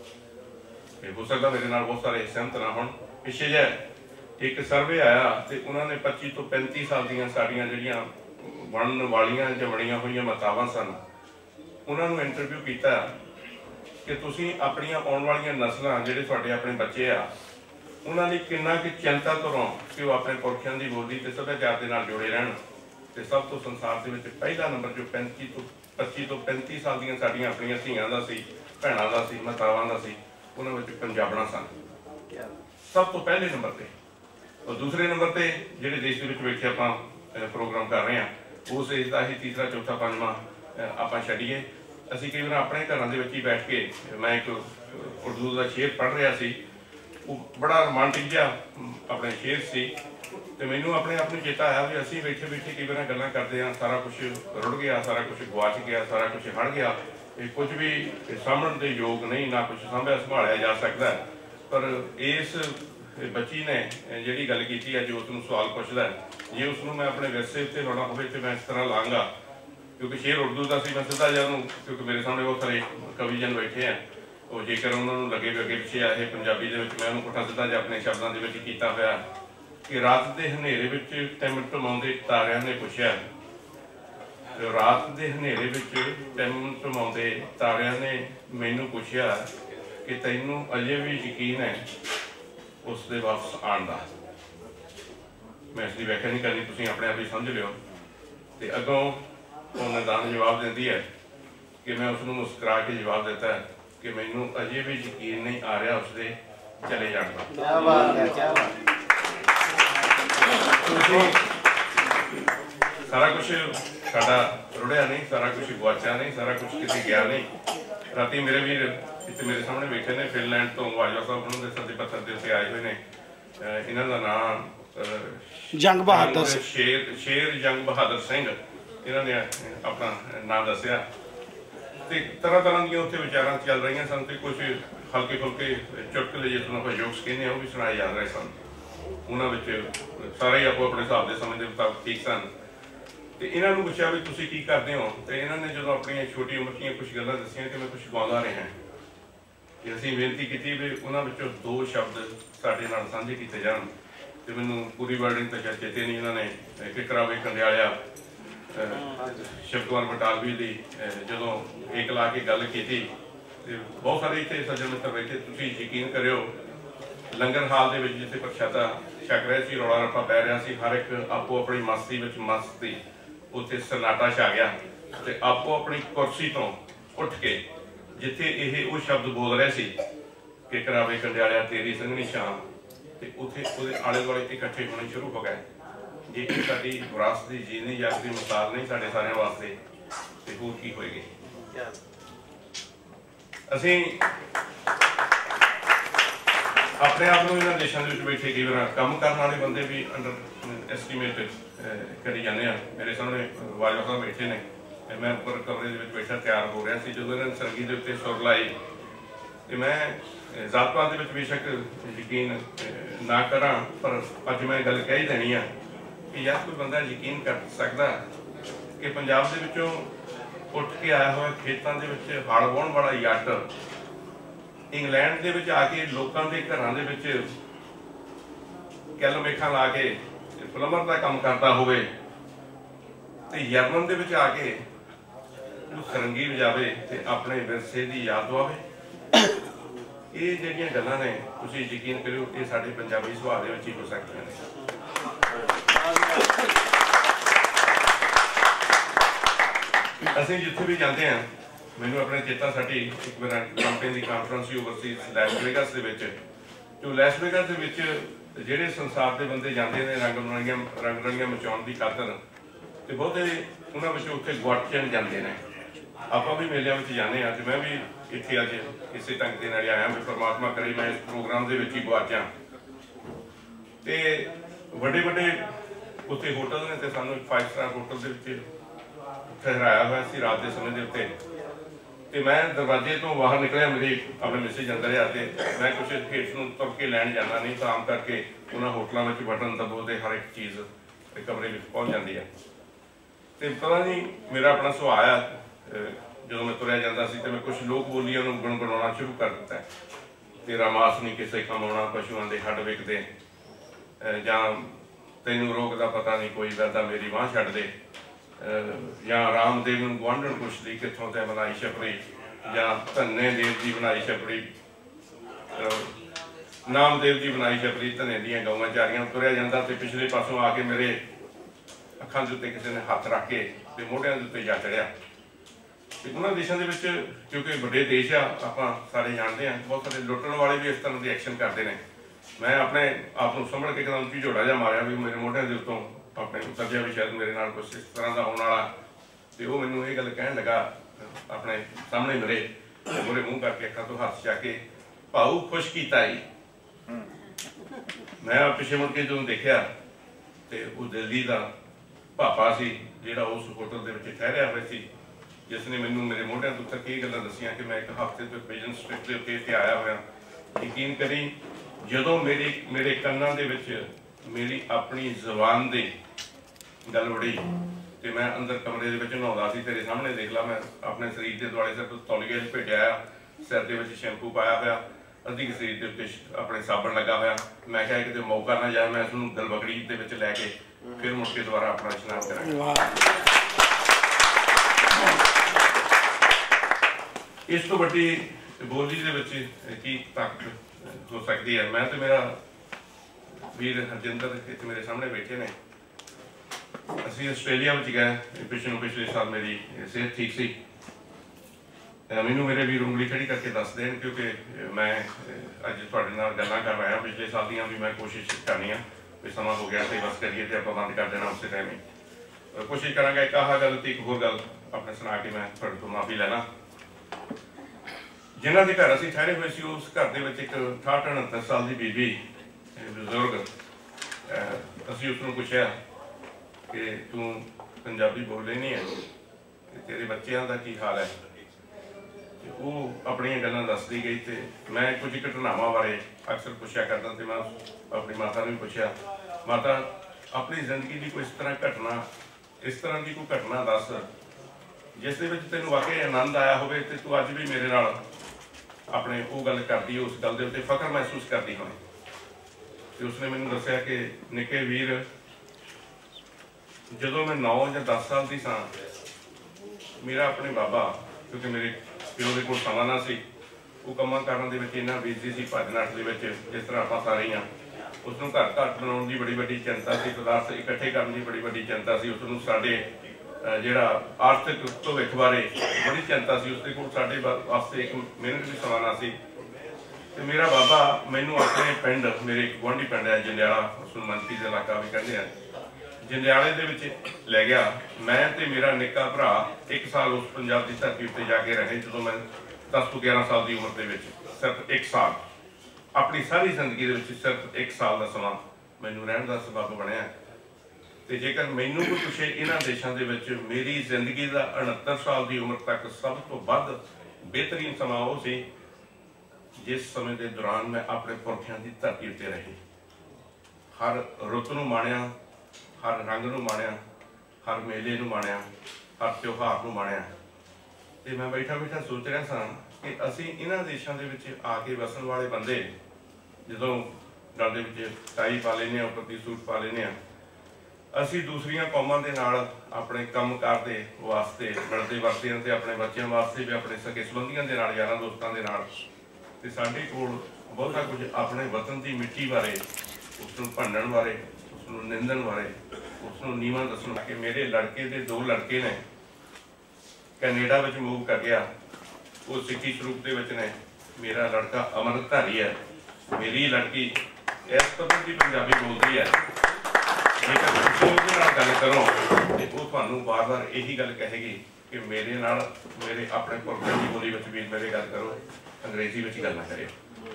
ਹੋ ਸਕਦਾ ਮੇਰੇ ਨਾਲ ਬਹੁਤ ਸਾਰੇ ਸਹਿਮਤ ਨਾ ਹੋਣ। ਪਿੱਛੇ ਜਿਹਾ ਇੱਕ ਸਰਵੇ ਆਇਆ ਤੇ ਉਹਨਾਂ ਨੇ 25 ਤੋਂ 35 ਸਾਲ ਦੀਆਂ ਸਾਡੀਆਂ ਜਿਹੜੀਆਂ ਬਣਨ ਵਾਲੀਆਂ ਜਾਂ ਬਣੀਆਂ ਹੋਈਆਂ ਮਤਾਵਾਂ ਸਨ ਉਹਨਾਂ ਨੂੰ ਇੰਟਰਵਿਊ ਕੀਤਾ ਕਿ ਤੁਸੀਂ ਆਪਣੀਆਂ ਆਉਣ ਵਾਲੀਆਂ ਨਸਲਾਂ, ਜਿਹੜੇ ਤੁਹਾਡੇ ਆਪਣੇ ਬੱਚੇ ਆ, ਉਹਨਾਂ ਲਈ ਕਿੰਨਾ ਕਿ ਚਿੰਤਾ ਕਰੋ ਕਿ ਉਹ ਆਪਣੇ ਪੁਰਖਿਆਂ ਦੀ ਬੋਲੀ ਤੇ ਸੱਭਿਆਚਾਰ ਦੇ ਨਾਲ ਜੁੜੇ ਰਹਿਣ। ਤੇ ਸਭ ਤੋਂ ਸੰਸਾਰ ਦੇ ਵਿੱਚ ਪਹਿਲਾ ਨੰਬਰ ਜੋ 25 ਤੋਂ 35 ਸਾਲ ਦੀਆਂ ਸਾਡੀਆਂ ਆਪਣੀਆਂ ਧੀਆਂ ਦਾ ਸੀ, ਭੈਣਾਂ ਦਾ ਸੀ, ਮਾਤਾਵਾਂ ਦਾ ਸੀ, ਉਹਨਾਂ ਵਿੱਚ ਪੰਜਾਬਣਾਂ ਸਨ ਸਭ ਤੋਂ ਪਹਿਲੇ ਨੰਬਰ ਤੇ। ਔਰ ਦੂਸਰੇ ਨੰਬਰ ਤੇ ਜਿਹੜੇ ਦੇਸ਼ ਦੇ ਵਿੱਚ ਬੈਠੇ ਆਪਾਂ ਪ੍ਰੋਗਰਾਮ ਕਰ ਰਹੇ ਹਾਂ ਉਸ ਦੇਸ਼ ਦਾ ਹੀ ਤੀਸਰਾ, ਚੌਥਾ, ਪੰਜਵਾਂ ਆਪਾਂ ਛੱਡੀਏ। ਅਸੀਂ ਕਈ ਵਾਰ ਆਪਣੇ ਘਰਾਂ ਦੇ ਵਿੱਚ ਹੀ ਬੈਠ ਕੇ, ਮੈਂ ਇੱਕ ਉਰਦੂ ਦਾ ਸ਼ੇਰ ਪੜ੍ਹ ਰਿਹਾ ਸੀ, ਉਹ ਬੜਾ ਰੋਮਾਂਟਿਕ ਜਿਹਾ ਆਪਣੇ ਸ਼ੇਰ ਸੀ ਤੇ ਮੈਨੂੰ ਆਪਣੇ ਆਪ ਨੂੰ ਚੇਤਾ ਆਇਆ ਵੀ ਅਸੀਂ ਬੈਠੇ ਬੈਠੇ ਕਈ ਵਾਰ ਗੱਲਾਂ ਕਰਦੇ ਹਾਂ, ਸਾਰਾ ਕੁਝ ਰੁੜ ਗਿਆ, ਸਾਰਾ ਕੁਝ ਗੁਆਚ ਗਿਆ, ਸਾਰਾ ਕੁਝ ਹੜ ਗਿਆ, ਇਹ ਕੁਝ ਵੀ ਸਾਂਭਣ ਦੇ ਯੋਗ ਨਹੀਂ, ਨਾ ਕੁਝ ਸੰਭਾਲਿਆ ਜਾ ਸਕਦਾ। ਪਰ ਇਸ ਬੱਚੀ ਨੇ ਜਿਹੜੀ ਗੱਲ ਕੀਤੀ ਹੈ, ਜੋ ਉਸਨੂੰ ਸਵਾਲ ਪੁੱਛਦਾ, ਜੇ ਉਸਨੂੰ ਮੈਂ ਆਪਣੇ ਵਿਰਸੇ ਉੱਤੇ ਲਾਉਣਾ ਹੋਵੇ ਤੇ ਮੈਂ ਇਸ ਤਰ੍ਹਾਂ ਲਾਂਗਾ, ਕਿਉਂਕਿ ਸ਼ੇਰ ਉਰਦੂ ਦਾ ਸੀ, ਮੈਂ ਸਿੱਧਾ ਜਿਹਾ ਉਹਨੂੰ, ਕਿਉਂਕਿ ਮੇਰੇ ਸਾਹਮਣੇ ਬਹੁਤ ਸਾਰੇ ਕਵੀਜਨ ਬੈਠੇ ਆ, ਉਹ ਜੇਕਰ ਉਹਨਾਂ ਨੂੰ ਲੱਗੇ ਵੀ ਅੱਗੇ ਪਿੱਛੇ ਆ ਇਹ ਪੰਜਾਬੀ ਦੇ ਵਿੱਚ, ਮੈਂ ਉਹਨੂੰ ਪੁੱਠਾ ਸਿੱਧਾ ਜਿਹਾ ਆਪਣੇ ਸ਼ਬਦਾਂ ਦੇ ਵਿੱਚ ਕੀਤਾ ਹੋਇਆ ਕਿ ਰਾਤ ਦੇ ਹਨੇਰੇ ਵਿੱਚ ਟਿਮ ਟਮਾਉਂਦੇ ਤਾਰਿਆਂ ਨੇ ਪੁੱਛਿਆ, ਰਾਤ ਦੇ ਹਨੇਰੇ ਵਿੱਚ ਟਿਮ ਟਮਾਉਂਦੇ ਤਾਰਿਆਂ ਨੇ ਮੈਨੂੰ ਪੁੱਛਿਆ ਕਿ ਤੈਨੂੰ ਅਜੇ ਵੀ ਯਕੀਨ ਹੈ ਉਸ ਦੇ ਵਾਪਸ ਆਉਣ ਦਾ। ਮੈਂ ਇਸ ਦੀ ਵਿਆਖਿਆ ਨਹੀਂ ਕਰਨੀ, ਤੁਸੀਂ ਆਪਣੇ ਆਪ ਹੀ ਸਮਝ ਲਿਓ। ਤੇ ਅੱਗੋਂ ਉਹ ਮੈਦਾਨ ਜਵਾਬ ਦਿੰਦੀ ਹੈ कि मैं उसनों मुस्कुरा के जवाब दिता है कि मैनू अजे भी यकीन नहीं आ रहा उसके चले जाने का। सारा कुछ साडा रुढ़िया नहीं, सारा कुछ गुआचा नहीं, सारा कुछ किसी गया नहीं। राती मेरे वीर इतने मेरे सामने बैठे ने फिनलैंड तो वाजा साहब उन्होंने सदी पत्थर के उत्ते आए हुए ने। इन्हों का नाम जंग बहादुर शेर जंग बहादुर सिंह इन्होंने अपना नाम दसिया। तो तरह तरह दी उत्थे विचारां चल रही सन, तो कुछ हल्के फुल्के चुटकुले जिसनों ਆਪਾਂ जोक्स कहने वो भी सुनाए जा रहे सन। उन्होंने सारे ही आपो अपने हिसाब के समय के मुताबिक ठीक सन। तो इन्होंने पूछा भी तुसीं की करते हो, तो इन्होंने जो अपनी छोटी उम्र दी कुछ गल्लां दसियां कि मैं कुछ गाउंदा रहा कि असीं बेनती की भी उन्होंने दो शब्द साडे नाल साझे कीते जाण। तो मैनूं पूरी वर्डिंग तो शायद चेते नहीं। इन्होंने किकरा वे कंडियालिया शिव कुमार बटालवी की जो एक ला के गल की, बहुत सारे इतने सज्जन मित्र बैठे। तुसीं यकीन करियो लंगर हाल के जिथे प्रशादा छक रहे थे, रौला रप्पा पै रहा सी, हर एक आपो अपनी मस्ती में मस्त थी। उत्थे सन्नाटा छा गया तो आपो अपनी कुर्सी तो उठ के जिथे ये वो शब्द बोल रहे थे कि करावे कंडियालिया तेरी संघनी शाम, तो उत्थे उहदे आले दुआले इकट्ठे होने शुरू हो गए। जे साडी विरासत की जीनी जागती मिसाल नहीं साडे सारे वास्ते, तो होर की होएगी। असीं अपने आप को इन्होंने देशों के बैठे कई बार काम करने वाले बंदे भी अंडर एस्टीमेट करी जाने। मेरे सामने वाजा साहब बैठे ने, मैं उपर कमरे के बैठा तैयार हो रहा सी, जो इन्होंने संगी के उत्ते सुर लाई। तो मैं जात पात के बेशक यकीन ना करा, पर अज मैं गल कह ही देनी है कि यार कोई बंदा यकीन कर सकता कि पंजाब के विचों उठ के आया हुआ खेतों के हल वाहण वाला जट इंग्लैंड के आके लोगों के घरों के कैलो मेखा ला के प्लम्बर का काम करता हो, यरमन के आके सरंगी बजावे तो अपने विरसे की याद दुआवे। ये जिहड़ियां गल्लां ने तुसीं यकीन करियो ये साडे पंजाबी सुभाअ दे विच ही हो सकदियां ने। असीं जिथे भी जाते हैं, मैनूं अपने चेता साडी एक बार कंपनी की कानफ्रेंस ही ओवरसीज लैस वेगस दे विच, जो लैस वेगस दे विच जिहड़े संसार के बंदे जाते हैं रंग रंगियां मचाउण की खातर, तो बहुते उन्हां विचों उत्थे गुआचण जाते हैं। आपां भी मेलिਆਂ ਵਿੱਚ जाने। अज मैं भी इत्थे अज इसे ढंग के नाल आया भी परमात्मा करे मैं इस प्रोग्राम के विच ही गुआचां। ते वड्डे वड्डे उत्थे होटल ने, ते सानूं 5 स्टार होटल के विच ठहराया हुआ सी रात के समय के उत्ते। तो मैं दरवाजे तो बाहर निकलिया, मेरी अपने मैसेज अंदर आते, मैं कुछ हेठ नूं तुर के लैण जाना नहीं, तो आम करके उन्होंने होटलों में बटन दबो तो हर एक चीज़ कमरे में पहुँच जाती है। तो पता नहीं मेरा अपना सुभाअ आ, जो मैं तुरया जाता सी तो मैं कुछ लोक बोलियां नूं गुणगुणाना शुरू कर दिता। तेरा मास नहीं किसे कमाउणा, पशुओं के हड्ड विकदे, जां तैनूं रोग दा पता नहीं कोई वैदा मेरी बांह छड्ड दे, या रामदेव नूं गुआंढण पुछदी कित्थों तैं बनाई छपड़ी, या धन्ने देव जी बनाई छपड़ी, नामदेव जी बनाई छपड़ी, धन्ने दीआं गऊआं चारियां। तुरया जांदा ते पिछले पासों आके मेरे अखां दे उत्ते किसी ने हत्थ रख के ते मोढिआं दे उत्ते जा चढ़िया। उन्होंने देशों के क्योंकि बड़े देश आपां सारे जानते हैं, बहुत सारे लुटण वाले भी इस तरह के एक्शन करते हैं। मैं अपने आप को संभल के एकदम झिझोड़ा जा मारिया भी मेरे मोढिआं दे उत्तों अपने उत्तरजिया भी शायद मेरे नाल कुछ इस तरह का होने वाला। तो वो मैनूं ये गल कहण लगा अपने सामने मेरे मोरे मूँह करके अखां तो हत्थ जाके, भाऊ खुश कीता ही। मैं पिछे मुड़ के जो देखा तो वो दिल्ली का भापा सी जिहड़ा उस होटल के ठहरिया हुआ सी, जिसने मैनूं मेरे मोढिआं तो तक ये गल्लां दसियां कि मैं एक हफ्ते तो बिजनेस ट्रिप के उत्ते इत्थे आया होया। यकीन करी जदों मेरे कन्नां दे विच मेरी अपनी जबान दी गल वड़ी तो मैं अंदर कमरे दे विच नहाउंदा सी। तेरे सामने देख ला, मैं अपने शरीर के दुआले सिर तौलिए लपेटिया, सिर दे विच शैंपू पाया होया, अद्धी शरीर के उत्ते अपने साबण लगा होया। मैं कहा किते मौका ना जाए, मैं इसनूं गलबकड़ी दे विच लैके फिर मुड़ के दोबारा अपना इशनान करांगा। इस तो वड्डी बोली दे विच की ताकत हो सकती है। मैं तो मेरा वीर हरजिंदर इत्थे मेरे सामने बैठे ने, असीं आस्ट्रेलिया में गए पिछले साल, मेरी सेहत ठीक सी मैनू मेरे वीर उंगली खड़ी करके दस देन, क्योंकि मैं अज तुहाडे नाल गल्लां कर रहा पिछले साल दियां भी मैं कोशिश करनी है भी समा हो गया तो बस करिए तो आप बंद कर देना उस टाइम ही कोशिश करांगा। एक आह गल ते एक होर गल अपने सुना के मैं तुहाडे तो माफी लेना। जिन्हां दे घर असीं ठहरे हुए सी उस घर दे विच एक 68-69 साल की बीबी बजुर्ग, असीं उसनूं पुछया कि तू पंजाबी बोले नहीं है, तेरे बच्चों का की हाल है? वो अपन गल्लां दसदी गई तो मैं कुछ घटनावां बारे अक्सर पूछा करता, तो मैं अपनी माता ने भी पूछा, माता अपनी जिंदगी की कोई इस तरह घटना, इस तरह की कोई घटना दस जिस दे विच तैनूं वाकई आनंद आया होवे ते तू अज भी मेरे नाल अपने वो गल करदी उस गल दे उत्ते फख्र महसूस करदी होवे। तो उसने मैनूं दस्सिया कि निक्के वीर जदों मैं 9 या 10 साल की सां, मेरा अपने बाबा क्योंकि मेरे प्यो के कोल समा ना सी, वो कमां कारां दे विच इन्ना बिजी सी भज नठ दे विच जिस तरह आपां सारे ही हां, उसनूं घर घट बनाउण दी बड़ी वड्डी चिंता सी, पदार्थ इकट्ठे करन दी बड़ी वड्डी चिंता सी, उसनूं साडे जिहड़ा आर्थिक भविख बारे बड़ी चिंता सी, उसदे कोल साडे वास्ते एक मिनट भी समा ना सी। ते मेरा बाबा मैनूं अपने पिंड, मेरे गुआंढी पिंड है जंडियाला, उसनूं मंत्री का इलाका भी कहते हैं, जंडियाले दे विच लै गया। मैं ते मेरा निक्का भरा 1 साल उस पंजाब की धरती उत्ते जाके रहे, जो मैं 10 तो 11 साल की उम्र के सिर्फ 1 साल अपनी सारी जिंदगी सिर्फ 1 साल का समा मैनू रहने का सबब बनया। तो जेकर मैनू कोई पूछे इन्होंने देशों के मेरी जिंदगी का 69 साल की उम्र तक सब तो वध बेहतरीन समा वो सी जिस समय के दौरान मैं अपने पुरखियां की धरती उत्ते रही, हर रुत नूं माणिया, हर रंग नूं माणिया, हर मेले नूं माणिया, हर त्योहार नूं माणिया। तो मैं बैठा बैठा सोच रहा सा कि असी इन्हां देशों के आके वसन वाले बंदे जो गल दे टाई पा लेने, प्रति सूट पा लेने, असी दूसरिया कौमां दे नाल अपने काम कार दे वास्ते मिलते वरते हैं, अपने बच्चों वास्ते भी अपने सगे संबंधियों के नाल, यारां दोस्तां दे नाल, ते साडे कोल बहुता कुछ अपने वतन की मिट्टी बारे, उसनूं भंडण बारे, उसनूं निंदण बारे, उसनूं नीवां दस्सण कि मेरे लड़के दे 2 लड़के ने कैनेडा विच मूव कर गया, वो सिक्खी स्वरूप दे विच ने, मेरा लड़का अमृतधारी है, मेरी लड़की इस पद्धति की पंजाबी बोलती है। जेकर तुसीं उहदे नाल गल करो तो वो तुहानूं बार-बार यही गल कहेगी कि मेरे नाल मेरे अपने पुरखिਆਂ की बोली विच भी मेरे गल करो, अंग्रेजी विच गल ना करिओ।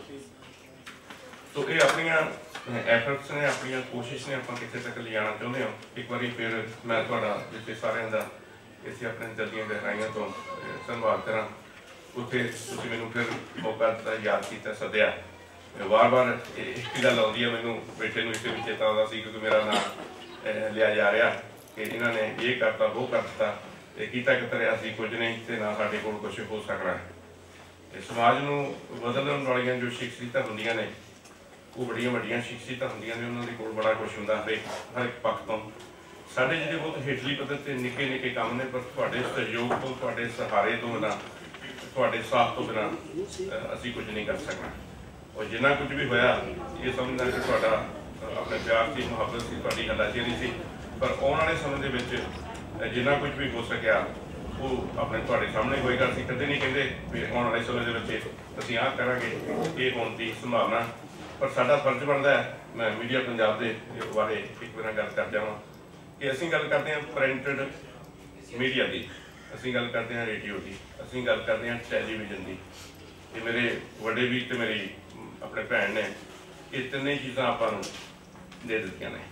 तो ये अपनियां एफर्ट्स ने, अपनी कोशिश ने आप कितने तक ले जाना चाहते हो। एक बार फिर मैं थोड़ा जिसे सारे का इसे अपने दिल दी गहराइयां तो संभाल करा, उत्थे तुसीं मैनूं फिर मौका दिता, याद किया, सद्या। बार बार एक गल आती है मैनूं बेटे नूं इसे भी चेता आता सी, क्योंकि मेरा नाम लिया जा रहा कि इन्होंने ये करता वो कर दिता, कीता कितरिया सी कुछ नहीं, तो ना साडे कोल कुछ हो सकना है। समाज नूं बदलण वालियां जो शख्सियतां हुंदियां ने, वो बड़िया वड्डियां शख्सियतां हुंदियां ने, उन्हां दे कोल बड़ा कुछ हुंदा हर एक पक्ष तो। साडे जिहड़े बहुत हेठली पद्धर ते निक्के निक्के काम ने, पर तुहाडे सहयोग तो, तुहाडे सहारे तो बिना, तुहाडे साथ तो बिना असीं कुछ नहीं कर सकना। और जिन्ना कुछ भी होया ये समझना कि तुहाडा अपने प्यार की मुहब्बत सी, तुहाडी हलाचेरी सी, पर आउण वाले समय दे विच जिन्ना कुछ भी हो सकिया वो अपने तुहाडे सामने होएगा। असीं कदे नहीं कहिंदे भी आउण वाले समय दे विच असीं आह करांगे, ये होण दी संभावना, पर साडा फर्ज बनता है। मैं मीडिया पंजाब के बारे एक बार गल कर जावां कि असीं गल करते हैं प्रिंटेड मीडिया की, असीं गल करते हैं रेडियो की, असीं गल करते हैं टैलीविजन की। ये मेरे वड्डे वीर ते मेरी अपने भैन ने ये तिन्ने चीज़ां आपां नूं दे दित्तियां ने।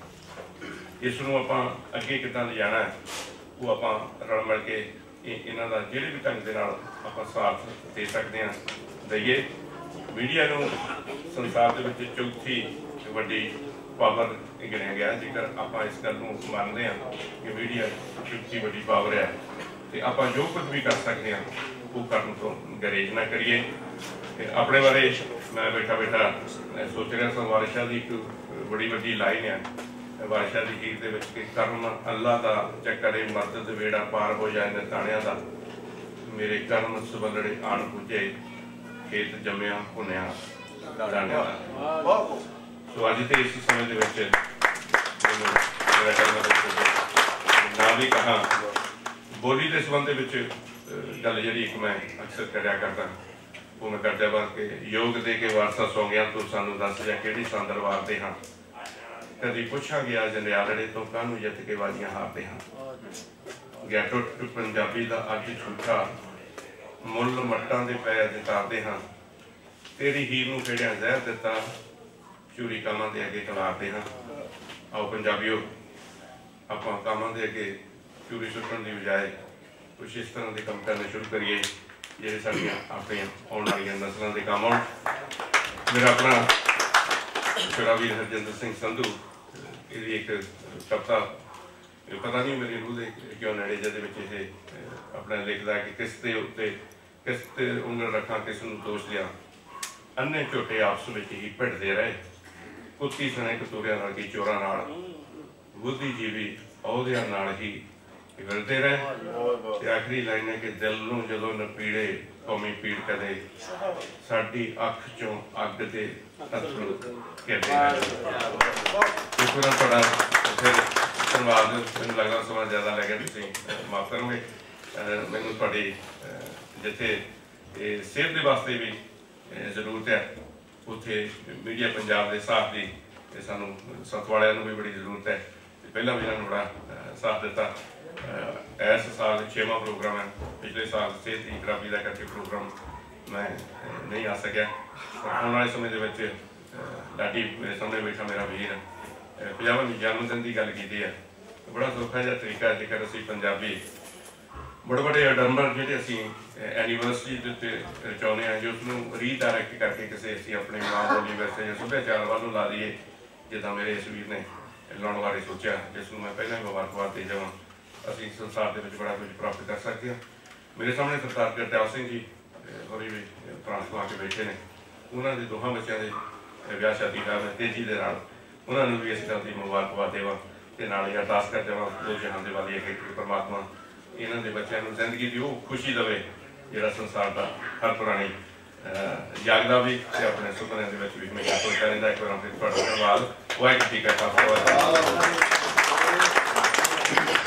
इसनूं आपां अगे किदां ले जाना है वो आपां रल मिल के इन्हां दा जिहड़े भी ढंग दे नाल आपां साथ दे सकते हैं दईए। मीडिया नूं संसार दे विच चौथी वड्डी पावर गिणिया गया, जेकर आपां इस गल नूं मनदे हां कि मीडिया चौथी वड्डी पावर है, तो आपां जो कुछ भी कर सकते हैं वो करन तो गरेज ना करिए। अपने बारे मैं बैठा बैठा सोच रहा था, वारिस शाह की एक बड़ी वड्डी लाइन है वारिस शाह की हीर दे विच कि कर्म अल्लाह दा चक्करे मदद वेड़ा पार हो जाए नताणिया दा, मेरे कर्म सबलड़े आण पुजे खेत जम्मिया भुनिया दाणिया दा। सो अज तो इस समय दे विच मेरा कर्म ना भी कहा बोली के संबंध गल जी एक मैं अक्सर करा करता वो मैं करदा वा कि योग दे के वारसा सौ गया तो सानू दस जा किहड़ी संदर वारते हाँ कभी पुछा गया जंडियालड़े तो कानू जित के वाजियां हारते हाँ गया टुट पंजाबी का अज झूठा मुल मट्टां दे पैर जितारते हाँ तेरी हीर नूं खेड़िया जहर दिता चूरी कामां दे अगे खिलारते हाँ आओ पंजाबियों आपां कामां दे अगे चूरी सुट्टण की बजाय कुछ इस तरह के काम करने शुरू करिए ਜਿਹੜੇ ਸਾਡੀਆਂ ਆਪਣੀਆਂ ਆਉਣ ਵਾਲੀਆਂ ਨਸਲਾਂ ਦੇ ਕੰਮ ਆਉਣ। ਮੇਰਾ ਆਪਣਾ ਛੋਟਾ ਵੀਰ ਹਰਜਿੰਦਰ ਸਿੰਘ ਸੰਧੂ ਇਹਦੀ ਇੱਕ ਕਵਿਤਾ ਪਤਾ ਨਹੀਂ ਮੇਰੀ ਰੂਹ ਦੇ ਕਿਉਂ ਨੇੜੇ ਜਿਹਦੇ ਵਿੱਚ ਇਹ ਆਪਣਾ ਲਿਖਦਾ ਕਿ ਕਿਸ ਦੇ ਉੱਤੇ ਕਿਸ ਤੇ ਉਂਗਲ ਰੱਖਾਂ ਕਿਸ ਨੂੰ ਦੋਸ਼ ਦਿਆਂ ਅੰਨੇ ਝੋਟੇ ਆਪਸ ਵਿੱਚ ਹੀ ਭਿੜਦੇ ਰਹੇ ਕੁੱਤੀ ਸਣੇ ਕਤੂਰਿਆਂ ਨਾਲ ਕੀ ਚੋਰਾਂ ਨਾਲ ਬੁੱਧੀਜੀਵੀ ਅਹੁਦਿਆਂ ਨਾਲ ਹੀ विरते रहे। आखिरी लाइन है कि दिल नूं जदों नपीड़े कौमी पीड़ कदे साडी अख चों अग दे अथरू कहते हैं। इस तरह थोड़ा फिर धन्यवाद मैनूं लगदा समा ज़्यादा लग गया तुसीं माफ करोगे मैनूं तुहाडी जिथे सेहत के वास्ते भी जरूरत है उत्थे मीडिया पंजाब के साथ की सानूं सत वालियां नूं भी बड़ी जरूरत है। पहला भी इन्होंने बड़ा साथ दिता। इस साल 6वां प्रोग्राम है पिछले साल सेहत की खराबी का करके प्रोग्राम मैं नहीं आ सकिया और आने वाले समय के लाडी मेरे सामने बैठा मेरा वीर 50वें जन्मदिन की गल की है बड़ा सौखा जिहा तरीका जेकर असीं पंजाबी बड़े बड़े अडंबर जिहड़े असीं एनिवर्सरी के उत्ते चाहुंदे हां जो उसनूं रीडायरैक्ट करके किसी असीं अपने मां बोली वैसे या सभ्याचार वालों ला दईए जिद्दां मेरे इस वीर ने लाने बारे सोचा जिसनूं मैं पहलां ही मुबारकबाद दे जावां असीं संसार दे विच बड़ा कुछ प्राप्त कर सकते हैं। मेरे सामने सरदार गुरदियाल सिंह जी और भी फ्रांस तो आके बैठे ने उन्होंने दोहां बच्चों के विआह शादी का मैं तेजी के नाल उन्होंने भी इस गल की मुबारकबाद देवां ते नाल ही अरदास कर देवां दो जहां दे वाली है कि परमात्मा इन्हां दे बच्चों नूं जिंदगी दी ओह खुशी देवे जिहड़ा संसार दा हर पुरानी जागदा भी ते अपने सुपने दे विच भी हमेशा सोचदा रहिंदा। एक बार फिर तुहाडा धन्नवाद। वाहिगुरू जी का खालसा वाहिगुरू।